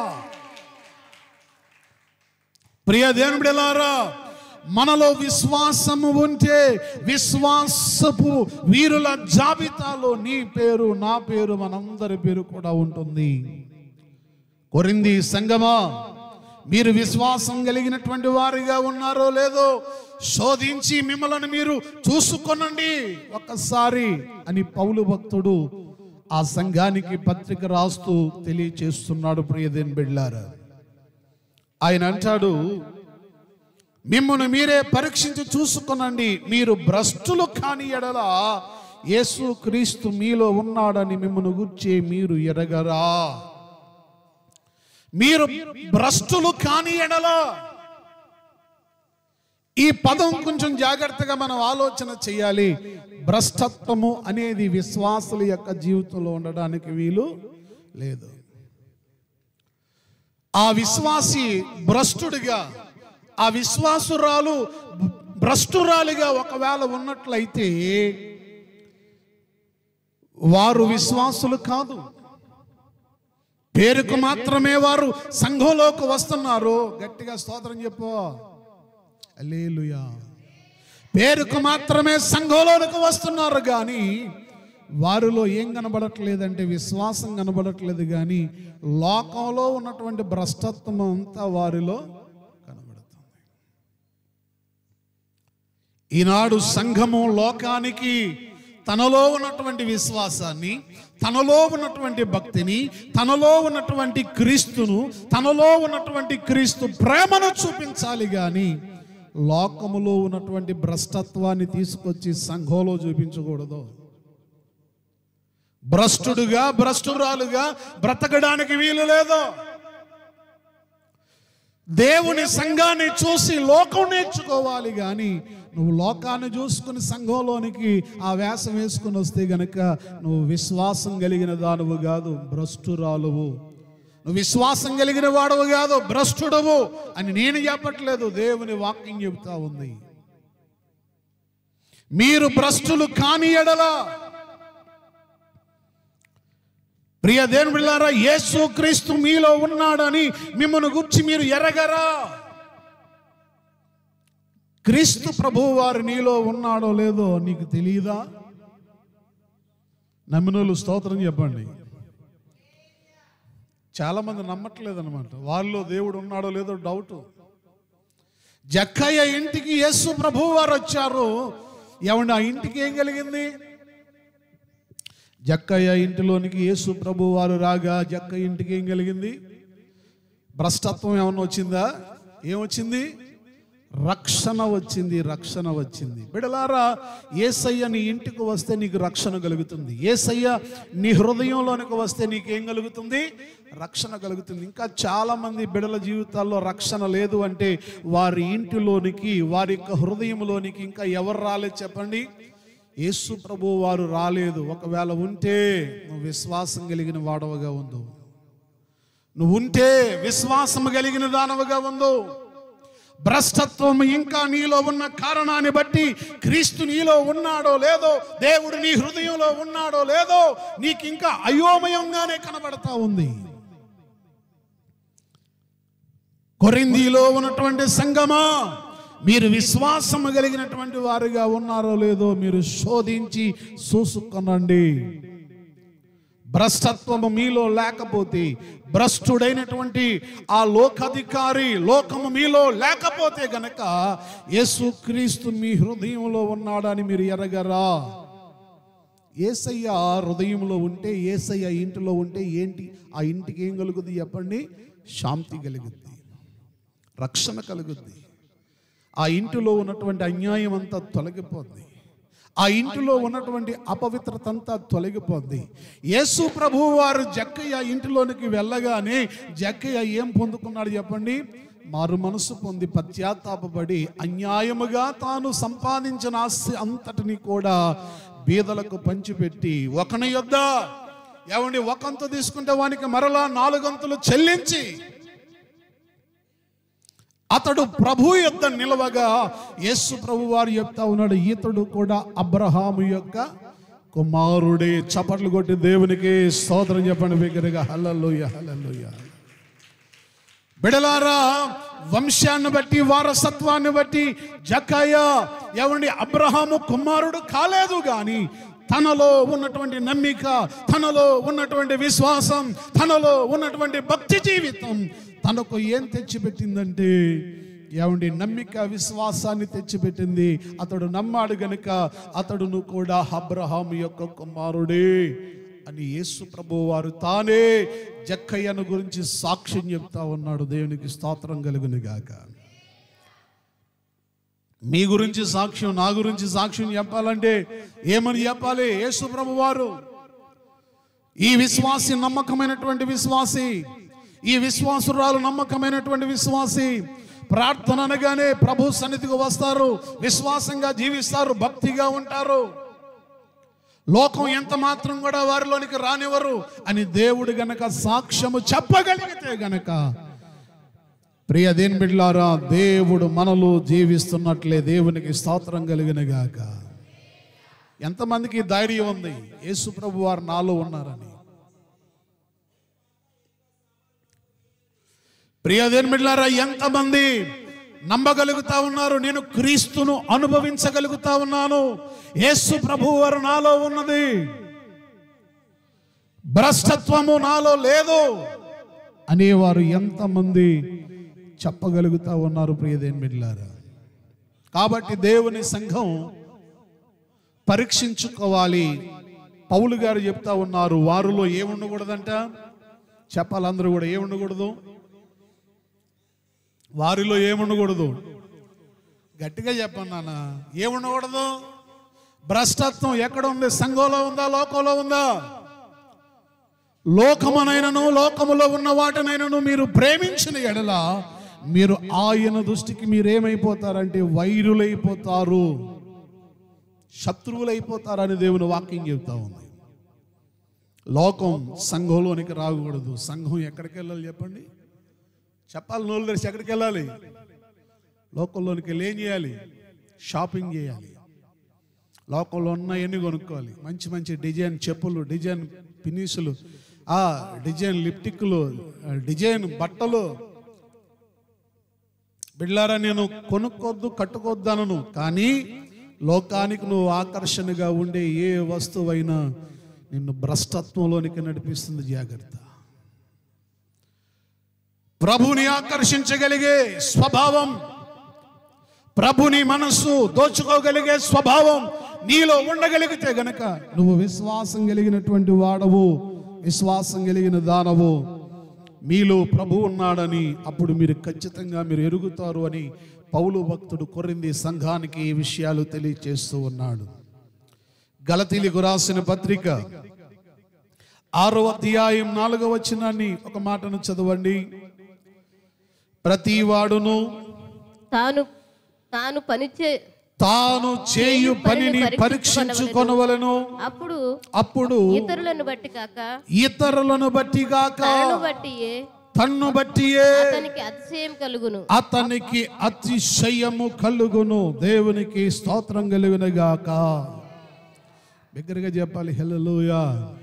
ప్రియ దేవుని బిడ్డలారా, మనలో విశ్వాసము ఉంటే విశ్వాసపు వీరుల జాబితాలో నీ పేరు, నా పేరు, మనందరి పేరు కూడా ఉంటుంది. కొరింథీ సంఘమా, మీరు విశ్వాసం కలిగినటువంటి వారిగా ఉన్నారో లేదో శోధించి మిమ్మల్ని మీరు చూసుకొనండి ఒక్కసారి అని పౌలు భక్తుడు ఆ సంఘానికి పత్రిక రాస్తూ తెలియచేస్తున్నాడు. ప్రియదేని బిడ్డలారా, ఆయన అంటాడు, మిమ్మల్ని మీరే పరీక్షించి చూసుకొనండి, మీరు భ్రష్టులు కాని ఎడల యేసు క్రీస్తు మీలో ఉన్నాడని మిమ్మల్ని గూర్చి మీరు ఎరగరా. మీరు భ్రష్టులు కాని ఎడల, ఈ పదం కొంచెం జాగ్రత్తగా మనం ఆలోచన చేయాలి. భ్రష్టత్వము అనేది విశ్వాసుల యొక్క జీవితంలో ఉండడానికి వీలు లేదు. ఆ విశ్వాసి భ్రష్టుడిగా, ఆ విశ్వాసురాలు భ్రష్టురాలిగా ఒకవేళ ఉన్నట్లయితే వారు విశ్వాసులు కాదు. పేరుకు మాత్రమే వారు సంఘంలోకి వస్తున్నారు. గట్టిగా స్తోత్రం చెప్పు. హల్లెలూయా. పేరుకు మాత్రమే సంఘంలోకి వస్తున్నారు కానీ వారిలో ఏం కనబడట్లేదంటే విశ్వాసం కనబడట్లేదు, కానీ లోకంలో ఉన్నటువంటి భ్రష్టత్వం అంతా వారిలో కనబడుతుంది. ఈనాడు సంఘము లోకానికి తనలో ఉన్నటువంటి విశ్వాసాన్ని, తనలో ఉన్నటువంటి భక్తిని, తనలో ఉన్నటువంటి క్రీస్తును, తనలో ఉన్నటువంటి క్రీస్తు ప్రేమను చూపించాలి కానీ లోకములో ఉన్నటువంటి భ్రష్టత్వాన్ని తీసుకొచ్చి సంఘంలో చూపించకూడదు. భ్రష్టుడుగా, భ్రష్టురాలుగా బ్రతకడానికి వీలు లేదు. దేవుని సంఘాన్ని చూసి లోకం నేర్చుకోవాలి కానీ నువ్వు లోకాన్ని చూసుకుని సంఘంలోనికి ఆ వేషం వేసుకుని వస్తే గనక నువ్వు విశ్వాసం కలిగిన దానవు కాదు, భ్రష్టురాలువు. నువ్వు విశ్వాసం కలిగిన వాడవు కాదు, భ్రష్టుడవు అని నేను చెప్పట్లేదు, దేవుని వాక్యం చెబుతా ఉంది. మీరు భ్రష్టులు కాని ఎడల, ప్రియ దేవుని బిడ్డలారా, యేసు క్రీస్తు మీలో ఉన్నాడని మిమ్మల్ని గురించి మీరు ఎరగరా. క్రీస్తు ప్రభువు వారు నీలో ఉన్నాడో లేదో నీకు తెలియదా? నమ్మినోళ్ళు స్తోత్రం చెప్పండి. చాలా మంది నమ్మట్లేదు అనమాట, వాళ్ళలో దేవుడు ఉన్నాడో లేదో డౌట్. జక్కయ్య ఇంటికి యేసు ప్రభువు వారు వచ్చారు. ఏమండి ఆ ఇంటికి ఏం కలిగింది? జక్కయ్య ఇంటిలోనికి యేసు ప్రభువు వారు రాగా జక్కయ్య ఇంటికి ఏం కలిగింది? భ్రష్టత్వం ఏమన్నా వచ్చిందా? ఏమొచ్చింది? రక్షణ వచ్చింది. రక్షణ వచ్చింది. బిడలారా, యేసయ్య నీ ఇంటికి వస్తే నీకు రక్షణ కలుగుతుంది. యేసయ్య నీ హృదయంలోనికి వస్తే నీకేం కలుగుతుంది? రక్షణ కలుగుతుంది. ఇంకా చాలా మంది బిడల జీవితాల్లో రక్షణ లేదు అంటే వారి ఇంటిలోనికి, వారి యొక్క హృదయంలోనికి ఇంకా ఎవరు రాలేదు చెప్పండి? యేసు ప్రభు వారు రాలేదు. ఒకవేళ ఉంటే నువ్వు విశ్వాసం కలిగిన వాడవగా ఉండు, నువ్వు ఉంటే విశ్వాసం కలిగిన దానవగా ఉండు. భ్రష్టత్వం ఇంకా నీలో ఉన్న కారణాన్ని బట్టి క్రీస్తు నీలో ఉన్నాడో లేదో, దేవుడు నీ హృదయంలో ఉన్నాడో లేదో నీకు ఇంకా అయోమయంగానే కనబడతా ఉంది. కొరింథీలో ఉన్నటువంటి సంఘమా, మీరు విశ్వాసము కలిగినటువంటి వారుగా ఉన్నారో లేదో మీరు శోధించి చూసుకొనండి. భ్రష్టత్వము మీలో లేకపోతే, భ్రష్టుడైనటువంటి ఆ లోకాధికారి లోకము మీలో లేకపోతే గనక యేసుక్రీస్తు మీ హృదయంలో ఉన్నాడని మీరు ఎరగరా. యేసయ్య హృదయంలో ఉంటే, యేసయ్య ఇంటిలో ఉంటే ఏంటి ఆ ఇంటికి ఏం కలుగుద్ది చెప్పండి? శాంతి కలుగుద్ది, రక్షణ కలుగుద్ది. ఆ ఇంటిలో ఉన్నటువంటి అన్యాయం అంతా తొలగిపోద్ది. ఆ ఇంటిలో ఉన్నటువంటి అపవిత్రత అంతా తొలగిపోద్ది. యేసు ప్రభువు వారు జక్కయ్య ఇంటిలోనికి వెళ్ళగానే జక్కయ్య ఏం పొందుకున్నాడు చెప్పండి? మారు మనసు పొంది పశ్చాత్తాపపడి అన్యాయముగా తాను సంపాదించిన ఆస్తి అంతటిని కూడా బీదలకు పంచిపెట్టి ఒకని యొద్ద ఏమండి ఒకంత తీసుకుంటే వానికి మరలా నాలుగంతులు చెల్లించి అతడు ప్రభు యొద్ద నిలవగా యేసు ప్రభు వారు చెప్తా ఉన్నాడు, ఇతడు కూడా అబ్రహాము యొక్క కుమారుడే. చప్పట్లు కొట్టి దేవునికి స్తోత్రం చెప్పండి బిగ్గరగా. హల్లెలూయా హల్లెలూయా. బిడలారా, వంశాన్ని బట్టి వారసత్వాన్ని బట్టి జక్కయ్య ఏమండి అబ్రహాము కుమారుడు కాలేదు, కానీ తనలో ఉన్నటువంటి నమ్మిక, తనలో ఉన్నటువంటి విశ్వాసం, తనలో ఉన్నటువంటి భక్తి జీవితం తనకు ఏం తెచ్చిపెట్టిందంటే ఏమండి నమ్మిక విశ్వాసాన్ని తెచ్చిపెట్టింది. అతడు నమ్మాడు గనుక అతడును కూడా అబ్రహాము యొక్క కుమారుడే అని యేసు ప్రభు వారు తానే జక్కయ్యను గురించి సాక్ష్యం చెప్తా ఉన్నాడు. దేవునికి స్తోత్రం కలుగును గాక. మీ గురించి సాక్ష్యం, నా గురించి సాక్ష్యం చెప్పాలంటే ఏమని చెప్పాలి? యేసు ప్రభు వారు ఈ విశ్వాసి నమ్మకమైనటువంటి విశ్వాసి, ఈ విశ్వాసురాలు నమ్మకమైనటువంటి విశ్వాసి. ప్రార్థన అనగానే ప్రభు సన్నిధికి వస్తారు, విశ్వాసంగా జీవిస్తారు, భక్తిగా ఉంటారు. లోకం ఎంత మాత్రం కూడా వారిలోనికి రానివ్వరు అని దేవుడు గనక సాక్ష్యము చెప్పగలిగితే గనక ప్రియ దేని బిడ్డలారా, దేవుడు మనలో జీవిస్తున్నట్లే. దేవునికి స్తోత్రం కలిగిన గాక. ఎంతమందికి ధైర్యం ఉంది యేసు ప్రభు వారు నాలో ఉన్నారని? ప్రియ దేని బిడ్డలారా, ఎంతమంది నమ్మగలుగుతా ఉన్నారు నేను క్రీస్తును అనుభవించగలుగుతా ఉన్నాను, యేసు ప్రభువు వారు నాలో ఉన్నది, భ్రష్టత్వము నాలో లేదు అనేవారు ఎంతమంది చెప్పగలుగుతా ఉన్నారు ప్రియదేని బిడ్డలారా? కాబట్టి దేవుని సంఘం పరీక్షించుకోవాలి. పౌలు గారు చెప్తా ఉన్నారు, వారిలో ఏముండకూడదంట? చెప్పాలి అందరూ కూడా, ఏముండకూడదు? వారిలో ఏముండకూడదు? గట్టిగా చెప్పండి నాన్న. ఏముండకూడదు? భ్రష్టత్వం ఎక్కడ ఉంది? సంఘంలో ఉందా? లోకంలో ఉందా? లోకమునైనను లోకములో ఉన్న వాటినైనను మీరు ప్రేమించిన ఎడల మీరు ఆయన దృష్టికి మీరేమైపోతారంటే వైరులైపోతారు, శత్రువులైపోతారని దేవుని వాక్యం చెబుతా ఉంది. లోకం సంఘంలోనికి రాకూడదు. సంఘం ఎక్కడికి వెళ్ళాలి చెప్పండి? చెప్పాలి, నోళ్ళు తెరిచి ఎక్కడికి వెళ్ళాలి? లోకంలోనికి వెళ్ళి ఏం చేయాలి? షాపింగ్ చేయాలి. లోకంలో ఉన్నవన్నీ కొనుక్కోవాలి. మంచి మంచి డిజైన్ చెప్పులు, డిజైన్ పినీసులు, ఆ డిజైన్ లిప్టిక్లు, డిజైన్ బట్టలు. బిడ్లారా, నేను కొనుక్కోద్దు కట్టుకోద్దనను, కానీ లోకానికి నువ్వు ఆకర్షణగా ఉండే ఏ వస్తువైనా నిన్ను భ్రష్టత్వంలోనికి నడిపిస్తుంది. జాగ్రత్త. ప్రభుని ఆకర్షించగలిగే స్వభావం, ప్రభుని మనస్సు దోచుకోగలిగే స్వభావం నీలో ఉండగలిగితే గనక నువ్వు విశ్వాసం కలిగినటువంటి వాడవు, విశ్వాసం కలిగిన దానవు. మీలో ప్రభు ఉన్నాడని అప్పుడు మీరు ఖచ్చితంగా మీరు ఎరుగుతారు అని పౌలు భక్తుడు కొరింథీ సంఘానికి ఈ విషయాలు తెలియచేస్తూ ఉన్నాడు. గలతీయులకు రాసిన పత్రిక ఆరో అధ్యాయం నాలుగవ వచనాన్ని ఒక మాటను చదవండి. ప్రతి వాడును తాను తాను పనిచే తాను చేయు పనిని పరీక్షించుకొనవలెను. అప్పుడు అప్పుడు ఇతరులను బట్టి కాక ఇతరులను బట్టి కాక తన్ను బట్టియే తన్ను బట్టియే అతనికి అతిశయం కలుగును. అతనికి అతిశయము కలుగును. దేవునికి స్తోత్రం కలుగును గాక. బిగ్గరగా చెప్పాలి హల్లెలూయా.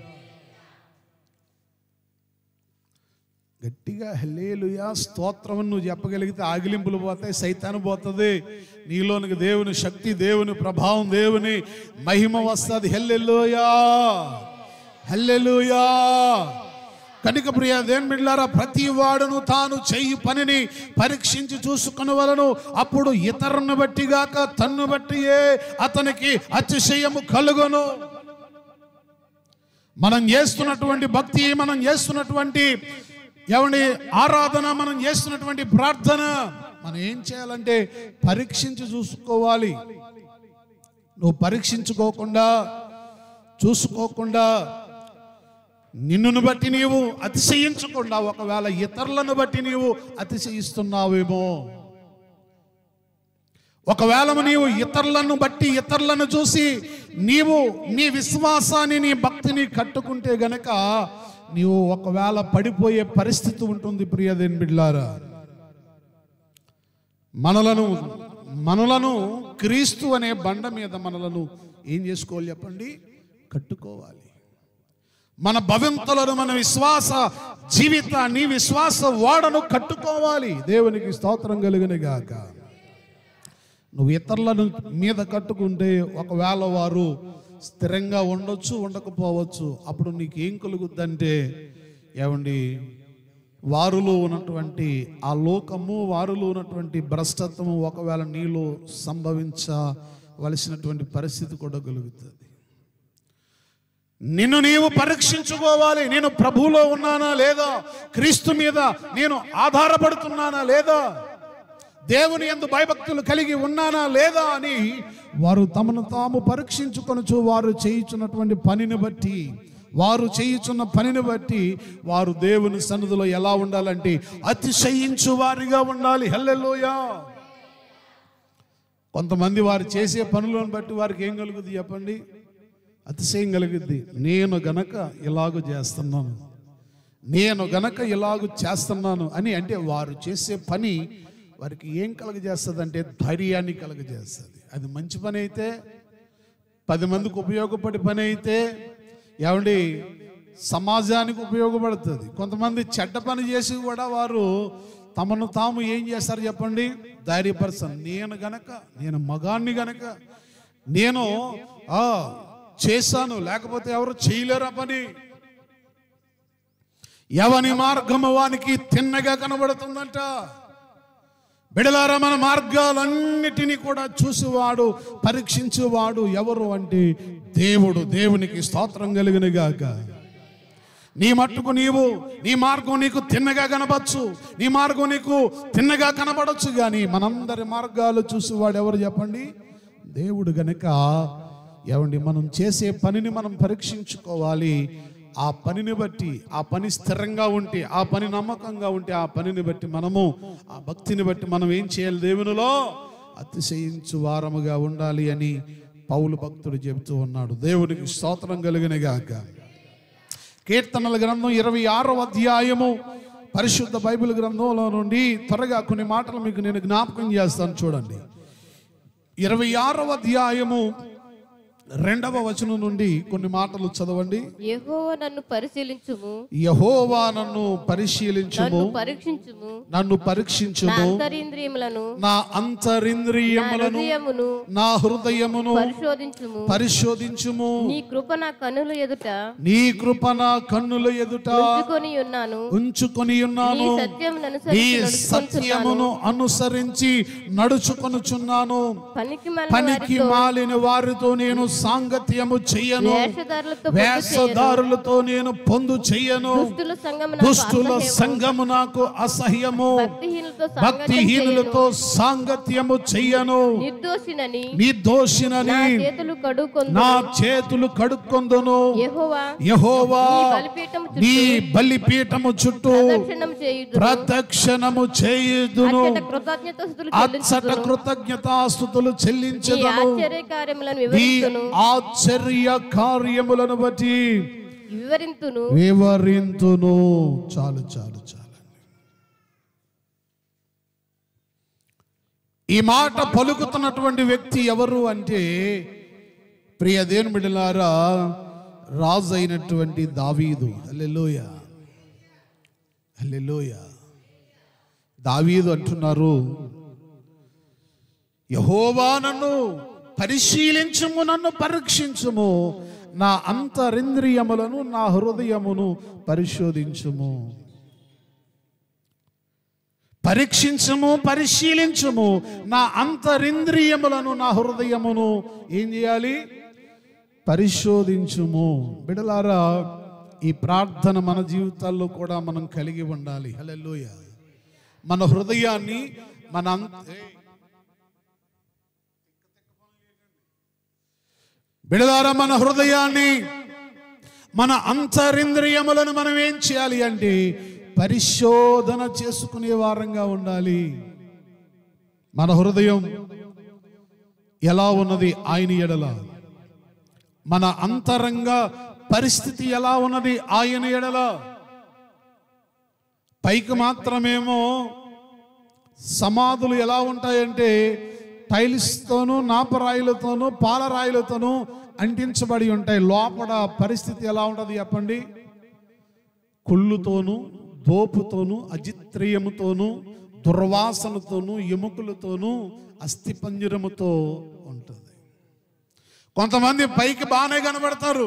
గట్టిగా హల్లెలూయా స్తోత్రం నువ్వు చెప్పగలిగితే ఆగిలింపులు పోతాయి, సైతాను పోతుంది, నీలోనికి దేవుని శక్తి, దేవుని ప్రభావం, దేవుని మహిమ వస్తుంది. హల్లెలూయా హల్లెలూయా. కనుక ప్రియ దేవుని బిడ్డలారా, ప్రతి వాడును తాను చెయ్యి పనిని పరీక్షించి చూసుకొనవలెను. అప్పుడు ఇతరులను బట్టి గాక తన్ను బట్టియే అతనికి అతిశయము కలుగును. మనం చేస్తున్నటువంటి భక్తి, మనం చేస్తున్నటువంటి ఏమండి ఆరాధన, మనం చేస్తున్నటువంటి ప్రార్థన, మనం ఏం చేయాలంటే పరీక్షించి చూసుకోవాలి. నువ్వు పరీక్షించుకోకుండా చూసుకోకుండా నిన్నును బట్టి నీవు అతిశయించకుండా ఒకవేళ ఇతరులను బట్టి నీవు అతిశయిస్తున్నావేమో, ఒకవేళ నీవు ఇతరులను బట్టి ఇతరులను చూసి నీవు నీ విశ్వాసాన్ని నీ భక్తిని కట్టుకుంటే గనక నీవు ఒకవేళ పడిపోయే పరిస్థితి ఉంటుంది. ప్రియదేని బిడ్డలారా, మనలను మనలను క్రీస్తు అనే బండ మీద మనలను ఏం చేసుకోవాలి చెప్పండి? కట్టుకోవాలి. మన భవింతలను, మన విశ్వాస జీవితాన్ని, విశ్వాస వాడను కట్టుకోవాలి. దేవునికి స్తోత్రం కలుగును గాక. నువ్వు ఇతరులను మీద కట్టుకుంటే ఒకవేళ వారు స్థిరంగా ఉండొచ్చు, ఉండకపోవచ్చు. అప్పుడు నీకు ఏం కలుగుద్దంటే, ఏమండి, వారిలో ఉన్నటువంటి ఆ లోకము, వారిలో ఉన్నటువంటి భ్రష్టత్వము ఒకవేళ నీలో సంభవించవలసినటువంటి పరిస్థితి కూడా కలుగుతుంది. నిన్ను నీవు పరీక్షించుకోవాలి. నేను ప్రభువులో ఉన్నానా లేదా, క్రీస్తు మీద నేను ఆధారపడుతున్నానా లేదా, దేవుని యందు భయభక్తులు కలిగి ఉన్నానా లేదా అని వారు తమను తాము పరీక్షించుకొనుచు వారు చేయుచున్నటువంటి పనిని బట్టి వారు చేయుచున్న పనిని బట్టి వారు దేవుని సన్నిధిలో ఎలా ఉండాలంటే అతిశయించు వారిగా ఉండాలి. హల్లెలూయా. కొంతమంది వారు చేసే పనులను బట్టి వారికి ఏం కలుగుద్ది చెప్పండి? అతిశయం కలుగుద్ది. నేను గనక ఇలాగూ చేస్తున్నాను, నేను గనక ఇలాగూ చేస్తున్నాను అని. అంటే వారు చేసే పని వారికి ఏం కలగజేస్తుంది అంటే ధైర్యాన్ని కలగజేస్తుంది. అది మంచి పని అయితే, పది మందికి ఉపయోగపడే పని అయితే, ఏమండి, సమాజానికి ఉపయోగపడుతుంది. కొంతమంది చెడ్డ పని చేసి కూడా వారు తమను తాము ఏం చేస్తారు చెప్పండి? ధైర్యపరచను. నేను గనక, నేను మగాన్ని గనక నేను ఆ చేశాను, లేకపోతే ఎవరు చేయలేరా పని. ఎవని మార్గము వానికి తిన్నగా కనబడుతుందంట. బిడలారా, మన మార్గాలన్నిటినీ కూడా చూసేవాడు, పరీక్షించేవాడు ఎవరు అంటే దేవుడు. దేవునికి స్తోత్రం కలుగును గాక. నీ మట్టుకు నీవు, నీ మార్గం నీకు తిన్నగా కనబడచ్చు, నీ మార్గం నీకు తిన్నగా కనబడచ్చు, కానీ మనందరి మార్గాలు చూసేవాడు ఎవరు చెప్పండి? దేవుడు గనక ఏమండి, మనం చేసే పనిని మనం పరీక్షించుకోవాలి. ఆ పనిని బట్టి, ఆ పని స్థిరంగా ఉంటే, ఆ పని నమ్మకంగా ఉంటే, ఆ పనిని బట్టి మనము, ఆ భక్తిని బట్టి మనం ఏం చేయాలి? దేవునిలో అతిశయించు వారముగా ఉండాలి అని పౌలు భక్తుడు చెబుతూ ఉన్నాడు. దేవునికి స్తోత్రం కలుగును గాక. కీర్తనల గ్రంథం ఇరవై ఆరవ అధ్యాయము పరిశుద్ధ బైబిల్ గ్రంథంలో నుండి త్వరగా కొన్ని మాటలు మీకు నేను జ్ఞాపకం చేస్తాను. చూడండి, ఇరవై ఆరవ అధ్యాయము రెండవ వచనం నుండి కొన్ని మాటలు చదవండి. యెహోవా నన్ను పరిశీలించుము, యెహోవా నన్ను పరిశీలించుము, నన్ను పరీక్షించుము, నన్ను పరీక్షించుము, నా అంతరింద్రియములను, నా అంతరింద్రియములను, హృదయమును, నా హృదయమును పరిశోధించుము పరిశోధించుము. నీ కృప నా కన్నుల ఎదుట, నీ కృప నా కన్నుల ఎదుట ఉంచుకొని ఉన్నాను ఉంచుకొని ఉన్నాను. నీ సత్యమును నీ అనుసరించి సత్యమును అనుసరించి నడుచుకొనుచున్నాను. పనికిమాలిన పనికి వారితో, మాలిన వారితో నేను సాంగత్యము చెయ్యను, వేషధారులతో పొందు వేషధారులతో నేను పొందు చెయ్యను. దుష్టుల సంగము నాకు దుష్టుల అసహ్యము. సంగము నాకు అసహ్యము. భక్తిహీనులతో సాంగత్యం భక్తిహీనులతో సాంగత్యము చెయ్యను. నిర్దోషినని నిర్దోషినని నా చేతులు కడుక్కొందును. నా చేతులు కడుక్కొందును. యెహోవా యెహోవా నీ బలిపీఠము చుట్టూ నీ బలిపీఠము చుట్టూ ప్రదక్షిణం చేయుదును. ప్రదక్షిణము చేయుదును. అచ్చట కృతజ్ఞతాస్తుతులు అచ్చట చెల్లించుదును. కృతజ్ఞతాస్తుతులు నీ చెల్లించెదను. ఆశ్చర్య కార్యములను నీ వివరించును ఆశ్చర్య కార్యములను బట్టి వివరింతును వివరింతును. చాలు చాలు చాలు. ఈ మాట పలుకుతున్నటువంటి వ్యక్తి ఎవరు అంటే, ప్రియ దేవుని బిడ్డలారా, రాజు అయినటువంటి దావీదు. హల్లెలూయా, హల్లెలూయా. దావీదు అంటున్నారు, యెహోవా నన్ను పరిశీలించుము, నన్ను పరీక్షించుము, నా అంతరింద్రియములను, నా హృదయమును పరిశోధించుము. పరీక్షించుము, పరిశీలించుము, నా అంతరింద్రియములను, నా హృదయమును ఏం చేయాలి? పరిశోధించుము. బిడలారా, ఈ ప్రార్థన మన జీవితాల్లో కూడా మనం కలిగి ఉండాలి. హల్లెలూయా. మన హృదయాన్ని, మన అంత బిడలారా మన హృదయాన్ని మన అంతరింద్రియములను మనం ఏం చేయాలి అంటే పరిశోధన చేసుకునే వారంగా ఉండాలి. మన హృదయం ఎలా ఉన్నది ఆయన ఎడల, మన అంతరంగ పరిస్థితి ఎలా ఉన్నది ఆయన ఎడల. పైకి మాత్రమేమో సమాధులు ఎలా ఉంటాయంటే టైల్స్తోనూ నాపరాయిలతోనూ పాలరాయిలతోనూ అంటించబడి ఉంటాయి. లోపల పరిస్థితి ఎలా ఉంటుంది చెప్పండి? కుళ్ళుతోనూ దోపుతోనూ అజిత్రియముతోనూ దుర్వాసనతోనూ ఎముకలతోనూ అస్థిపంజరముతో ఉంటుంది. కొంతమంది పైకి బాగానే కనబడతారు,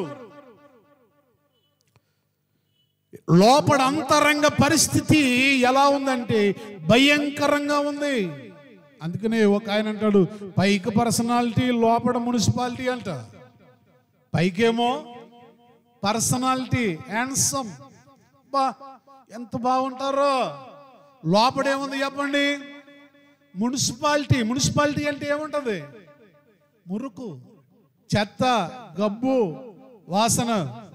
లోపల అంతరంగ పరిస్థితి ఎలా ఉందంటే భయంకరంగా ఉంది. అందుకనే ఒక ఆయన అంటాడు పైకి పర్సనాలిటీ లోపల మున్సిపాలిటీ అంట. పైకేమో పర్సనాలిటీ హ్యాండ్సమ్, బా ఎంత బాగుంటారో, లోపడేముంది చెప్పండి? మున్సిపాలిటీ. మున్సిపాలిటీ అంటే ఏముంటది? మురుకు, చెత్త, గబ్బు, వాసన.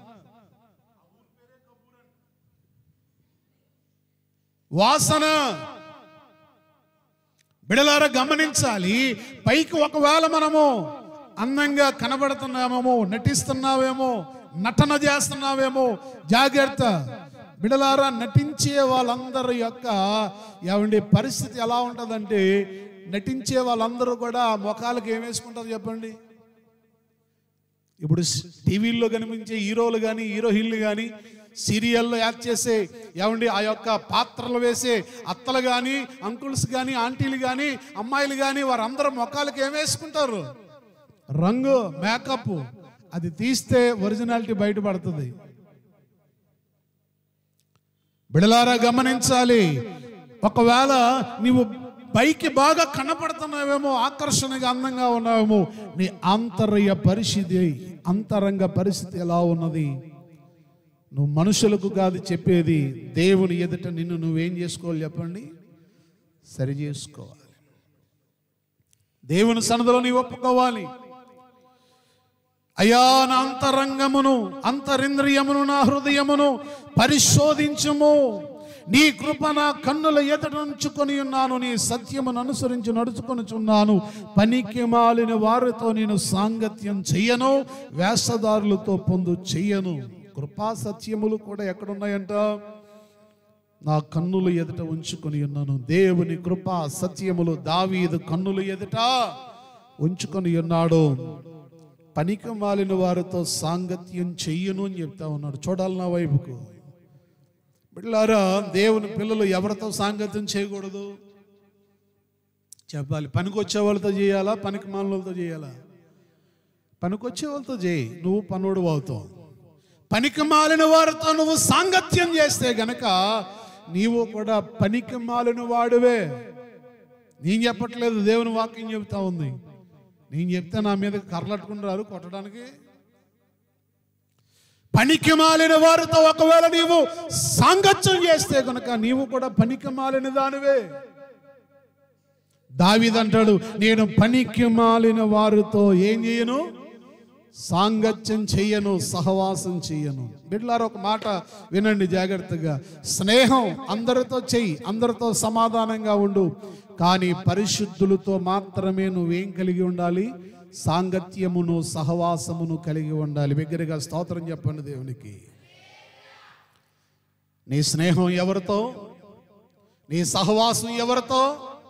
వాసన బిడలారా గమనించాలి. పైకి ఒకవేళ మనము అందంగా కనబడుతున్నామేమో, నటిస్తున్నావేమో, నటన చేస్తున్నావేమో, జాగ్రత్త బిడలారా. నటించే వాళ్ళందరి యొక్క ఏమండి పరిస్థితి ఎలా ఉంటుందంటే, నటించే వాళ్ళందరూ కూడా ముఖాలకు ఏం వేసుకుంటారు చెప్పండి? ఇప్పుడు టీవీల్లో కనిపించే హీరోలు కానీ హీరోయిన్లు కానీ సీరియల్లో యాక్ట్ చేసే ఏమండి ఆ యొక్క పాత్రలు వేసే అత్తలు కానీ అంకుల్స్ కానీ ఆంటీలు కానీ అమ్మాయిలు కానీ వారందరూ ముఖాలకు ఏం వేసుకుంటారు? రంగు, మేకప్. అది తీస్తే ఒరిజినాలిటీ బయటపడుతుంది. బిడలారా గమనించాలి. ఒకవేళ నీవు పైకి బాగా కనపడుతున్నావేమో, ఆకర్షణగా అందంగా ఉన్నావేమో, నీ ఆంతర్య పరిస్థితి అంతరంగ పరిస్థితి ఎలా ఉన్నది? నువ్వు మనుషులకు కాదు చెప్పేది, దేవుని ఎదుట నిన్ను నువ్వేం చేసుకోవాలి చెప్పండి? సరి చేసుకోవాలి. దేవుని సన్నిధిలో నీవు ఒప్పుకోవాలి. అయ్యా నా అంతరంగమును అంతరింద్రియమును నా హృదయమును పరిశోధించుము. నీ కృప నా కన్నుల ఎదుట ఉంచుకొని ఉన్నాను, నీ సత్యమును అనుసరించి నడుచుకొనుచున్నాను. పనికి మాలిన వారితో నేను సాంగత్యం చెయ్యను, వేషధారులతో పొందు చెయ్యను. కృపా సత్యములు కూడా ఎక్కడున్నాయంట? నా కన్నుల ఎదుట ఉంచుకొని ఉన్నాను. దేవుని కృపా సత్యములు దావీదు కన్నుల ఎదుట ఉంచుకొని ఉన్నాడు. పనికి మాలిన వారితో సాంగత్యం చెయ్యను అని చెప్తా ఉన్నాడు. చూడాలి నా వైపుకు. బిడ్డలారా, దేవుని పిల్లలు ఎవరితో సాంగత్యం చేయకూడదు చెప్పాలి. పనికి వచ్చే వాళ్ళతో చేయాలా, పనికి మాలినతో చేయాలా? పనికొచ్చే వాళ్ళతో చేయి, నువ్వు పనుడు అవుతావు. పనికి మాలిన వారితో నువ్వు సాంగత్యం చేస్తే గనక నీవు కూడా పనికి మాలిన వాడువే. నేను చెప్పట్లేదు, దేవుని వాక్యం చెబుతా ఉంది. నేను చెప్తే నా మీద కర్రలట్టుకుంటారు కొట్టడానికి. పనికి మాలిన వారితో ఒకవేళ నీవు సాంగత్యం చేస్తే కనుక నీవు కూడా పనికి మాలిన దానివే. దావీదు అంటాడు, నేను పనికి మాలిన వారితో ఏం చేయను? సాంగత్యం చెయ్యను, సహవాసం చెయ్యను. బిడ్డలారా ఒక మాట వినండి జాగ్రత్తగా. స్నేహం అందరితో చెయ్యి, అందరితో సమాధానంగా ఉండు. కానీ పరిశుద్ధులతో మాత్రమే నువ్వేం కలిగి ఉండాలి? సాంగత్యమును సహవాసమును కలిగి ఉండాలి. బిగ్గరగా స్తోత్రం చెప్పండి దేవునికి. నీ స్నేహం ఎవరితో? నీ సహవాసం ఎవరితో?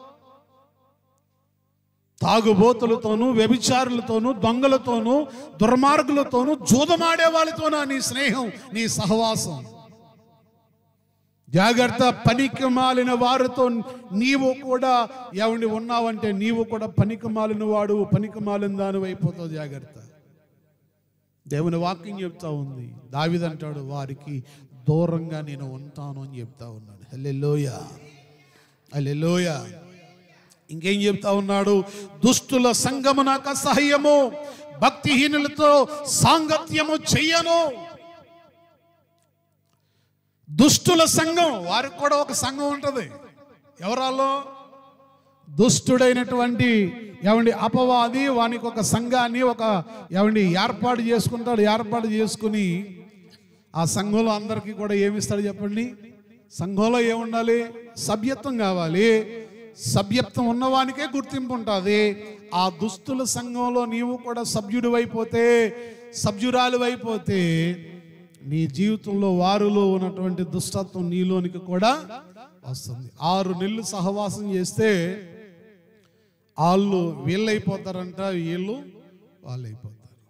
తాగుబోతులతోనూ, వ్యభిచారులతోనూ, దొంగలతోనూ, దుర్మార్గులతోనూ, జూదమాడే వాళ్ళతోనా నీ స్నేహం, నీ సహవాసం? జాగ్రత్త. పనికి మాలిన వారితో నీవు కూడా ఎవరిని ఉన్నావంటే నీవు కూడా పనికి మాలిన వాడు, పనికి మాలిన దాని అయిపోతావు. జాగ్రత్త. దేవుని వాక్యం చెప్తా ఉంది. దావీదు అంటాడు, వారికి దూరంగా నేను ఉంటాను అని చెప్తా ఉన్నాడు. హల్లెలూయా, హల్లెలూయా. ఇంకేం చెప్తా ఉన్నాడు? దుష్టుల సంగము నాకు అసహ్యము, భక్తిహీనులతో సాంగత్యము చెయ్యను. దుష్టుల సంఘం, వారికి కూడా ఒక సంఘం ఉంటుంది. ఎవరాలో? దుష్టుడైనటువంటి ఏమండి అపవాది వానికి ఒక సంఘాన్ని ఒక ఏమండి ఏర్పాటు చేసుకుంటాడు. ఏర్పాటు చేసుకుని ఆ సంఘంలో అందరికీ కూడా ఏమిస్తాడు చెప్పండి? సంఘంలో ఏముండాలి? సభ్యత్వం కావాలి. సభ్యత్వం ఉన్నవానికే గుర్తింపు ఉంటుంది. ఆ దుస్తుల సంఘంలో నీవు కూడా సభ్యుడు అయిపోతే, సభ్యురాలు అయిపోతే నీ జీవితంలో వారిలో ఉన్నటువంటి దుష్టత్వం నీలోనికి కూడా వస్తుంది. ఆరు నెలలు సహవాసం చేస్తే వాళ్ళు వీళ్ళైపోతారంట, వీళ్ళు వాళ్ళు అయిపోతారు.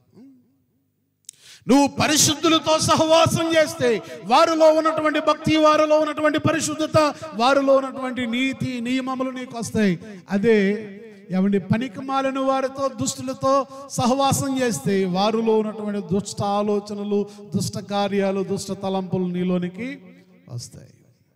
నువ్వు పరిశుద్ధులతో సహవాసం చేస్తే వారిలో ఉన్నటువంటి భక్తి, వారిలో ఉన్నటువంటి పరిశుద్ధత, వారిలో ఉన్నటువంటి నీతి నియమములు నీకు వస్తాయి. అదే ఏమండి పనికి మాలిన వారితో దుష్టులతో సహవాసం చేస్తే వారిలో ఉన్నటువంటి దుష్ట ఆలోచనలు, దుష్ట కార్యాలు, దుష్ట తలంపులు నీలోనికి వస్తాయి.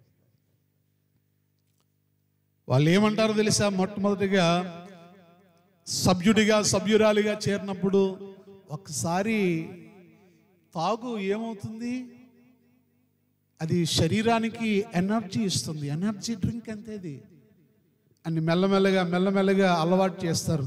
వాళ్ళు ఏమంటారు తెలుసా? మొట్టమొదటిగా సభ్యుడిగా సభ్యురాలిగా చేరినప్పుడు ఒకసారి తాగు ఏమవుతుంది? అది శరీరానికి ఎనర్జీ ఇస్తుంది. ఎనర్జీ డ్రింక్ అంతేది అని మెల్లమెల్లగా మెల్లమెల్లగా అలవాటు చేస్తారు.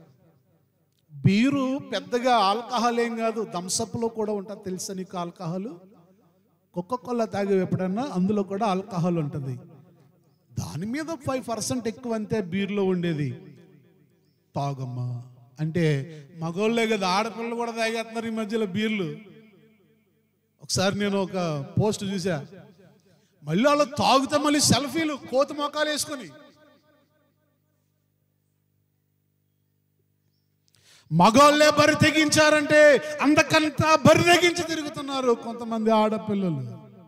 బీరు పెద్దగా ఆల్కహాల్ ఏం కాదు, థమ్సప్లో కూడా ఉంటుంది తెలుసా నీకు? ఆల్కహాల్ కోకోకోలా తాగే ఎప్పుడన్నా అందులో కూడా ఆల్కహాల్ ఉంటుంది. దాని మీద ఫైవ్ పర్సెంట్ ఎక్కువ అంతే బీర్లో ఉండేది. తాగమ్మా అంటే మగోళ్ళే కదా, ఆడపిల్లలు కూడా తాగేస్తున్నారు ఈ మధ్యలో బీర్లు. ఒకసారి నేను ఒక పోస్ట్ చూసా, మళ్ళీ వాళ్ళు తాగుతా మళ్ళీ సెల్ఫీలు కోత మొక్కలు వేసుకొని. మగోళ్ళే బరి తెగించారంటే అంతకంతా బరి తెగించి తిరుగుతున్నారు కొంతమంది ఆడపిల్లలు.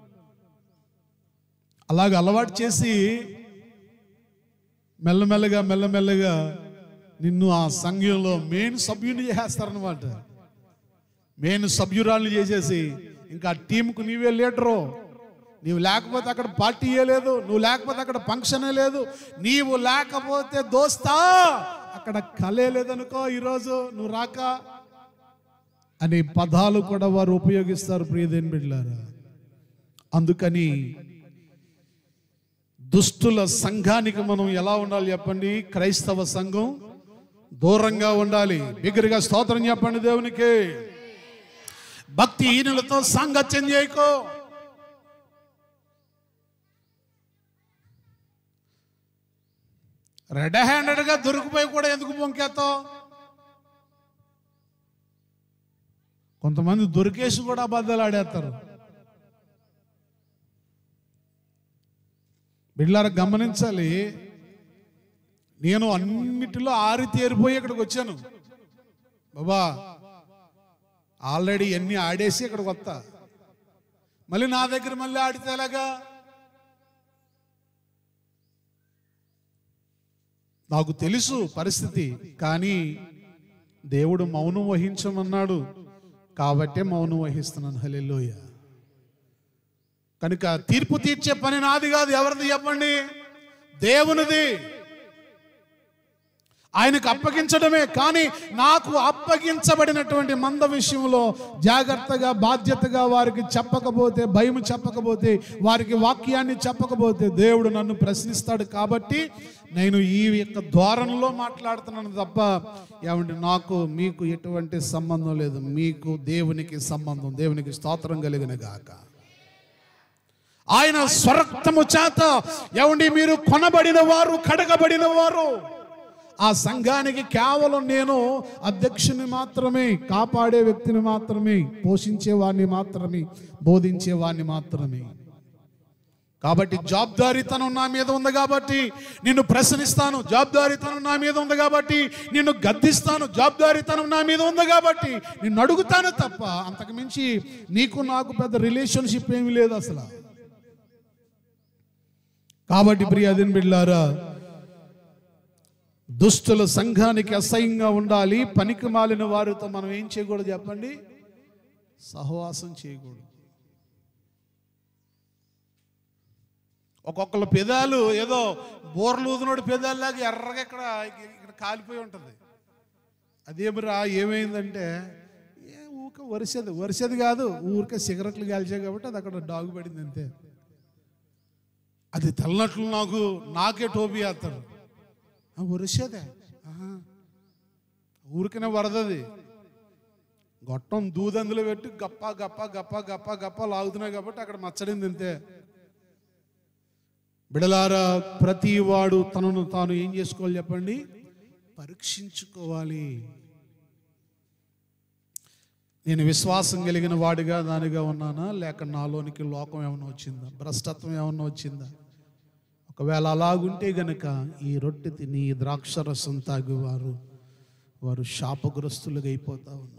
అలాగ అలవాటు చేసి మెల్లమెల్లగా మెల్లమెల్లగా నిన్ను ఆ సంఘంలో మెయిన్ సభ్యుని చేస్తారనమాట. మెయిన్ సభ్యురాలు చేసేసి ఇంకా టీంకు నీవే లీడరు. నీవు లేకపోతే అక్కడ పార్టీయే లేదు, నువ్వు లేకపోతే అక్కడ ఫంక్షనే లేదు, నీవు లేకపోతే దోస్తా అక్కడ కలే లేదనుకో ఈరోజు నువ్వు రాక అనే పదాలు కూడా వారు ఉపయోగిస్తారు ప్రియదేని బిడ్డలారా. అందుకని దుష్టుల సంఘానికి మనం ఎలా ఉండాలి చెప్పండి? క్రైస్తవ సంఘం దూరంగా ఉండాలి. బిగ్గరగా స్తోత్రం చెప్పండి దేవునికి. భక్తిహీనులతో సాంగత్యం చేయకో. రెడ్ హ్యాండెడ్గా దొరికిపోయి కూడా ఎందుకు పొంకేస్తావు? కొంతమంది దొరికేసి కూడా అబద్ధాలు ఆడేస్తారు. బిడ్డలారా గమనించాలి. నేను అన్నిటిలో ఆరితేరిపోయి ఇక్కడికి వచ్చాను బాబా. ఆల్రెడీ అన్ని ఆడేసి ఇక్కడికి వస్తా, మళ్ళీ నా దగ్గర మళ్ళీ ఆడితే ఎలాగా? నాకు తెలుసు పరిస్థితి, కానీ దేవుడు మౌనం వహించమన్నాడు కాబట్టే మౌనం వహిస్తున్నాను. హల్లెలూయా. కనుక తీర్పు తీర్చే పని నాది కాదు. ఎవరిది చెప్పండి? దేవునిది. ఆయనకు అప్పగించడమే. కానీ నాకు అప్పగించబడినటువంటి మంద విషయంలో జాగ్రత్తగా బాధ్యతగా వారికి చెప్పకపోతే, భయం చెప్పకపోతే, వారికి వాక్యాన్ని చెప్పకపోతే దేవుడు నన్ను ప్రశ్నిస్తాడు. కాబట్టి నేను ఈ యొక్క ధోరణిలో మాట్లాడుతున్నాను తప్ప ఏమంటే నాకు మీకు ఎటువంటి సంబంధం లేదు. మీకు దేవునికి సంబంధం. దేవునికి స్తోత్రం కలిగిన గాక. ఆయన స్వరక్తము చేత ఏమండి మీరు కొనబడిన వారు, కడగబడిన వారు. ఆ సంఘానికి కేవలం నేను అధ్యక్షుని మాత్రమే, కాపాడే వ్యక్తిని మాత్రమే, పోషించేవాడిని మాత్రమే, బోధించేవాడిని మాత్రమే. కాబట్టి జవాబుదారీతనం నా మీద ఉంది కాబట్టి నిన్ను ప్రశ్నిస్తాను. జవాబుదారీతనం నా మీద ఉంది కాబట్టి నిన్ను గద్దిస్తాను. జవాబుదారీతనం నా మీద ఉంది కాబట్టి నిన్ను అడుగుతాను తప్ప అంతకు మించి నీకు నాకు పెద్ద రిలేషన్షిప్ ఏమీ లేదు అసలు. కాబట్టి ప్రియ అదిన్ బిడ్డలారా, దుష్టుల సంఘానికి అసహ్యంగా ఉండాలి. పనికి మాలిన వారితో మనం ఏం చేయకూడదు చెప్పండి? సహవాసం చేయకూడదు. ఒక్కొక్కళ్ళ పెదాలు ఏదో బోర్లూదినోడు పెదాల్లాగా ఎర్రగా ఇక్కడ ఇక్కడ కాలిపోయి ఉంటుంది. అదేమిరా ఏమైందంటే ఏ ఊక వరిసేది వరిసేది కాదు, ఊరికే సిగరెట్లు కాల్చాయి కాబట్టి అది అక్కడ డాగు పడింది అంతే. అది తెల్లనట్లు నాకు నాకే టోపీ వేస్తారు. ఒరిసేదే ఊరికనే వరదది గొట్టం దూదందులో పెట్టి గప్ప గప్ప గప్ప గప్ప గప్ప లాగుతున్నాయి కాబట్టి అక్కడ మచ్చడింది అంతే. బిడలారా, ప్రతి వాడు తనను తాను ఏం చేసుకోవాలి చెప్పండి? పరీక్షించుకోవాలి. నేను విశ్వాసం కలిగిన వాడిగా దానిగా ఉన్నానా, లేక నాలోనికి లోకం ఏమైనా వచ్చిందా, భ్రష్టత్వం ఏమైనా వచ్చిందా? ఒకవేళ అలాగుంటే గనక ఈ రొట్టె తిని ద్రాక్షరసం తాగువారు వారు శాపగ్రస్తులుగా అయిపోతా ఉన్నారు.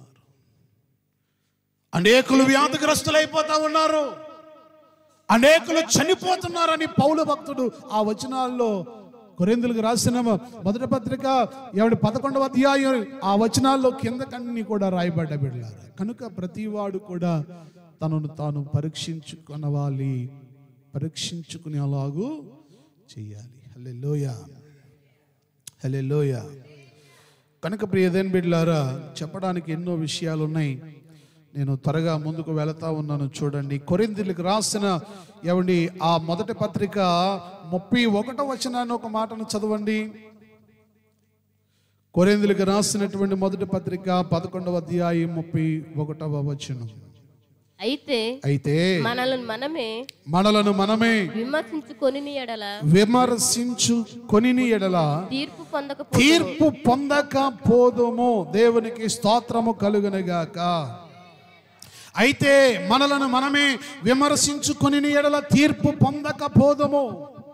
అనేకులు వ్యాధిగ్రస్తులు అయిపోతా ఉన్నారు, అనేకులు చనిపోతున్నారని పౌలు భక్తుడు ఆ వచనాల్లో కొరింథీయులకు రాసిన మొదటి పత్రిక ఏమిటి పదకొండవ అధ్యాయం ఆ వచనాల్లో కిందకన్నీ కూడా రాయబడ్డ బిడ్డలారా. కనుక ప్రతివాడు కూడా తనను తాను పరీక్షించుకొనవాలి, పరీక్షించుకునే అలాగూ చెయ్యాలి. హల్లెలూయా, హల్లెలూయా. కనుక ప్రియదేన్ బిడ్డలారా, చెప్పడానికి ఎన్నో విషయాలు ఉన్నాయి. నేను త్వరగా ముందుకు వెళతా ఉన్నాను. చూడండి, కొరింథీయులకు రాసిన ఏమండి ఆ మొదటి పత్రిక ముప్పై ఒకటో వచనాన్ని ఒక మాటను చదవండి. కొరింథీయులకు రాసినటువంటి మొదటి పత్రిక పదకొండవ అధ్యాయం ముప్పై ఒకటవ వచనం. అయితే అయితే మనలను మనమే మనలను మనమే విమర్శించుకొని ఎడల విమర్శించుకొని ఎడల తీర్పు పొందక తీర్పు పొందక పోదుము. దేవునికి స్తోత్రము కలుగునుగాక. అయితే మనలను మనమే విమర్శించుకొని ఎడల తీర్పు పొందకపోదుము.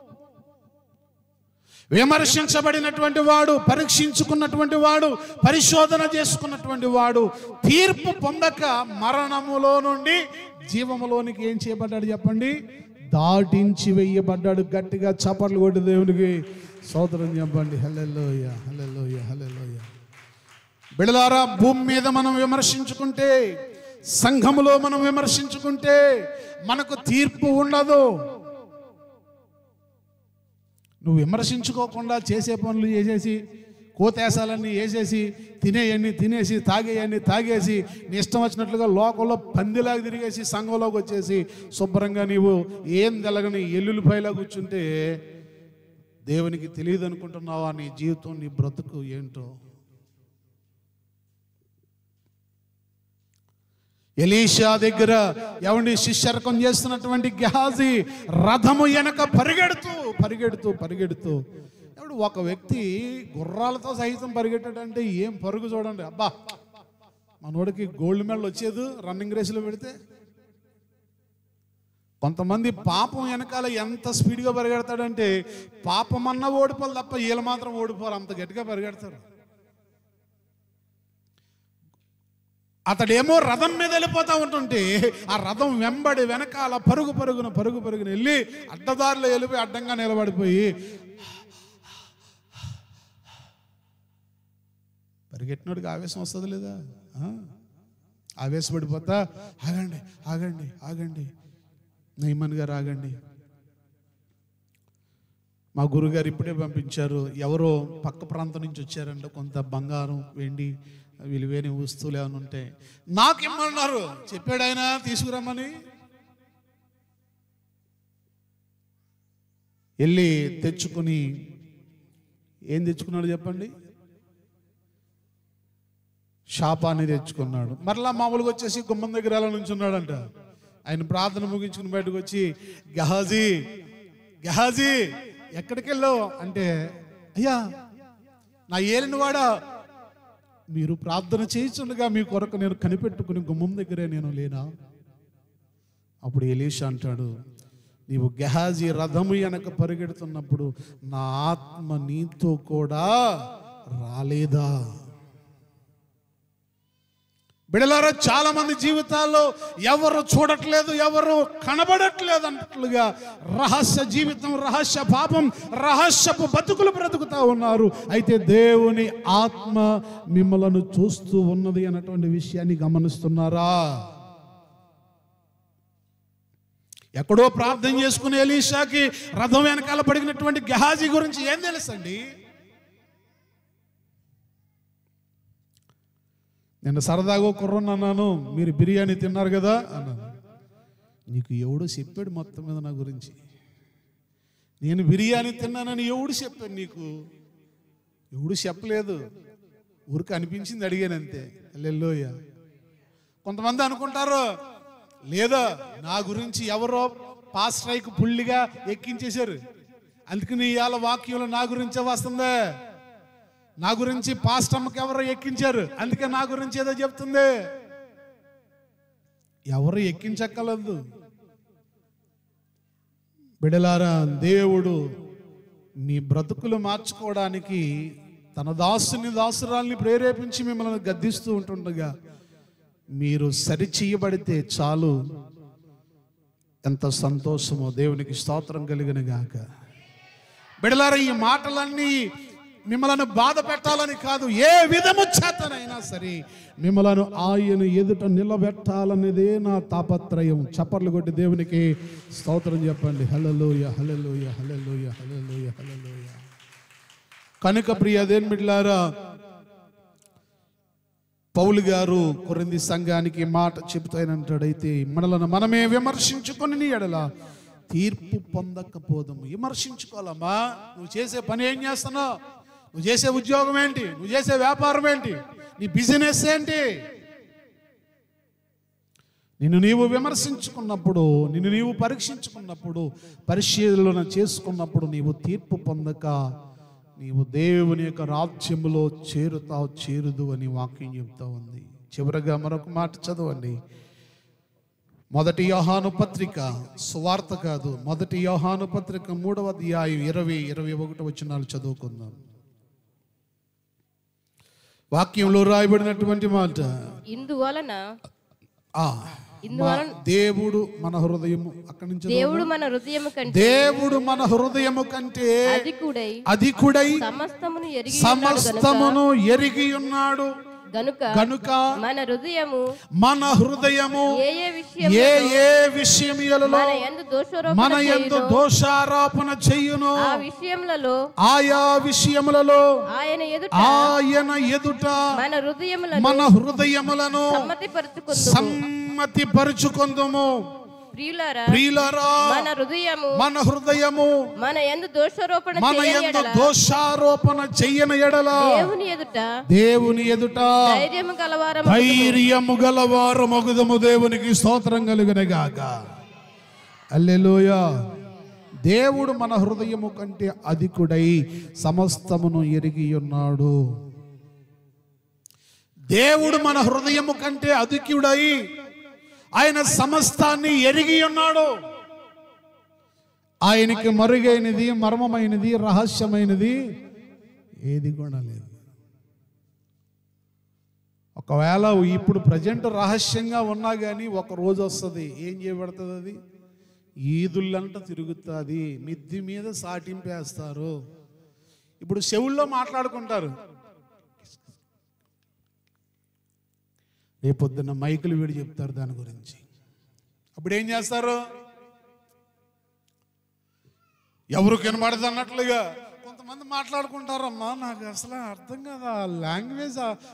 విమర్శించబడినటువంటి వాడు, పరీక్షించుకున్నటువంటి వాడు, పరిశోధన చేసుకున్నటువంటి వాడు తీర్పు పొందక మరణములో నుండి జీవములోనికి ఏం చేయబడ్డాడు చెప్పండి? దాటించి వెయ్యబడ్డాడు. గట్టిగా చప్పట్లు కొట్టి దేవునికి స్తోత్రం చెప్పండి. హల్లెలూయా, హల్లెలూయా, హల్లెలూయా. బిడలారా, భూమి మీద మనం విమర్శించుకుంటే, సంఘములో మనం విమర్శించుకుంటే మనకు తీర్పు ఉండదు. నువ్వు విమర్శించుకోకుండా చేసే పనులు చేసేసి, కోతేసాలన్నీ వేసేసి, తినేయన్ని తినేసి, తాగేయన్ని తాగేసి, నీ ఇష్టం వచ్చినట్లుగా లోకంలో పందిలాగా తిరిగేసి సంఘంలోకి వచ్చేసి శుభ్రంగా నీవు ఏం తెలగని ఎల్లుల్లిపాయలా కూర్చుంటే దేవునికి తెలియదు అనుకుంటున్నావా? నీ జీవితం, నీ బ్రతుకు ఏంటో. ఎలీషా దగ్గర ఏమండి శిష్యరకం చేస్తున్నటువంటి గెహాజీ రథము వెనక పరిగెడుతూ పరిగెడుతూ పరిగెడుతూ ఎవడు ఒక వ్యక్తి గుర్రాలతో సహితం పరిగెట్టాడంటే ఏం పరుగు చూడండి. అబ్బా, మనోడికి గోల్డ్ మెడల్ వచ్చేది రన్నింగ్ రేసులో పెడితే. కొంతమంది పాపం వెనకాల ఎంత స్పీడ్గా పరిగెడతాడంటే పాపం అన్నా ఓడిపోవాలి తప్ప వీళ్ళు మాత్రం ఓడిపోరు, అంత గట్టిగా పరిగెడతారు. అతడేమో రథం మీద వెళ్ళిపోతా ఉంటుంటే ఆ రథం వెంబడి వెనకాల పరుగు పరుగున పరుగు పరుగున వెళ్ళి అడ్డదారిలో వెళ్ళిపోయి అడ్డంగా నిలబడిపోయి పరిగెట్టినోడికి ఆవేశం వస్తుంది లేదా? ఆవేశపడిపోతా ఆగండి ఆగండి ఆగండి నయమన్ గారు ఆగండి. మా గురుగారు ఇప్పుడే పంపించారు, ఎవరో పక్క ప్రాంతం నుంచి వచ్చారంట, కొంత బంగారం వెండి విలువైన వస్తువులు ఏమైనా ఉంటే నాకేమన్నారు చెప్పాడు ఆయన తీసుకురమ్మని. వెళ్ళి తెచ్చుకుని ఏం తెచ్చుకున్నాడు చెప్పండి? శాపాన్ని తెచ్చుకున్నాడు. మరలా మామూలుగా వచ్చేసి గుమ్మం దగ్గర ఎలా నుంచున్నాడంట. ఆయన ప్రార్థన ముగించుకుని బయటకు వచ్చి, గెహాజీ గెహాజీ ఎక్కడికి వెళ్ళావు అంటే, అయ్యా నా ఏలినవాడా, మీరు ప్రార్థన చేయించుండగా మీ కొరకు నేను కనిపెట్టుకుని గుమ్మం దగ్గరే నేను లేనా? అప్పుడు ఎలీషా అంటాడు, నీవు గెహాజీ రథము వెనక పరిగెడుతున్నప్పుడు నా ఆత్మ నీతో కూడా రాలేదా? బిడలారా, చాలా మంది జీవితాల్లో ఎవరు చూడట్లేదు, ఎవరు కనబడట్లేదు అన్నట్లుగా రహస్య జీవితం, రహస్య పాపం, రహస్యపు బతుకులు బ్రతుకుతా ఉన్నారు. అయితే దేవుని ఆత్మ మిమ్మలను చూస్తూ ఉన్నది అన్నటువంటి విషయాన్ని గమనిస్తున్నారా? ఎక్కడో ప్రార్థన చేసుకునే ఎలీషాకి రథం వెనకాల పడినటువంటి గెహాజీ గురించి ఏం తెలుసండి? నేను సరదాగా కుర్రను అన్నాను, మీరు బిర్యానీ తిన్నారు కదా అన్నాను. నీకు ఎవడో చెప్పాడు మొత్తం మీద నా గురించి? నేను బిర్యానీ తిన్నానని ఎవడు చెప్పాడు నీకు? ఎవడు చెప్పలేదు, ఊరికి అనిపించింది అడిగాను అంతే. హల్లెలూయ. కొంతమంది అనుకుంటారు, లేదా నా గురించి ఎవరో పాస్ట్రైకి పుల్లిగా ఎక్కించేశారు, అందుకని ఇవాళ వాక్యంలో నా గురించే వస్తుంది. నా గురించి పాస్టమ్మకి ఎవరో ఎక్కించారు, అందుకే నా గురించి ఏదో చెప్తుంది. ఎవరు ఎక్కించక్కర్లేదు. బిడలారా, దేవుడు మీ బ్రతుకులు మార్చుకోవడానికి తన దాసుని దాసురాల్ని ప్రేరేపించి మిమ్మల్ని గద్దిస్తూ ఉంటుండగా మీరు సరి చేయబడితే చాలు. ఎంత సంతోషమో. దేవునికి స్తోత్రం కలిగిన గాక. బిడలారా, ఈ మాటలన్నీ మిమ్మలను బాధ పెట్టాలని కాదు, ఏ విధము చేతనైనా సరే మిమ్మలను ఆయన ఎదుట నిలబెట్టాలనేదే నా తాపత్రయం. చప్పర్లు కొట్టి దేవునికి స్తోత్రం చెప్పండి. హల్లెలూయ, హల్లెలూయ, హల్లెలూయ, హల్లెలూయ, హల్లెలూయ. కనుక ప్రియ దేవుని బిడ్డలారా, పౌలు గారు కొరింథీ సంఘానికి మాట చెబుతానంటాడైతే, మనలను మనమే విమర్శించుకొని నీ ఎడల తీర్పు పొందకపోదము. విమర్శించుకోవాలమ్మా. నువ్వు చేసే పని ఏం చేస్తున్నావు? నువ్వు చేసే ఉద్యోగం ఏంటి? నువ్వు చేసే వ్యాపారం ఏంటి? నీ బిజినెస్ ఏంటి? నిన్ను నీవు విమర్శించుకున్నప్పుడు, నిన్ను నీవు పరీక్షించుకున్నప్పుడు, పరిశీలన చేసుకున్నప్పుడు నీవు తీర్పు పొందక నీవు దేవుని యొక్క రాజ్యములో చేరుతావు, చేరుదు అని వాక్యం చెప్తా ఉంది. చివరగా మరొక మాట చదవండి. మొదటి యోహాను పత్రిక, సువార్త కాదు, మొదటి యోహాను పత్రిక మూడవ అధ్యాయం ఇరవై ఇరవై ఒకటి వచనాలు చదువుకుందాం. వాక్యంలో రాయబడినటువంటి మాట, ఇందువలన ఆ దేవుడు మన హృదయము, అక్కడి నుంచి దేవుడు మన హృదయము కంటే దేవుడు మన హృదయము కంటే అధికుడై అధికుడై సమస్తమును ఎరిగి సమస్తమును ఎరిగి ఉన్నాడు గనుక గనుక మన హృదయము మన హృదయము ఏ ఏ విషయం ఏ ఏ విషయములలో మన యందు దోషారోపణ మన యందు దోషారోపణ చేయును ఆ విషయములలో ఆయా విషయములలో ఆయన ఎదుట ఆయన ఎదుట మన హృదయములను మన హృదయములను సమ్మతిపరచుకొందుము సమ్మతిపరచుకొందుము. ప్రియులారా, ప్రియులారా, మన హృదయము మన హృదయము మన యందు దోషారోపణ మన చేయని యందు ఎడల దోషారోపణ చెయ్యని ఎడల దేవుని ఎదుట దేవుని ఎదుట ధైర్యము గలవారము ధైర్యము గలవారు మగుదము. దేవునికి స్తోత్రం కలుగును గాక. హల్లెలూయా. దేవుడు మన హృదయము కంటే అధికుడై సమస్తమును ఎరిగి ఉన్నాడు. దేవుడు మన హృదయము కంటే అధికుడై ఆయన సమస్తాన్ని ఎరిగి ఉన్నాడు. ఆయనకి మరుగైనది, మర్మమైనది, రహస్యమైనది ఏది కూడా లేదు. ఒకవేళ ఇప్పుడు ప్రజెంట్ రహస్యంగా ఉన్నా కానీ ఒక రోజు వస్తుంది, ఏం చేయబడుతుంది? అది ఈదుళ్ళంట తిరుగుతుంది, మిద్ది మీద సాటింపేస్తారు. ఇప్పుడు చెవుల్లో మాట్లాడుకుంటారు, రేపొద్దున్న మైకులు వీడి చెప్తారు దాని గురించి. అప్పుడు ఏం చేస్తారు? ఎవరు కనబడదు అన్నట్లుగా కొంతమంది మాట్లాడుకుంటారమ్మా. నాకు అసలు అర్థం కాదు ఆ లాంగ్వేజ్.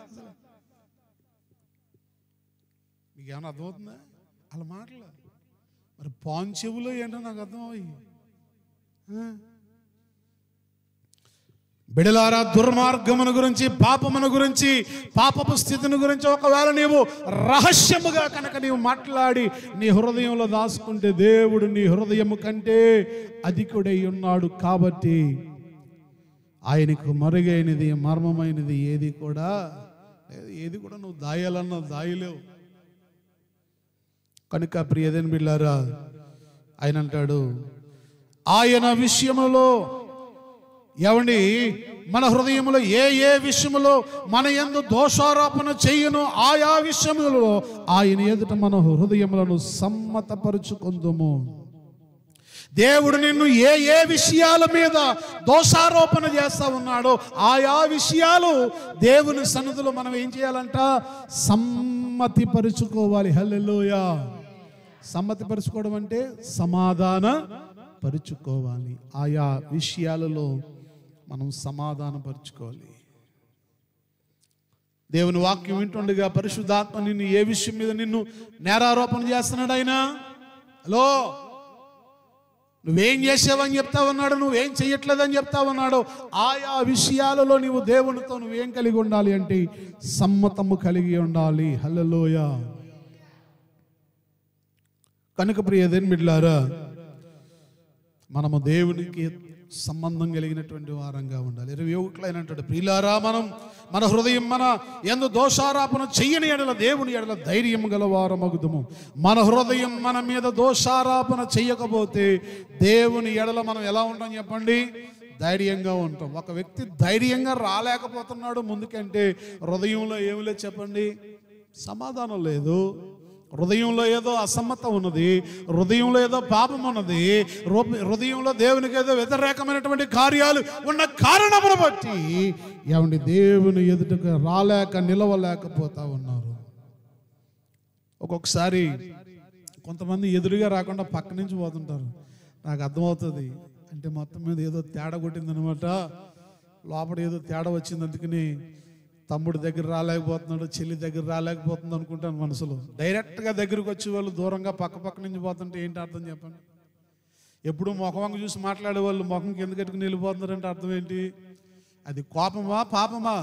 మీకు ఏమైనా అర్థమవుతుందా అలా మాటలు? మరి పాన్ చెవులో ఏంటో నాకు అర్థమయ్యి. బిడలారా, దుర్మార్గమును గురించి, పాపమును గురించి, పాపపు స్థితిని గురించి ఒకవేళ నీవు రహస్యముగా కనుక నీవు మాట్లాడి నీ హృదయంలో దాచుకుంటే దేవుడు నీ హృదయము కంటే అధికుడై ఉన్నాడు. కాబట్టి ఆయనకు మరుగైనది, మర్మమైనది ఏది కూడా ఏది కూడా నువ్వు దాయాలన్నా దాయలేవు. కనుక ప్రియదేని బిడ్డలారా, ఆయన అంటాడు, ఆయన విషయములో ఏమండి మన హృదయములో ఏ ఏ విషయములో మన యందు దోషారోపణ చెయ్యను ఆయా విషయములలో ఆయన ఎదుట మన హృదయములను సమ్మతపరుచుకుందుము. దేవుడు నిన్ను ఏ ఏ విషయాల మీద దోషారోపణ చేస్తా ఉన్నాడో ఆయా విషయాలు దేవుని సన్నిధిలో మనం ఏం చేయాలంట? సమ్మతిపరుచుకోవాలి. హల్లెలూయా. సమ్మతిపరుచుకోవడం అంటే సమాధాన పరుచుకోవాలి. ఆయా విషయాలలో మనం సమాధానపరుచుకోవాలి. దేవుని వాక్యం వింటుండగా పరిశుద్ధాత్మ నిన్ను ఏ విషయం మీద నిన్ను నేరారోపణ చేస్తున్నాడు? ఆయన హలో నువ్వేం చేసావని చెప్తా ఉన్నాడు, నువ్వేం చెయ్యట్లేదని చెప్తా ఉన్నాడు. ఆయా విషయాలలో నీవు దేవునితో నువ్వేం కలిగి ఉండాలి అంటే సమ్మతము కలిగి ఉండాలి. హల్లెలూయా. కనుక ప్రియదేని బిడ్డలారా, మనము దేవునికి సంబంధం కలిగినటువంటి వారంగా ఉండాలి. ఇరవై ఒకటిలో అంటాడు, ప్రియులారా మనం మన హృదయం మన ఎందు దోషారోపణ చెయ్యని ఎడల దేవుని ఎడల ధైర్యం గలవారమగుదుము. మన హృదయం మన మీద దోషారోపణ చెయ్యకపోతే దేవుని ఎడల మనం ఎలా ఉంటాం చెప్పండి? ధైర్యంగా ఉంటాం. ఒక వ్యక్తి ధైర్యంగా రాలేకపోతున్నాడు ముందుకంటే హృదయంలో ఏమి లేదు చెప్పండి? సమాధానం లేదు. హృదయంలో ఏదో అసమ్మతం ఉన్నది, హృదయంలో ఏదో పాపం ఉన్నది, హృదయంలో దేవునికి ఏదో వ్యతిరేకమైనటువంటి కార్యాలు ఉన్న కారణమును బట్టి ఏమండి దేవుని ఎదుటకు రాలేక నిలవలేకపోతా ఉన్నారు. ఒక్కొక్కసారి కొంతమంది ఎదురుగా రాకుండా పక్క నుంచి పోతుంటారు. నాకు అర్థమవుతుంది అంటే మొత్తం మీద ఏదో తేడా కొట్టిందనమాట, లోపల ఏదో తేడా వచ్చింది, అందుకని తమ్ముడు దగ్గర రాలేకపోతున్నాడు, చెల్లి దగ్గర రాలేకపోతుంది అనుకుంటాను మనసులో. డైరెక్ట్గా దగ్గరికి వచ్చి వాళ్ళు దూరంగా పక్క పక్క నుంచి పోతుంటే ఏంటి అర్థం చెప్పండి? ఎప్పుడు ముఖంగా చూసి మాట్లాడే వాళ్ళు ముఖం కింద కట్టుకుని వెళ్ళిపోతున్నారంటే అర్థం ఏంటి? అది కోపమా పాపమా?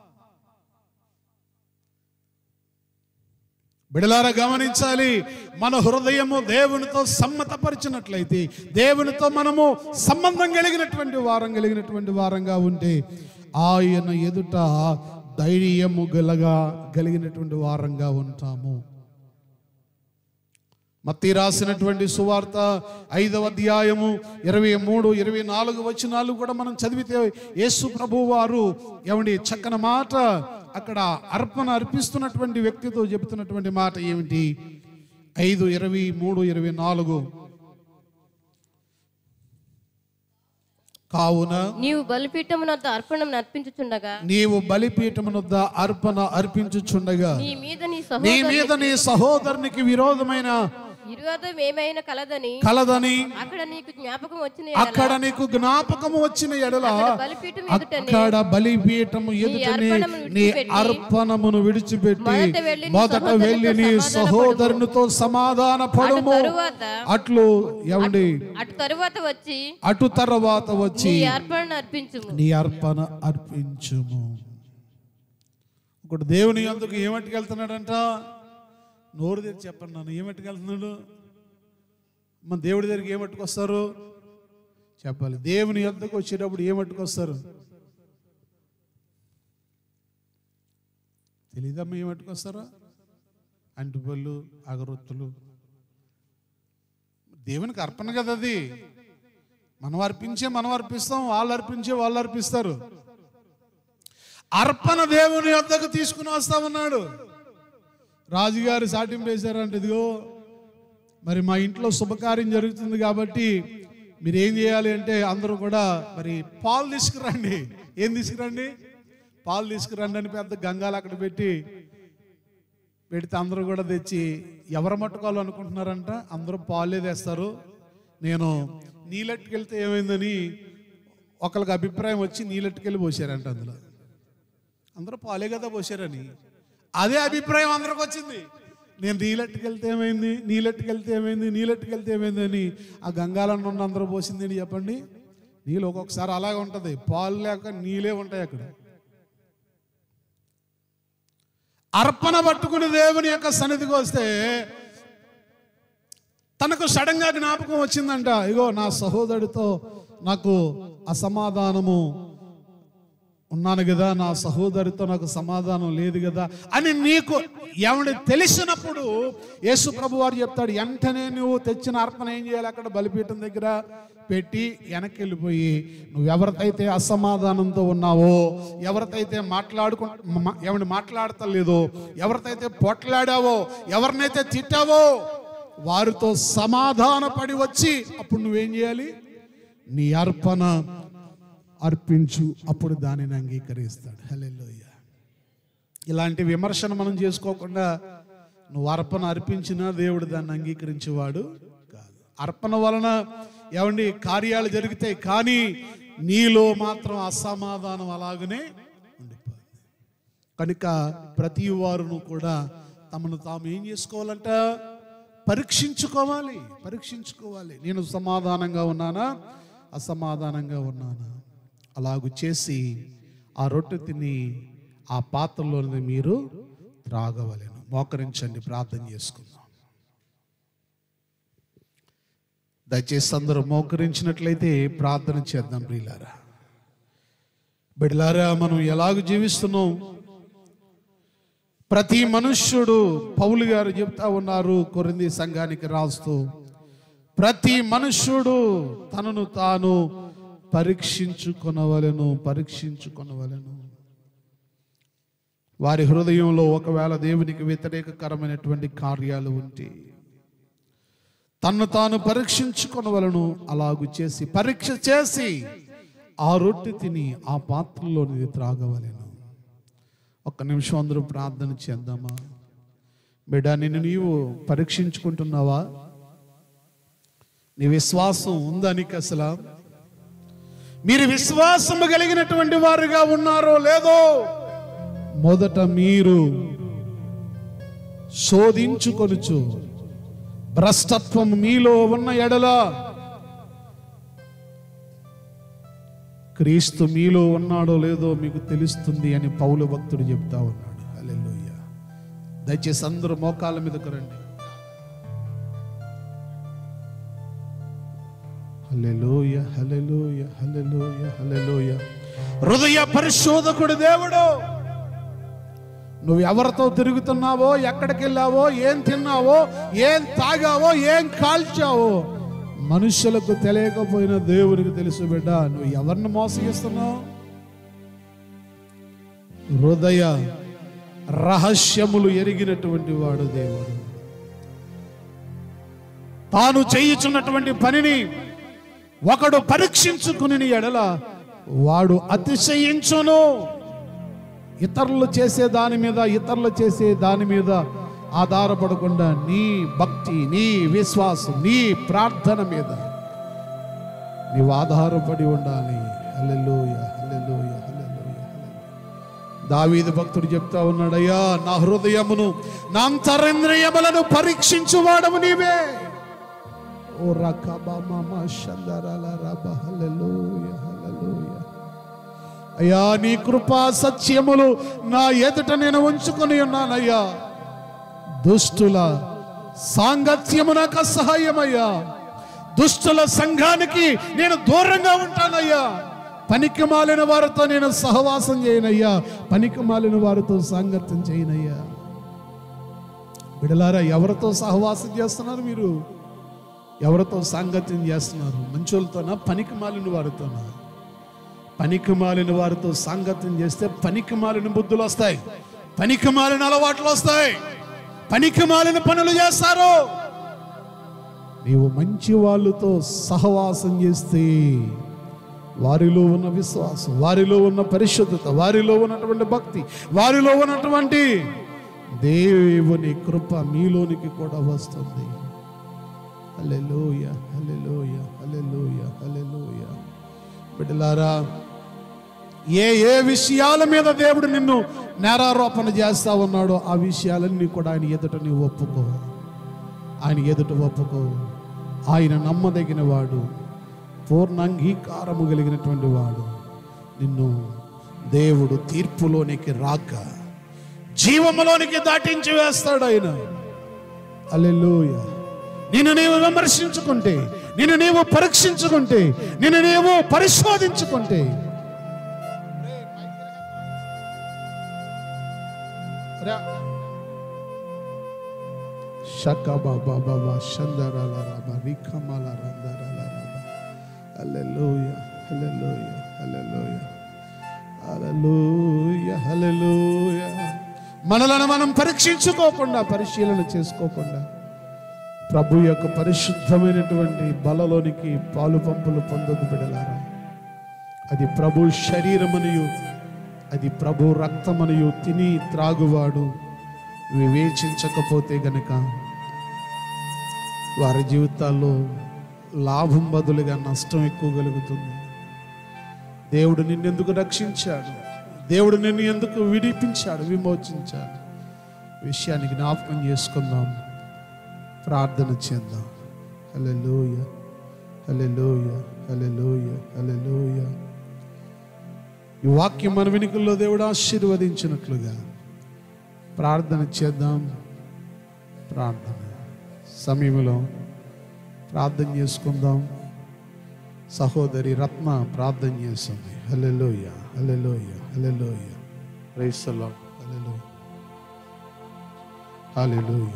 బిడలారా గమనించాలి, మన హృదయము దేవునితో సమ్మతపరిచినట్లయితే, దేవునితో మనము సంబంధం కలిగినటువంటి వారం కలిగినటువంటి వారంగా ఉంటే ఆయన ఎదుట ధైర్యము గలగా కలిగినటువంటి వారంగా ఉంటాము. మత్తయి రాసినటువంటి సువార్త ఐదవ అధ్యాయము ఇరవై మూడు ఇరవై నాలుగు వచనాలు కూడా మనం చదివితే యేసు ప్రభువు వారు ఏమండి చక్కని మాట అక్కడ అర్పణ అర్పిస్తున్నటువంటి వ్యక్తితో చెబుతున్నటువంటి మాట ఏమిటి? ఐదు ఇరవై మూడు ఇరవై నాలుగు కావున నీవు బలిపీఠమునొద్ద అర్పణం అర్పించుచుండగా నీవు బలిపీఠమునొద్ద అర్పణ అర్పించుచుండగా నీ మీద నీ నీ మీద నీ సహోదరునికి విరోధమైన విరోధం ఏమైనా కలదని కలదని అక్కడ నీకు జ్ఞాపకం వచ్చిన అక్కడ నీకు జ్ఞాపకం వచ్చిన ఎడల అక్కడ బలిపీఠము ఎదుటనే నీ అర్పణమును విడిచిపెట్టి మొదట వెళ్ళి నీ సహోదరునితో సమాధాన పడుము. అట్లు ఏమండి అటు తరువాత వచ్చి అటు తర్వాత వచ్చి నీ అర్పణ అర్పించుము నీ అర్పణ అర్పించుము. ఇప్పుడు దేవుని అందుకు ఏమట్టుకెళ్తున్నాడంట? నోరు తెరిచి చెప్పండి, నన్ను ఏమట్టుకెళ్తున్నాడు? మన దేవుడి దగ్గరికి ఏమట్టుకొస్తారు చెప్పాలి. దేవుని యొద్దకు వచ్చేటప్పుడు ఏమట్టుకొస్తారు తెలీదమ్మా? ఏమట్టుకొస్తారా? అంటుపళ్ళు, అగరొత్తులు. దేవునికి అర్పణ కదా అది. మనం అర్పించే మనం అర్పిస్తాం, వాళ్ళు అర్పించే వాళ్ళు అర్పిస్తారు. అర్పణ దేవుని యొద్దకు తీసుకుని వస్తా ఉన్నాడు. రాజుగారు సాటింపు వేశారంటే, ఇదిగో మరి మా ఇంట్లో శుభకార్యం జరుగుతుంది కాబట్టి మీరు ఏం చేయాలి అంటే అందరూ కూడా మరి పాలు తీసుకురండి. ఏం తీసుకురండి? పాలు తీసుకురండి అని పెద్ద గంగాలు అక్కడ పెట్టి పెడితే అందరూ కూడా తెచ్చి ఎవరు మట్టుకోవాలనుకుంటున్నారంట? అందరూ పాలే తెస్తారు. నేను నీళ్ళెట్టుకెళ్తే ఏమైందని ఒకరికి అభిప్రాయం వచ్చి నీళ్ళెట్టుకెళ్ళి పోసారంట. అందులో అందరూ పాలే కదా పోసారని అదే అభిప్రాయం అందరికి వచ్చింది. నేను నీళ్ళెట్టుకెళ్తే ఏమైంది, నీళ్ళెట్టుకెళ్తే ఏమైంది, నీళ్ళెట్టుకెళ్తే ఏమైంది అని ఆ గంగాలను ఉన్న అందరూ పోసింది అని చెప్పండి. నీళ్ళు ఒక్కొక్కసారి అలాగే ఉంటుంది, పాలు లేక నీళ్ళే ఉంటాయి అక్కడ. అర్పణ పట్టుకుని దేవుని యొక్క సన్నిధికి వస్తే తనకు సడన్గా జ్ఞాపకం వచ్చిందంట, ఇగో నా సహోదరుడితో నాకు అసమాధానము ఉన్నాను కదా, నా సహోదరితో నాకు సమాధానం లేదు కదా అని నీకు ఏమని తెలిసినప్పుడు యేసు ప్రభు వారు చెప్తాడు, వెంటనే నువ్వు తెచ్చిన అర్పణ ఏం చేయాలి? అక్కడ బలిపీఠం దగ్గర పెట్టి వెనక్కి వెళ్ళిపోయి నువ్వు ఎవరికైతే అసమాధానంతో ఉన్నావో, ఎవరికైతే మాట్లాడుకు ఏమని మాట్లాడతలేదో, ఎవరికైతే పొట్లాడావో, ఎవరినైతే తిట్టావో వారితో సమాధాన పడి వచ్చి అప్పుడు నువ్వేం చేయాలి? నీ అర్పణ అర్పించు, అప్పుడు దానిని అంగీకరిస్తాడు. హల్లెలూయా. ఇలాంటి విమర్శను మనం చేసుకోకుండా నువ్వు అర్పణ అర్పించినా దేవుడు దాన్ని అంగీకరించేవాడు కాదు. అర్పణ వలన ఏమండి కార్యాలు జరుగుతాయి, కానీ నీలో మాత్రం అసమాధానం అలాగనే ఉండిపోయింది. కనుక ప్రతి వారును కూడా తమను తాము ఏం చేసుకోవాలంట? పరీక్షించుకోవాలి పరీక్షించుకోవాలి నేను సమాధానంగా ఉన్నానా అసమాధానంగా ఉన్నానా అలాగూ చేసి ఆ రొట్టె తిని ఆ పాత్రలోని మీరు త్రాగవలెను. మోకరించండి, ప్రార్థన చేసుకుందాం. దయచేసి అందరూ మోకరించినట్లయితే ప్రార్థన చేద్దాం. ప్రియులారా, బిడ్డలారా, మనం ఎలాగ జీవిస్తున్నాం? ప్రతి మనుష్యుడు, పౌలు గారు చెప్తా ఉన్నారు కొరింథీ సంఘానికి రాస్తూ, ప్రతి మనుష్యుడు తనను తాను పరీక్షించుకొనవలెను పరీక్షించుకొనవలెను వారి హృదయంలో ఒకవేళ దేవునికి వ్యతిరేకకరమైనటువంటి కార్యాలు ఉంటే తన్ను తాను పరీక్షించుకొనవలెను. అలాగు చేసి పరీక్ష చేసి ఆ రొట్టె తిని ఆ పాత్రలోని త్రాగవలెను. ఒక్క నిమిషం అందరూ ప్రార్థన చేద్దామా? బిడ్డ, నిన్ను నీవు పరీక్షించుకుంటున్నావా? నీ విశ్వాసం ఉందా నీకు? అసలు మీరు విశ్వాసము కలిగినటువంటి వారుగా ఉన్నారో లేదో మొదట మీరు శోధించుకొనుచు, భ్రష్టత్వం మీలో ఉన్న ఎడల క్రీస్తు మీలో ఉన్నాడో లేదో మీకు తెలుస్తుంది అని పౌలు భక్తుడు చెప్తా ఉన్నాడు. హల్లెలూయా. దయచేసి అందరూ మోకాళ్ళ మీదకు రండి. హల్లెలూయా, హల్లెలూయా, హల్లెలూయా, హల్లెలూయా. హృదయ పరిశోధకుడు దేవుడు. నువ్వు ఎవరితో తిరుగుతున్నావో, ఎక్కడికి వెళ్ళావో, ఏం తిన్నావో, ఏం తాగావో, ఏం కాల్చావో మనుషులకు తెలియకపోయినా దేవునికి తెలుసు. బిడ్డ, నువ్వు ఎవరిని మోసగిస్తున్నావు? హృదయ రహస్యములు ఎరిగినటువంటి వాడు దేవుడు. తాను చేయుచున్నటువంటి పనిని ఒకడు పరీక్షించుకుని ఎడల వాడు అతిశయించును. ఇతరులు చేసే దాని మీద ఇతరులు చేసే దాని మీద ఆధారపడకుండా నీ భక్తి, నీ విశ్వాసం, నీ ప్రార్థన మీద నీవు ఆధారపడి ఉండాలి. హల్లెలూయా, హల్లెలూయా, హల్లెలూయా. దావీదు భక్తుడు చెప్తా ఉన్నాడయ్యా, నా హృదయమును నా అంతరింద్రియములను పరీక్షించువాడము నీవే. ఓ రకబా మామా షందరాల రబ. హల్లెలూయా, హల్లెలూయా. అయ్యా, నీ కృపా సత్యములు నా ఎదుట నేను ఉంచుకొని ఉన్నానయ్యా. దుష్టుల సాంగత్యము నాకు అసహాయమయ్యా. దుష్టుల సంఘానికి నేను దూరంగా ఉంటానయ్యా. పనికి మాలిన వారితో నేను సహవాసం చేయనయ్యా. పనికి మాలిన వారితో సాంగత్యం చేయనయ్యా. బిడలారా, ఎవరితో సహవాసం చేస్తున్నారు? మీరు ఎవరితో సాంగత్యం చేస్తున్నారు? మంచోళ్ళతోనా, పనికి మాలిన వారితోనా? పనికి మాలిన వారితో సాంగత్యం చేస్తే పనికి మాలిన బుద్ధులు వస్తాయి, పనికి మాలిన అలవాట్లు వస్తాయి, పనికి మాలిన పనులు చేస్తారు. నీవు మంచి వాళ్ళతో సహవాసం చేస్తే వారిలో ఉన్న విశ్వాసం, వారిలో ఉన్న పరిశుద్ధత, వారిలో ఉన్నటువంటి భక్తి, వారిలో ఉన్నటువంటి దేవుని కృప మీలోనికి కూడా వస్తుంది. హల్లెలూయా, హల్లెలూయా, హల్లెలూయా, హల్లెలూయా. బిడ్డలారా, ఏ ఏ విషయాల మీద దేవుడు నిన్ను నేరారోపణ చేస్తా ఉన్నాడో ఆ విషయాలన్నీ కూడా ఆయన ఎదుట నీవు ఒప్పుకో. ఆయన ఎదుట ఒప్పుకో. ఆయన నమ్మదగిన వాడు, పూర్ణ అంగీకారము కలిగినటువంటి వాడు. నిన్ను దేవుడు తీర్పులోనికి రాక జీవములోనికి దాటించి వేస్తాడు ఆయన. హల్లెలూయా. నిన్ను నీవు విమర్శించుకుంటే, నిన్ను నీవు పరీక్షించుకుంటే, నిన్ను నీవు పరిశోధించుకుంటే మనలను మనం పరీక్షించుకోకుండా, పరిశీలన చేసుకోకుండా ప్రభు యొక్క పరిశుద్ధమైనటువంటి బలలోనికి పాలు పంపులు పొందదు బిడలారా. అది ప్రభు శరీరమనియు, అది ప్రభు రక్తమనియు తిని త్రాగువాడు వివేచించకపోతే గనక వారి జీవితాల్లో లాభం బదులుగా నష్టం ఎక్కువ కలుగుతుంది. దేవుడు నిన్నెందుకు రక్షించాడు? దేవుడు నిన్ను ఎందుకు విడిపించాడు, విమోచించాడు? విషయాన్ని జ్ఞాపకం చేసుకుందాం. ప్రార్థన చేద్దాం. హల్లెలూయా, హల్లెలూయా, హల్లెలూయా, హల్లెలూయా. ఈ వాక్యం మన వెనుకల్లో దేవుడు ఆశీర్వదించినట్లుగా ప్రార్థన చేద్దాం. ప్రార్థన సమయంలో ప్రార్థన చేసుకుందాం. సహోదరి రత్న ప్రార్థన చేస్తుంది. Hallelujah, hallelujah, hallelujah. Praise the lord. Hallelujah, hallelujah.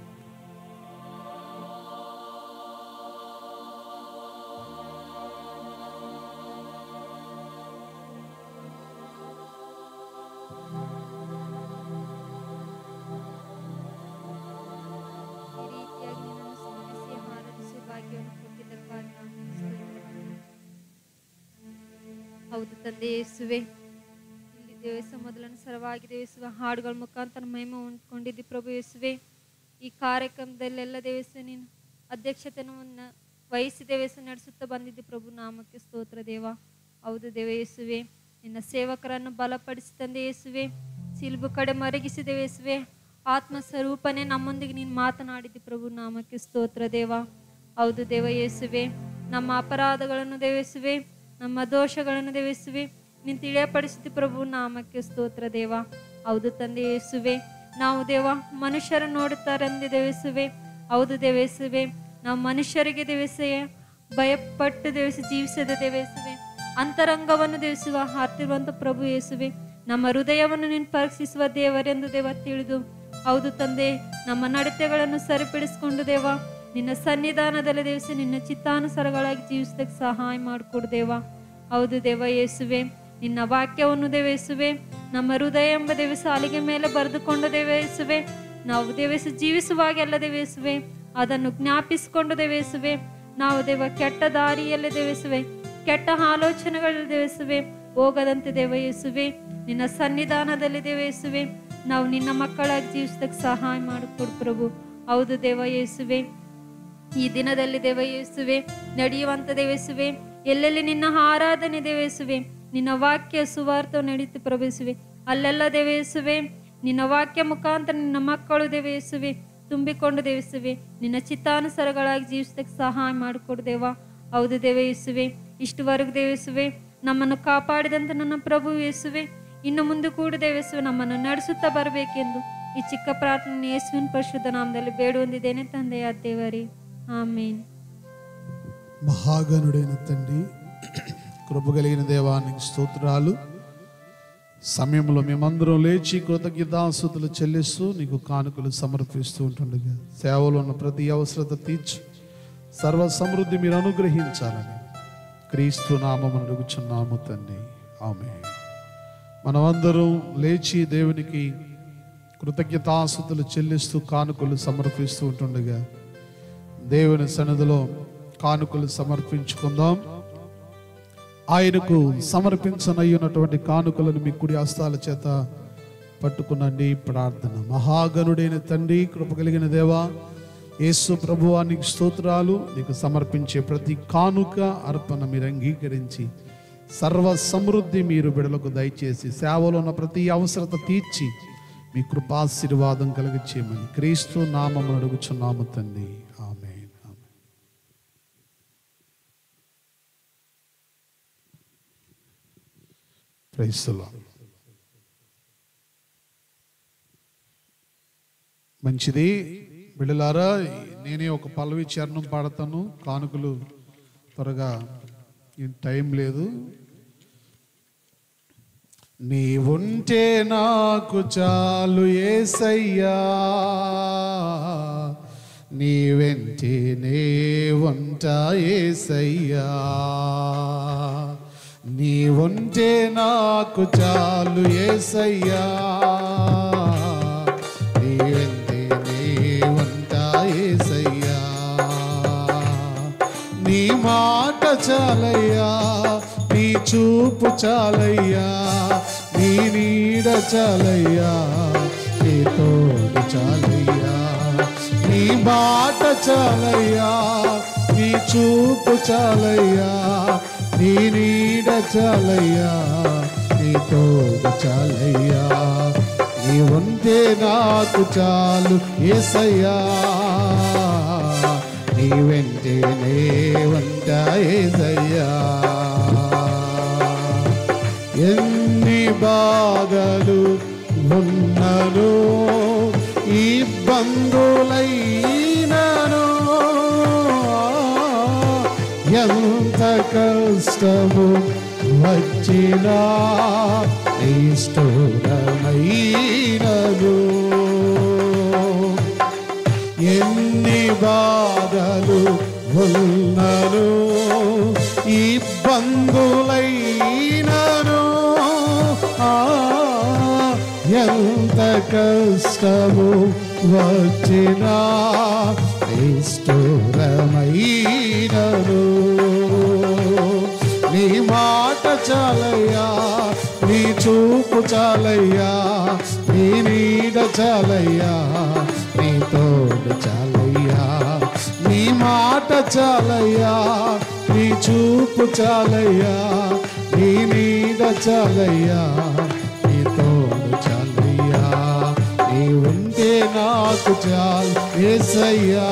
ಹೌದು ತಂದೆ ಯೇಸುವೆ, ಇಲ್ಲಿ ದೇವಸ ಮೊದಲನೇ ಸರವಾಗಿದೆ ಯೇಸುವೆ, ಹಾಡುಗಳ ಮುಖಾಂತರ ಮಹಿಮೆ ಹೊಂದ್ಕೊಂಡಿದ್ದಿ ಪ್ರಭು ಯೇಸುವೆ. ಈ ಕಾರ್ಯಕ್ರಮದಲ್ಲೆಲ್ಲ ದೇವಸ ನೀನು ಅಧ್ಯಕ್ಷತೆಯನ್ನು ವಹಿಸಿ ದೇವಸ ನಡೆಸುತ್ತಾ ಬಂದಿದ್ದಿ ಪ್ರಭು, ನಾಮಕ್ಕೆ ಸ್ತೋತ್ರ ದೇವ. ಹೌದು ದೇವ ಯೇಸುವೆ, ನಿನ್ನ ಸೇವಕರನ್ನು ಬಲಪಡಿಸಿ ತಂದೆ ಯೇಸುವೆ, ಸಿಲ್ಬು ಕಡೆ ಮರಗಿಸಿದೆ ಯೇಸುವೆ, ಆತ್ಮ ಸ್ವರೂಪನೇ ನಮ್ಮೊಂದಿಗೆ ನೀನು ಮಾತನಾಡಿದ್ದಿ ಪ್ರಭು, ನಾಮಕ್ಕೆ ಸ್ತೋತ್ರ ದೇವ. ಹೌದು ದೇವ ಯೇಸುವೆ, ನಮ್ಮ ಅಪರಾಧಗಳನ್ನು ದೇವಿಸುವೆ, ನಮ್ಮ ದೋಷಗಳನ್ನು ದೇವಿಸುವೆ ನೀನು ತಿಳಿಯಪಡಿಸಿದ ಪ್ರಭು, ನಾಮಕ್ಕೆ ಸ್ತೋತ್ರ ದೇವ. ಹೌದು ತಂದೆ ಯೇಸುವೆ, ನಾವು ದೇವ ಮನುಷ್ಯರು ನೋಡುತ್ತಾರೆಂದು ದೇವಿಸುವೆ. ಹೌದು ದೇವೇಸುವೆ, ನಾವು ಮನುಷ್ಯರಿಗೆ ದೇವಿಸೆ ಭಯಪಟ್ಟು ದೇವಿಸಿ ಜೀವಿಸದ ದೇವಿಸುವೆ, ಅಂತರಂಗವನ್ನು ದೇವಿಸುವ ಹಾರ್ತಿರುವಂಥ ಪ್ರಭು ಯೇಸುವೆ, ನಮ್ಮ ಹೃದಯವನ್ನು ನೀನು ಪರೀಕ್ಷಿಸುವ ದೇವರೆಂದು ದೇವ ತಿಳಿದು, ಹೌದು ತಂದೆ, ನಮ್ಮ ನಡತೆಗಳನ್ನು ಸರಿಪಡಿಸಿಕೊಂಡು ದೇವ ನಿನ್ನ ಸನ್ನಿಧಾನದಲ್ಲಿ ದೇವಿಸಿ ನಿನ್ನ ಚಿತ್ತಾನುಸಾರಗಳಾಗಿ ಜೀವಿಸೋದಕ್ಕೆ ಸಹಾಯ ಮಾಡಿಕೊಡು ದೇವ. ಹೌದು ದೇವ ಯೇಸುವೆ, ನಿನ್ನ ವಾಕ್ಯವನ್ನು ದೇವೇಸುವೆ ನಮ್ಮ ಹೃದಯ ಎಂಬ ದೇವ ಸಾಲಿಗೆ ಮೇಲೆ ಬರೆದುಕೊಂಡು ದೇವೇಸುವೆ, ನಾವು ದೇವೇಸು ಜೀವಿಸುವಾಗೆಲ್ಲ ದೇವೇಸುವೆ ಅದನ್ನು ಜ್ಞಾಪಿಸಿಕೊಂಡು ದೇವೇಸುವೆ, ನಾವು ದೇವ ಕೆಟ್ಟ ದಾರಿಯಲ್ಲಿ ದೇವೇಸುವೆ, ಕೆಟ್ಟ ಆಲೋಚನೆಗಳಲ್ಲಿ ದೇವೇಸುವೆ ಹೋಗದಂತೆ ದೇವ ಯೇಸುವೆ, ನಿನ್ನ ಸನ್ನಿಧಾನದಲ್ಲಿ ದೇವೇಸುವೆ ನಾವು ನಿನ್ನ ಮಕ್ಕಳಾಗಿ ಜೀವಿಸೋದಕ್ಕೆ ಸಹಾಯ ಮಾಡಿಕೊಡು ಪ್ರಭು. ಹೌದು ದೇವ ಯೇಸುವೆ, ಈ ದಿನದಲ್ಲಿ ದೇವ ಯೇಸುವೆ ನಡೆಯುವಂತ ದೇವೇಸುವೆ, ಎಲ್ಲೆಲ್ಲಿ ನಿನ್ನ ಆರಾಧನೆ ದೇವೇಸುವೆ, ನಿನ್ನ ವಾಕ್ಯ ಸುವಾರ್ಥ ನಡೀತು ಪ್ರವೇಶಿಸುವೆ, ಅಲ್ಲೆಲ್ಲ ದೇವೇಸುವೆ ನಿನ್ನ ವಾಕ್ಯ ಮುಖಾಂತರ ನಿನ್ನ ಮಕ್ಕಳು ದೇವೇಸುವೆ ತುಂಬಿಕೊಂಡು ದೇವಿಸುವೆ, ನಿನ್ನ ಚಿತ್ತಾನುಸಾರಗಳಾಗಿ ಜೀವಿಸೋದಕ್ಕೆ ಸಹಾಯ ಮಾಡಿಕೊಡು ದೇವ. ಹೌದು ದೇವ ಯೇಸುವೆ, ಇಷ್ಟುವರೆಗೂ ದೇವಿಸುವೆ ನಮ್ಮನ್ನು ಕಾಪಾಡಿದಂತ ನನ್ನ ಪ್ರಭು ಯೇಸುವೆ, ಇನ್ನು ಮುಂದೆ ಕೂಡ ದೇವಿಸುವೆ ನಮ್ಮನ್ನು ನಡೆಸುತ್ತಾ ಬರಬೇಕೆಂದು ಈ ಚಿಕ್ಕ ಪ್ರಾರ್ಥನೆ ಯೇಸುವಿನ ಪರಿಶುದ್ಧ ನಾಮದಲ್ಲಿ ಬೇಡುವಂದಿದ್ದೇನೆ ತಂದೆಯ ದೇವರೇ, ఆమేన్. మహాగణుడైన తండ్రి, కృప కలిగిన దేవానికి స్తోత్రాలు. సమయంలో మేమందరం లేచి కృతజ్ఞతాస్తుతులు చెల్లిస్తూ నీకు కానుకలు సమర్పిస్తూ ఉంటుండగా సేవలో ఉన్న ప్రతి అవసరత తీర్చి సర్వ సమృద్ధి మీరు అనుగ్రహించాలని క్రీస్తు నామమున అడుగుచున్నాము తండ్రి, ఆమేన్. మనమందరం లేచి దేవునికి కృతజ్ఞతాస్తుతులు చెల్లిస్తూ కానుకలు సమర్పిస్తూ ఉంటుండగా దేవుని సన్నిధిలో కానుకలు సమర్పించుకుందాం. ఆయనకు సమర్పించనయ్యున్నటువంటి కానుకలను మీ కుడి హస్తాల చేత పట్టుకునండి. ప్రార్థన. మహాగణుడైన తండ్రి, కృప కలిగిన దేవా, యేసు ప్రభువా నీకు స్తోత్రాలు. నీకు సమర్పించే ప్రతి కానుక అర్పణ మీరు అంగీకరించి సర్వ సమృద్ధి మీరు బిడలకు దయచేసి సేవలో ఉన్న ప్రతి అవసరత తీర్చి మీ కృపాశీర్వాదం కలిగి చేయమని క్రీస్తు నామమున అడుగుచున్నాము తండ్రి, ఆమేన్. Praise the lord. మంచిది బిడ్డలారా, నేనే ఒక పల్లవి చరణం పాడతాను. కానుకలు త్వరగా టైం లేదు. నీవుంటే నాకు చాలు యేసయ్యా, నీ వెంటే నే ఉంటా యేసయ్యా, నీవుంటే నాకు చాలు యేసయ్యా, నీ వెంటే నే ఉంటా యేసయ్యా, నీ మాట చాలయ్యా, నీ చూపు చాలయ్యా, నీ నీడ చాలయ్యా, నీ తోడు చాలయ్యా, నీ మాట చాలయ్యా, నీ చూపు చాలయ్యా, నీ నీడ చాలయ్యా, నీ తోడు చాలయ్యా, నీ ఉంటే నాకు చాలు యేసయ్యా, నీ వెంటనే ఉంటా యేసయ్యా. ఎన్ని బాధలు ఉన్నను ఇబ్బందులైనను ఎంత కష్టము వచ్చినా నిష్ఠురమైనను ఎన్ని బాధలు ఉన్నను ఇబ్బందులైనను ఎంత కష్టము వచ్చినా నిష్ఠురమైనను నీ మాట చాలయ్యా, నీ చూపు చాలయ్యా, నీ నీడ చాలయ్యా, నీ తోడు చాలయ్యా. నీ మాట చాలయ్యా, నీ చూపు చాలయ్యా, నీ నీడ చాలయ్యా, నీ తోడు చాలయ్యా. నీ ఉంటే నాకు చాలు యేసయ్యా,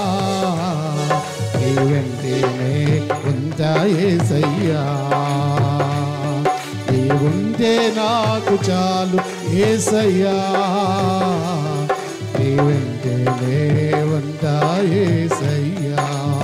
నీ వెంటనే ఉంటా యేసయ్యా. నీ ఉంటే నాకు చాలు యేసయ్యా, నీ వెంటనే ఉంటా యేసయ్యా.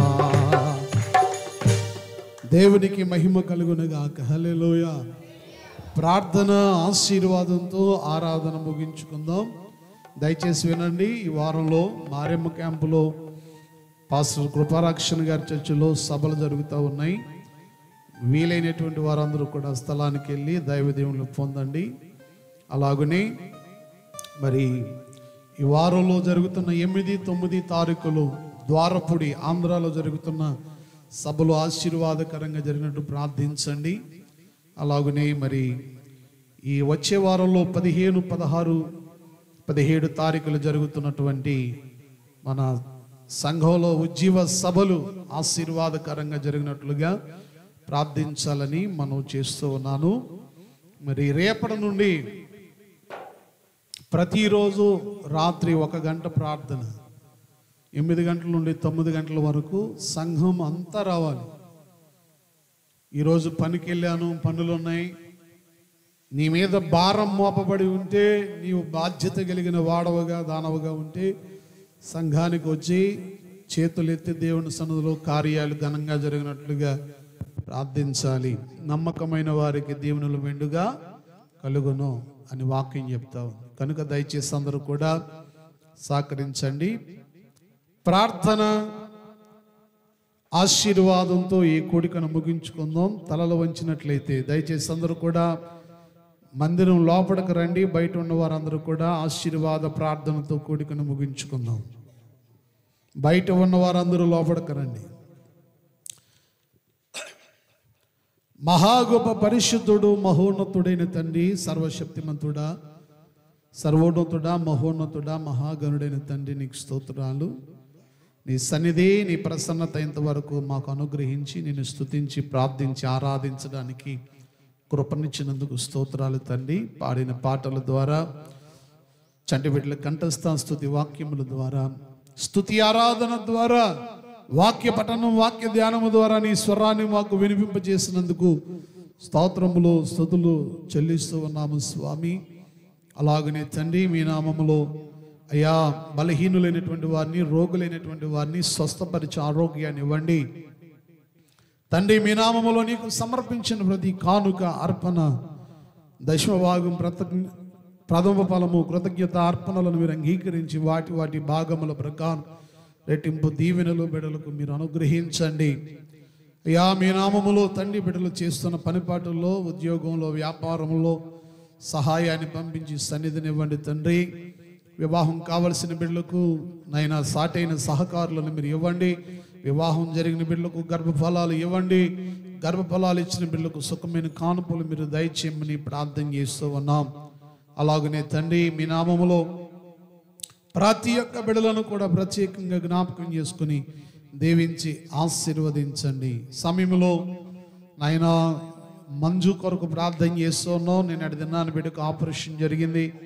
దేవునికి మహిమ కలుగునుగాక. హల్లెలూయా. ప్రార్థన ఆశీర్వాదంతో ఆరాధన ముగించుకుందాం. దయచేసి వినండి. ఈ వారంలో మారెమ్మ క్యాంపులో పాస్టర్ కృపారాక్షణ గారి చర్చిలో సభలు జరుగుతూ ఉన్నాయి. వీలైనటువంటి వారందరూ కూడా స్థలానికి వెళ్ళి దైవ దేవుళ్ళు పొందండి. అలాగనే మరి ఈ వారంలో జరుగుతున్న ఎనిమిది తొమ్మిది తారీఖులు ద్వారపుడి ఆంధ్రాలో జరుగుతున్న సభలు ఆశీర్వాదకరంగా జరిగినట్టు ప్రార్థించండి. అలాగనే మరి ఈ వచ్చే వారంలో పదిహేను పదహారు పదిహేడు తారీఖులు జరుగుతున్నటువంటి మన సంఘంలో ఉజ్జీవ సభలు ఆశీర్వాదకరంగా జరిగినట్లుగా ప్రార్థించాలని మనం చేస్తూ ఉన్నాను. మరి రేపటి నుండి ప్రతిరోజు రాత్రి ఒక గంట ప్రార్థన, ఎనిమిది గంటల నుండి తొమ్మిది గంటల వరకు సంఘం అంతా రావాలి. ఈరోజు పనికి వెళ్ళాను, పనులు ఉన్నాయి, నీ మీద భారం మోపబడి ఉంటే, నీవు బాధ్యత కలిగిన వాడవగా దానవగా ఉంటే సంఘానికి వచ్చి చేతులెత్తి దేవుని సన్నిధిలో కార్యాలు ఘనంగా జరిగినట్లుగా ప్రార్థించాలి. నమ్మకమైన వారికి దీవెనలు మెండుగా కలుగును అని వాక్యం చెప్తా ఉంది. కనుక దయచేసి అందరూ కూడా సహకరించండి. ప్రార్థన ఆశీర్వాదంతో ఈ కూడికను ముగించుకుందాం. తలలు వంచినట్లయితే దయచేసి అందరూ కూడా మందిరం లోపలికి రండి. బయట ఉన్న వారందరూ కూడా ఆశీర్వాద ప్రార్థనతో కూడికను ముగించుకుందాం. బయట ఉన్న వారందరూ లోపలికి రండి. మహాగొప్ప పరిశుద్ధుడు మహోన్నతుడైన తండ్రి, సర్వశక్తిమంతుడా, సర్వోన్నతుడా, మహోన్నతుడా, మహాగణుడైన తండ్రి, నీకు స్తోత్రాలు. నీ సన్నిధి, నీ ప్రసన్నత ఇంతవరకు మాకు అనుగ్రహించి నిన్ను స్తుతించి ప్రార్థించి ఆరాధించడానికి కృపనిచ్చినందుకు స్తోత్రాలు తండ్రి. పాడిన పాటల ద్వారా, చంటి బిడ్డల కంఠస్థ స్తుతి వాక్యముల ద్వారా, స్తుతి ఆరాధన ద్వారా, వాక్య పఠనం వాక్య ధ్యానము ద్వారా నీ స్వరాన్ని మాకు వినిపింపజేసినందుకు స్తోత్రములు స్తుతులు చెల్లిస్తూ ఉన్నాము స్వామి. అలాగనే తండ్రి, మీ నామములో అయ్యా బలహీనులైనటువంటి వారిని, రోగులైనటువంటి వారిని స్వస్థపరిచి ఆరోగ్యాన్ని ఇవ్వండి తండ్రి. మీ నామములో నీకు సమర్పించిన ప్రతి కానుక అర్పణ దశమభాగం ప్రత ప్రథమ ఫలము కృతజ్ఞత అర్పణలను మీరు అంగీకరించి వాటి వాటి భాగముల ప్రకారం రెట్టింపు దీవెనలు బిడ్డలకు మీరు అనుగ్రహించండి అయ్యా. మీ నామములో తండ్రి బిడ్డలు చేస్తున్న పనిపాటుల్లో, ఉద్యోగంలో, వ్యాపారంలో సహాయాన్ని పంపించి సన్నిధినివ్వండి తండ్రి. వివాహం కావలసిన బిడ్డలకు నైనా సాటైన సహకారులను మీరు ఇవ్వండి. వివాహం జరిగిన బిడ్డలకు గర్భఫలాలు ఇవ్వండి. గర్భఫలాలు ఇచ్చిన బిడ్డలకు సుఖమైన కానుకలు మీరు దయచేయమని ప్రార్థన చేస్తూ ఉన్నాం. అలాగనే తండ్రి, మీ నామములో ప్రతి ఒక్క బిడ్డలను కూడా ప్రత్యేకంగా జ్ఞాపకం చేసుకుని దీవించి ఆశీర్వదించండి. సమయంలో నాయనా మంజు కొరకు ప్రార్థన చేస్తున్నాం. నేను అడి దినాన్ని బిడ్డకు ఆపరేషన్ జరిగింది.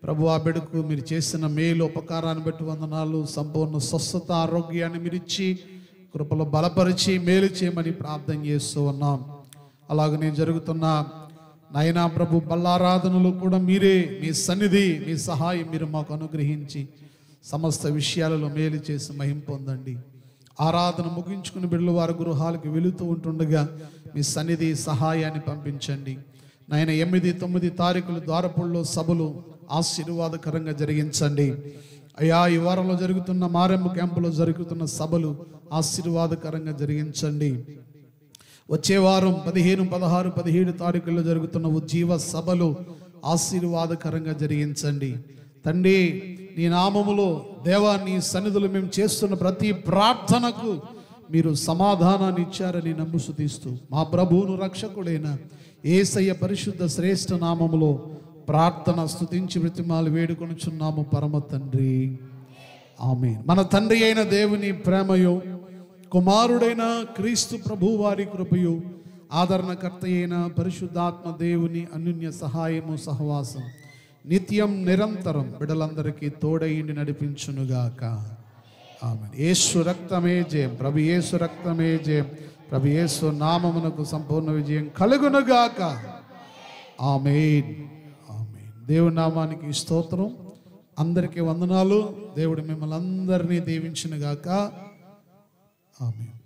ప్రభు ఆ బిడ్డకు మీరు చేసిన మేలు ఉపకారాన్ని బట్టి వందనాలు. సంపూర్ణ స్వస్థత ఆరోగ్యాన్ని మీరు ఇచ్చి కృపలో బలపరిచి మేలు చేయమని ప్రార్థన చేస్తూ ఉన్నాం. అలాగనే జరుగుతున్న నాయనా ప్రభు బల్లారాధనలు కూడా మీరే మీ సన్నిధి మీ సహాయం మీరు మాకు అనుగ్రహించి సమస్త విషయాలలో మేలు చేసి మహిమ పొందండి. ఆరాధన ముగించుకుని బిడ్డలు వారి గృహాలకు వెళుతూ ఉంటుండగా మీ సన్నిధి సహాయాన్ని పంపించండి నాయన. ఎనిమిది తొమ్మిది తారీఖులు ద్వారపుల్లో సభలు ఆశీర్వాదకరంగా జరిగించండి అయ్యా. ఈ వారంలో జరుగుతున్న మారెమ్మ క్యాంపులో జరుగుతున్న సభలు ఆశీర్వాదకరంగా జరిగించండి. వచ్చే వారం పదిహేను పదహారు పదిహేడు తారీఖుల్లో జరుగుతున్న ఉజ్జీవ సభలు ఆశీర్వాదకరంగా జరిగించండి తండ్రి. నీ నామములో దేవా నీ సన్నిధులు మేము చేస్తున్న ప్రతి ప్రార్థనకు మీరు సమాధానాన్ని ఇచ్చారని నమ్ము స్తుతిస్తూ మా ప్రభువును రక్షకుడైన యేసయ్య పరిశుద్ధ శ్రేష్ఠ నామములో ప్రార్థన స్తుతించి బ్రతిమాలు వేడుకొనుచున్నాము పరమ తండ్రి, ఆమేన్. మన తండ్రి అయిన దేవుని ప్రేమయో కుమారుడైన క్రీస్తు ప్రభు వారి కృపయు ఆదరణకర్త అయిన పరిశుద్ధాత్మ దేవుని అన్యోన్య సహాయము సహవాసం నిత్యం నిరంతరం బిడ్డలందరికీ తోడైండి నడిపించునుగాక. ఆమేన్. యేసు రక్తమే జయం, ప్రభు యేసు రక్తమే జయం, ప్రభు యేసు నామమునకు సంపూర్ణ విజయం కలుగునుగాక. ఆమేన్. ఆమేన్. దేవుని నామానికి స్తోత్రం. అందరికీ వందనాలు. దేవుడు మిమ్మల్ని అందరినీ దీవించునుగాక. ఆమేన్.